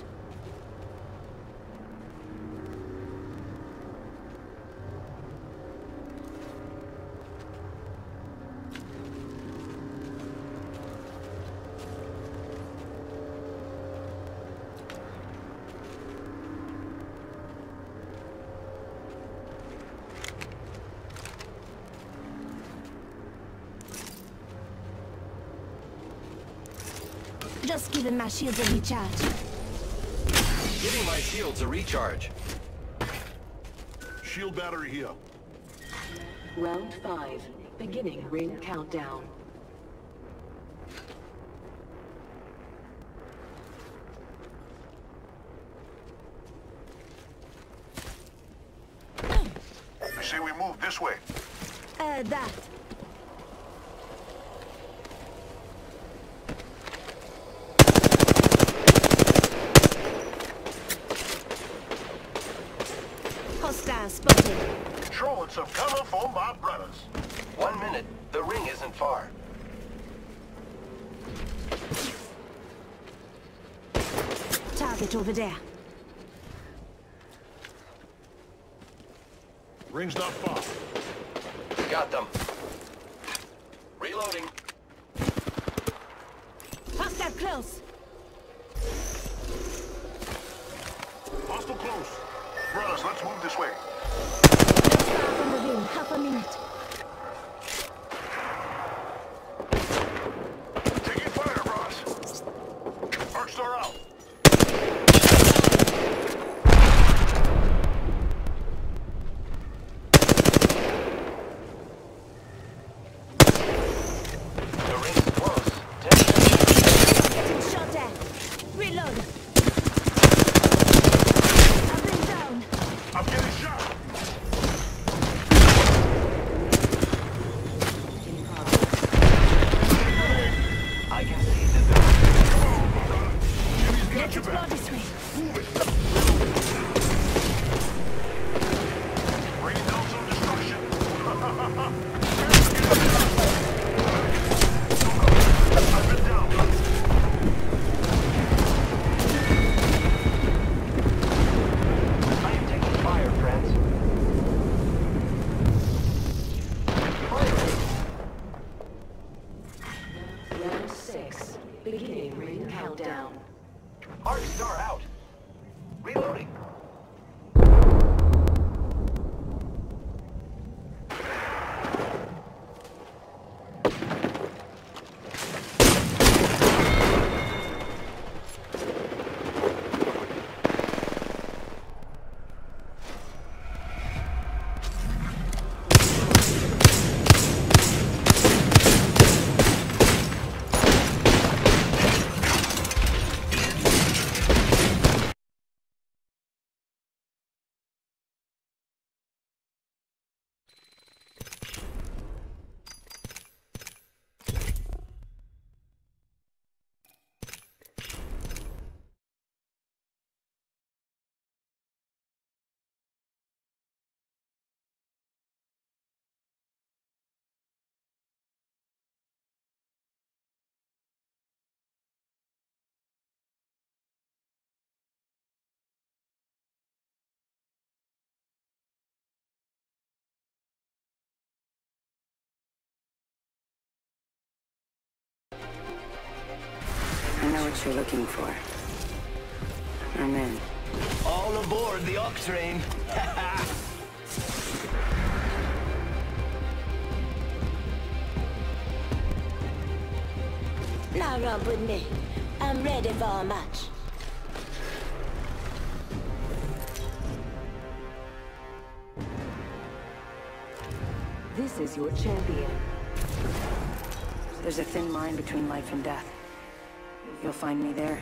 Just giving my shields a recharge. Giving my shields a recharge. Shield battery here. Round 5. Beginning ring countdown. I say we move this way. That. Hostile spotted. Throwing some cover for my brothers. 1 minute. The ring isn't far. Target over there. Ring's not far. Got them. Reloading. Hostile close. Hostile close. Brothers, let's move this way. Not far from the ring. Half a minute. Taking fire, Ross. Arc star out. The ring's close. 10 seconds. Getting shot at. Reload. I've been down. I'm getting shot. I can see that the Come on, brother. Jimmy's got Let's your explore back. this way. Move it. Bringing down some destruction. I've been down. I am taking fire, friends. Round 6. Beginning ring countdown. Arc star out. Reloading. I know what you're looking for. I'm in. All aboard the Ock train. Now romp with me. I'm ready for a match. This is your champion. There's a thin line between life and death. You'll find me there.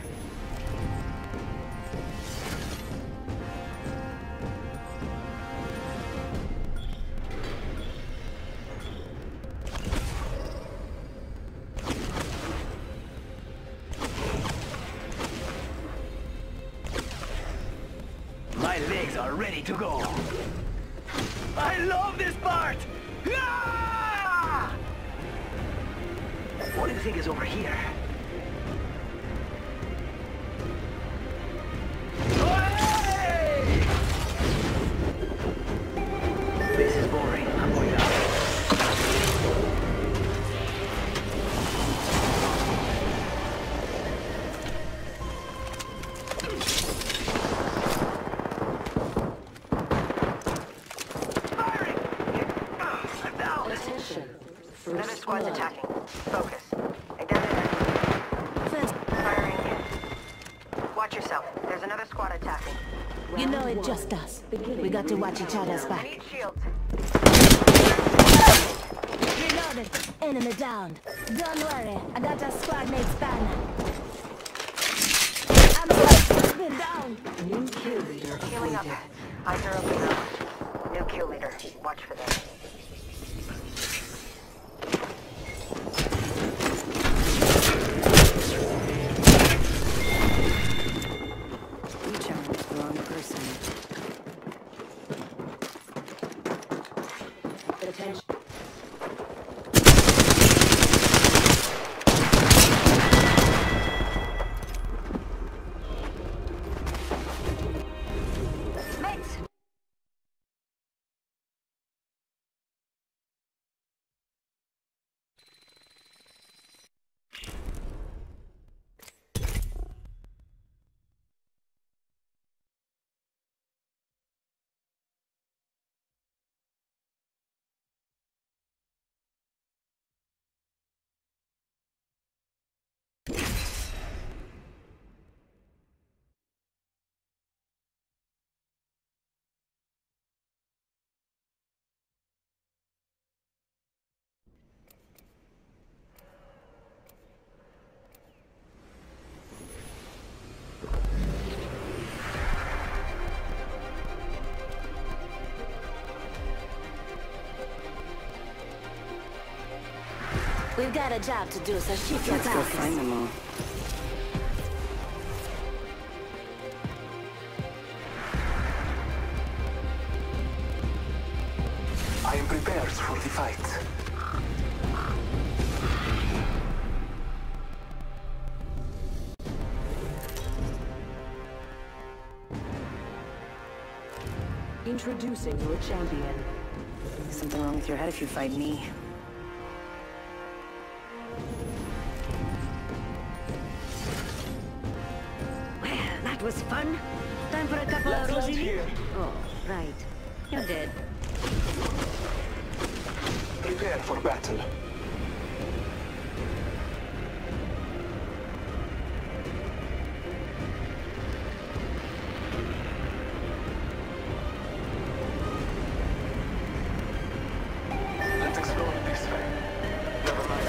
Enemies are ready to go. I love this part! Ah! What do you think is over here? Hey! This is boring. I'm going out. Another squad's attacking. Focus. Identify. First, Firing in. Watch yourself. There's another squad attacking. you know it's just us. We got to watch each other's I back. need shields. Reloaded. Enemy downed. Don't worry, I got a squad mate's banner. I'm been down. New kill leader Healing up. Eyes are open now. New kill leader. Watch for them. You challenged the wrong person. Attention. Mates! We've got a job to do, so shift your Let's go focus. find them all. I am prepared for the fight. Introducing your champion. Something wrong with your head if you fight me. Well, that was fun. Time for a couple of Let's land rosy. here. Oh, right. You're dead. Prepare for battle. Let's explore this way. Never mind.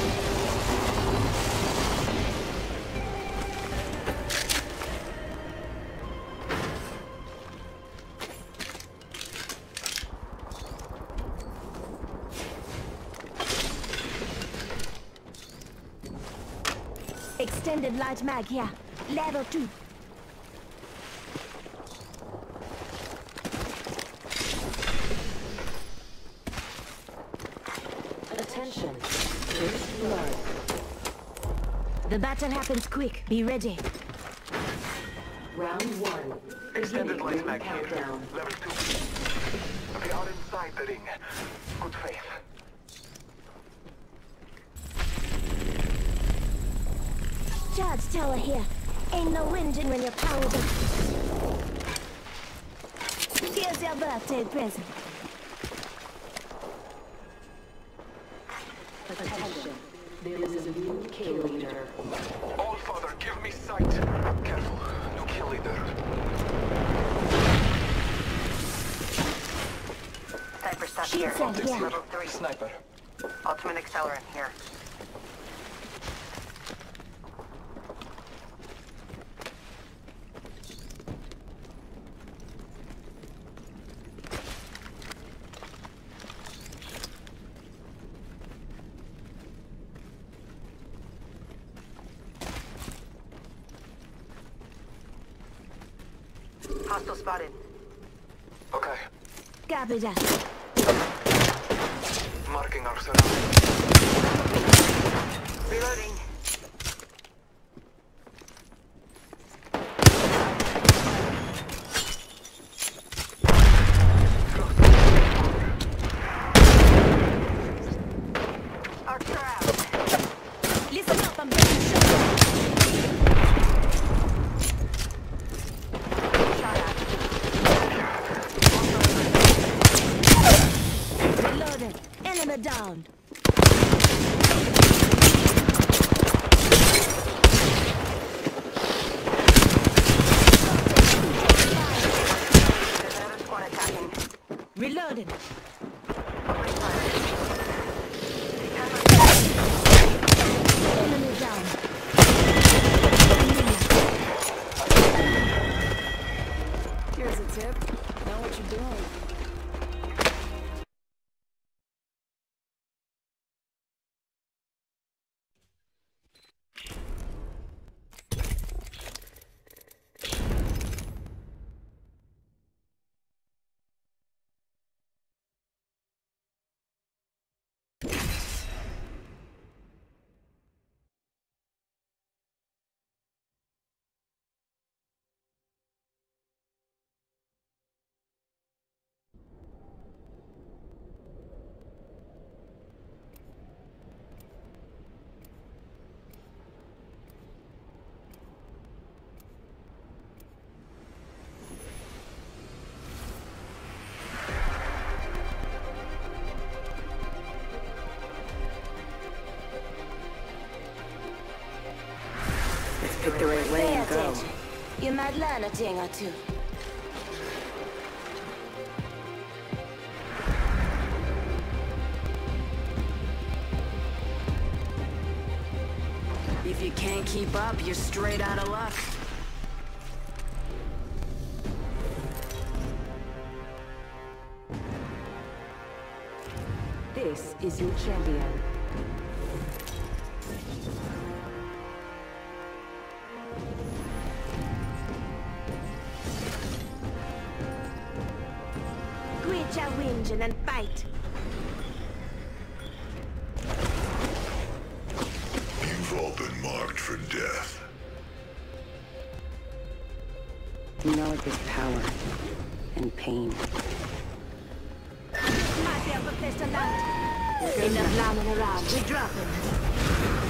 Extended light mag here. Level 2. Attention. First blood. The battle happens quick. Be ready. Round 1. Extended Beginning light ring mag here. countdown. Level 2. We are inside the ring. Good faith. Charge tower here. Ain't no whinging when you're powered up. Here's your birthday present. Attention. There is a new kill leader. All Father, give me sight. Careful, new kill leader. Sniper stuck Shield here. cell here. Level 3. Sniper. Ultimate accelerant here. Hostile spotted. scavenger. Marking our surroundings. Reloading. Archer out. Listen up, I'm getting shot at. Reloaded. Enemy down. There's another squad attacking. Reloaded. Enemy down. Here's a tip. Know what you're doing. Pick the right way and go. You might learn a thing or two. If you can't keep up, you're straight out of luck. This is your champion. Quit your whinging and fight. You've all been marked for death. You know it is power and pain. Myself a place to land. Enough lambing around. We're dropping.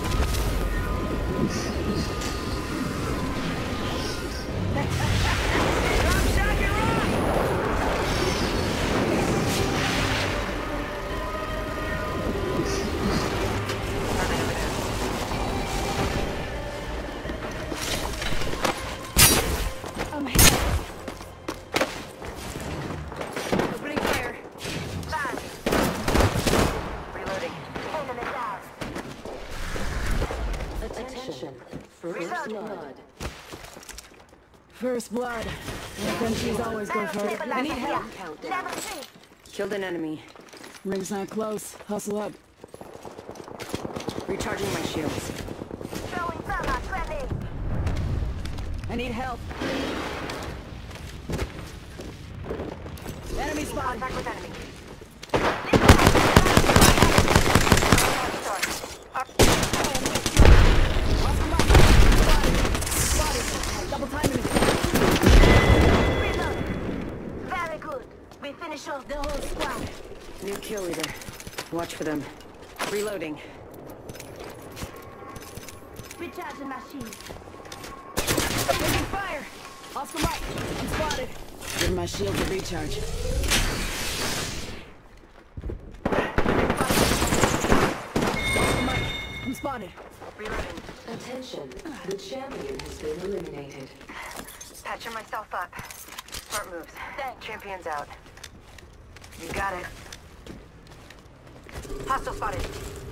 First blood. Countries always go first. I need help. Level 3. Killed an enemy. Ring's not close. Hustle up. Recharging my shields. Throwing thermite grenade. I need help. Enemy spotted. Contact with enemy. Double timing it. Reload. Very good. We finish off the whole squad. New kill leader. Watch for them. Reloading. Recharging my shield. Taking fire. Off the mic. I'm spotted. Give my shield a recharge. Off the mic. I'm spotted. Reloading. Attention. The champion has been eliminated. Patching myself up. Smart moves. Champion's out. You got it. Hostile spotted.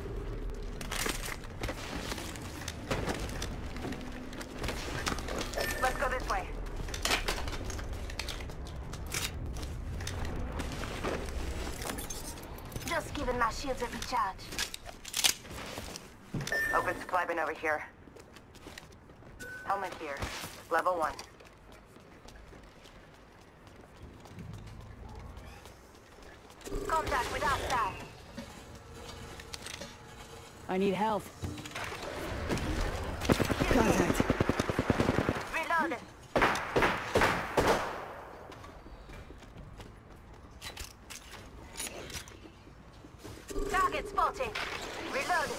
Let's go this way. Just giving my shields a recharge. Open supply bin over here. Helmet here. Level 1. Contact with Asta. I need health. Contact. Reload. Target spotted. Reload.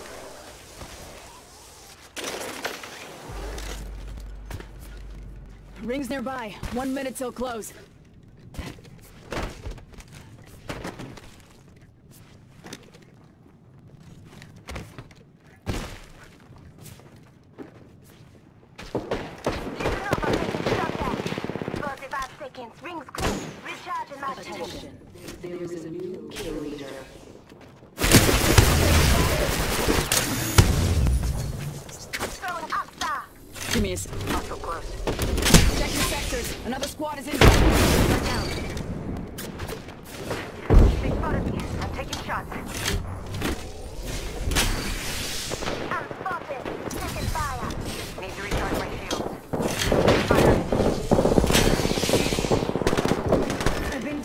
Ring's nearby. 1 minute till close. Rings close. Recharge and match. Attention. There is a new kill leader. Throwing up star. Give me a Not so close. check your sectors. Another squad is in. They're down. They spotted me. I'm taking shots. I'm spotted. Taking fire. Need to recharge my shields. Fire. I've been.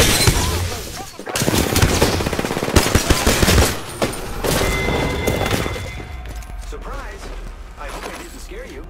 Surprise! I hope I didn't scare you.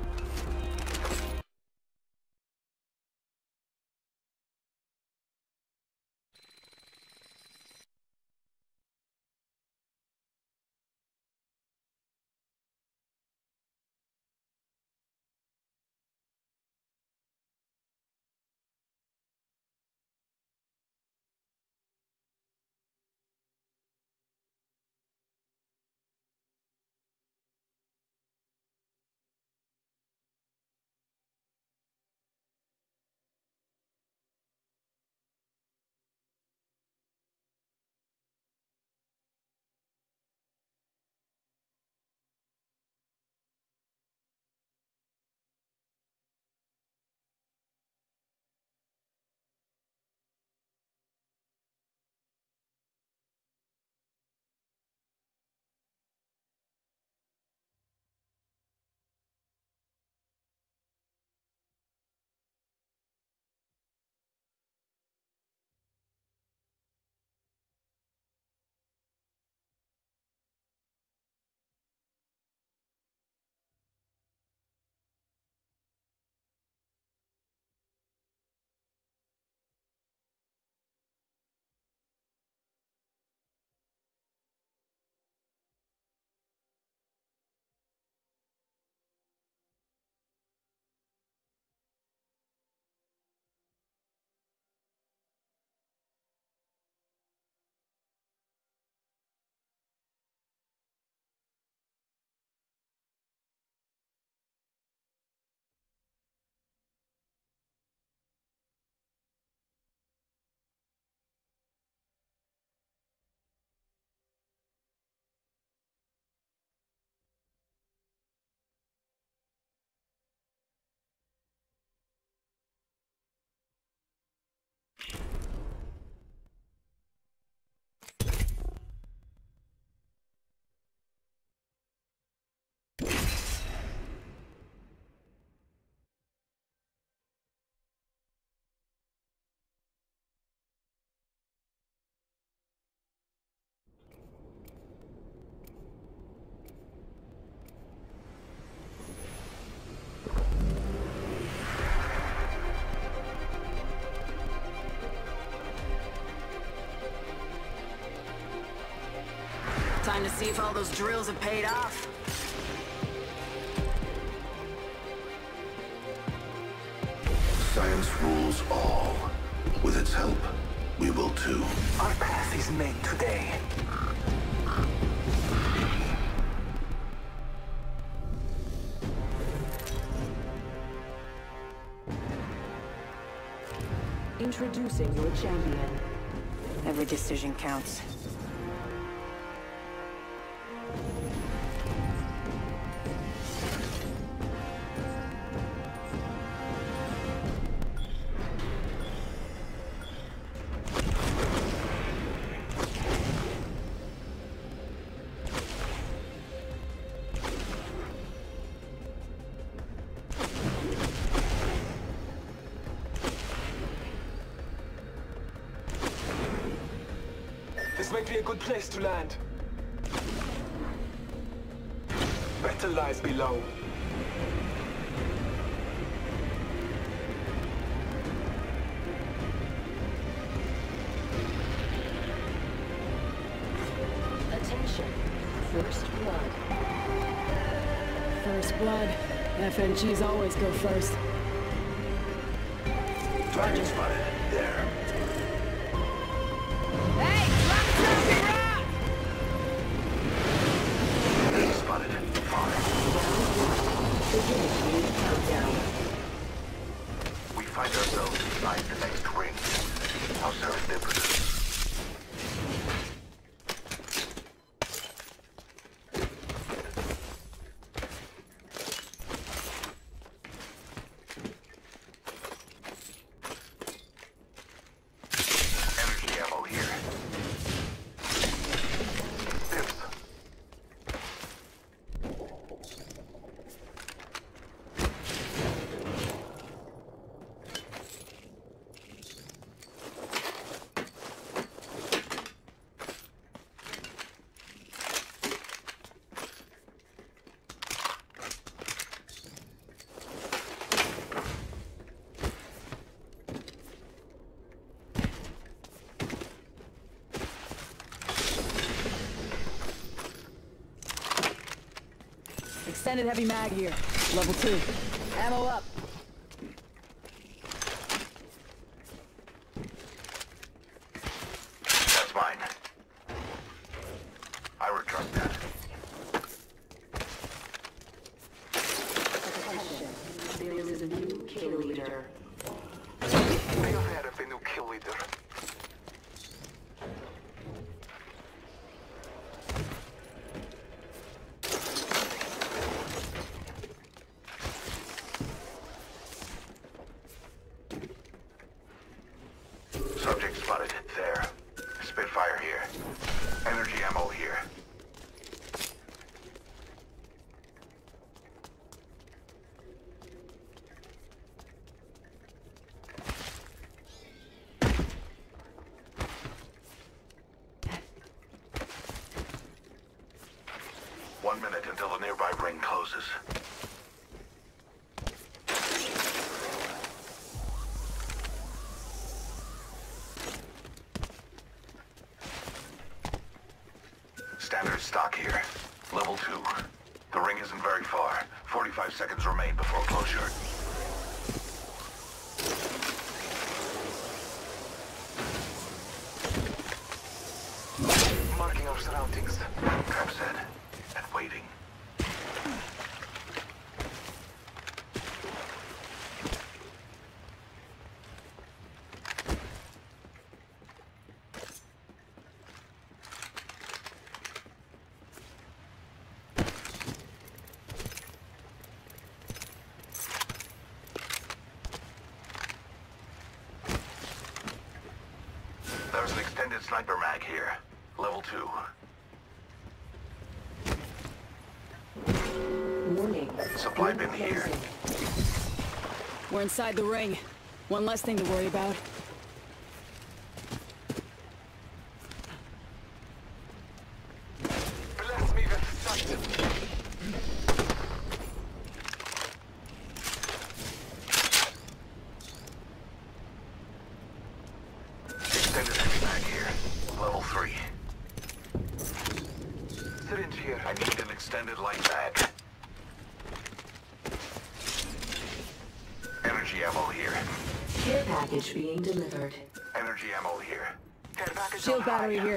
Time to see if all those drills have paid off. Science rules all. With its help, we will too. Our path is made today. Introducing your champion. Every decision counts. This might be a good place to land. Battle lies below. Attention. First blood. First blood. FNGs always go first. Target spotted. There. Hey! Drop something, rock! Spotted. Fine. Countdown. We find ourselves inside the next ring. How serendipitous. Energy ammo here. Dips. Extended heavy mag here. Level 2. Ammo up. That's mine. I retract that. Attention. There is a new kill leader. Be aware of a new kill leader. Subject spotted. There. Spitfire here. Energy ammo here. One minute until the nearby ring closes. Standard stock here. Level 2. The ring isn't very far. 45 seconds remain before closure. Marking our surroundings. Trap set. And waiting. There's an extended sniper mag here. Level 2. Warning. Supply bin here. We're inside the ring. One less thing to worry about. Bless me with sight. Extended heavy mag here. Level 3. Syringe here. I need an extended light mag. Energy ammo here. Care package being delivered. Energy ammo here. Care package Shield on battery high. here.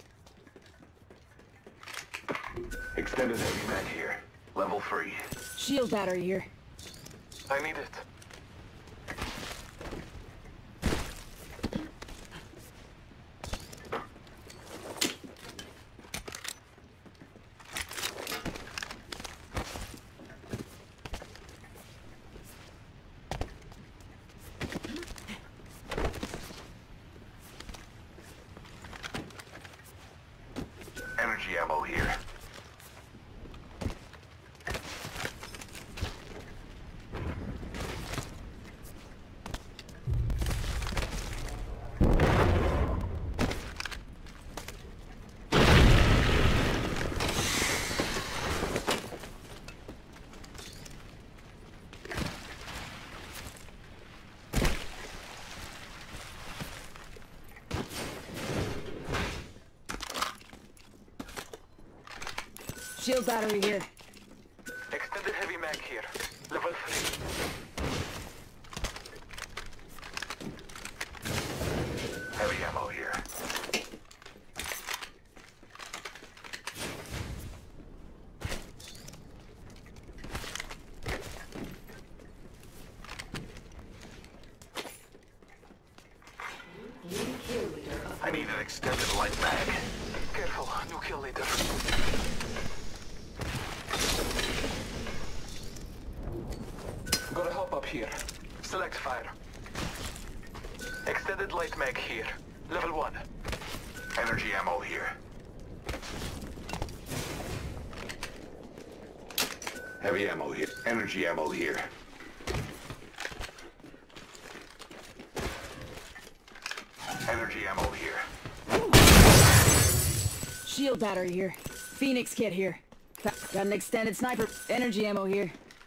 Extended heavy mag here. Level 3. Shield battery here. I need it. Energy ammo here. Shield battery here. Extended heavy mag here. Level 3. Heavy ammo here. I need an extended light mag. Careful, new kill leader. Gotta help up here. Select fire. Extended light mag here. Level 1. Energy ammo here. Heavy ammo here. Energy ammo here. Energy ammo here. Shield battery here. Phoenix kit here. Got an extended sniper. Energy ammo here.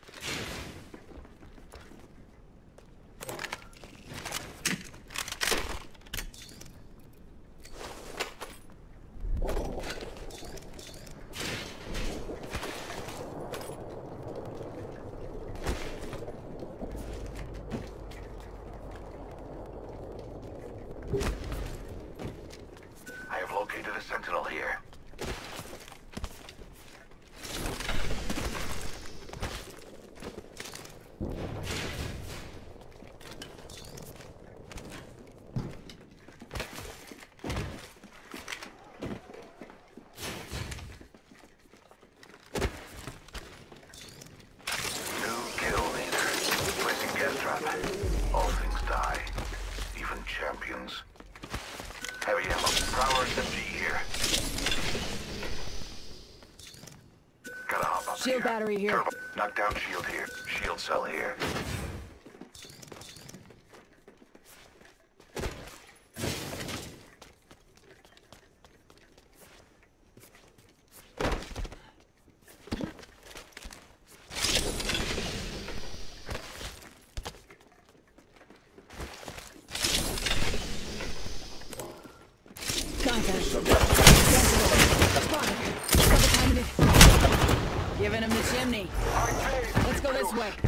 I have located a sentinel here. New kill leader. Placing gas trap. All things die. Even champions. Heavy ammo. Power SMG here. Gotta hop up Shield battery here. Turbo. Knockdown shield here. Shield cell here. Giving him the chimney. Let's go this way.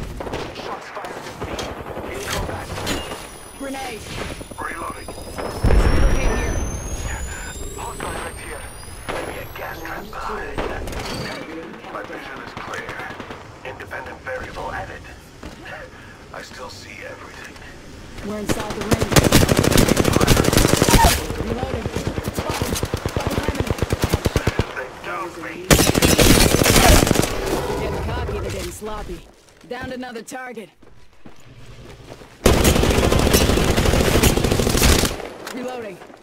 Grenade. Reloading. Relocate here. Hostile right here. Maybe a gas trap behind. My vision is clear. Independent variable added. I still see everything. We're inside the ring. Reloading. They downed me. Getting cocky, they're getting sloppy. Downed another target. Reloading.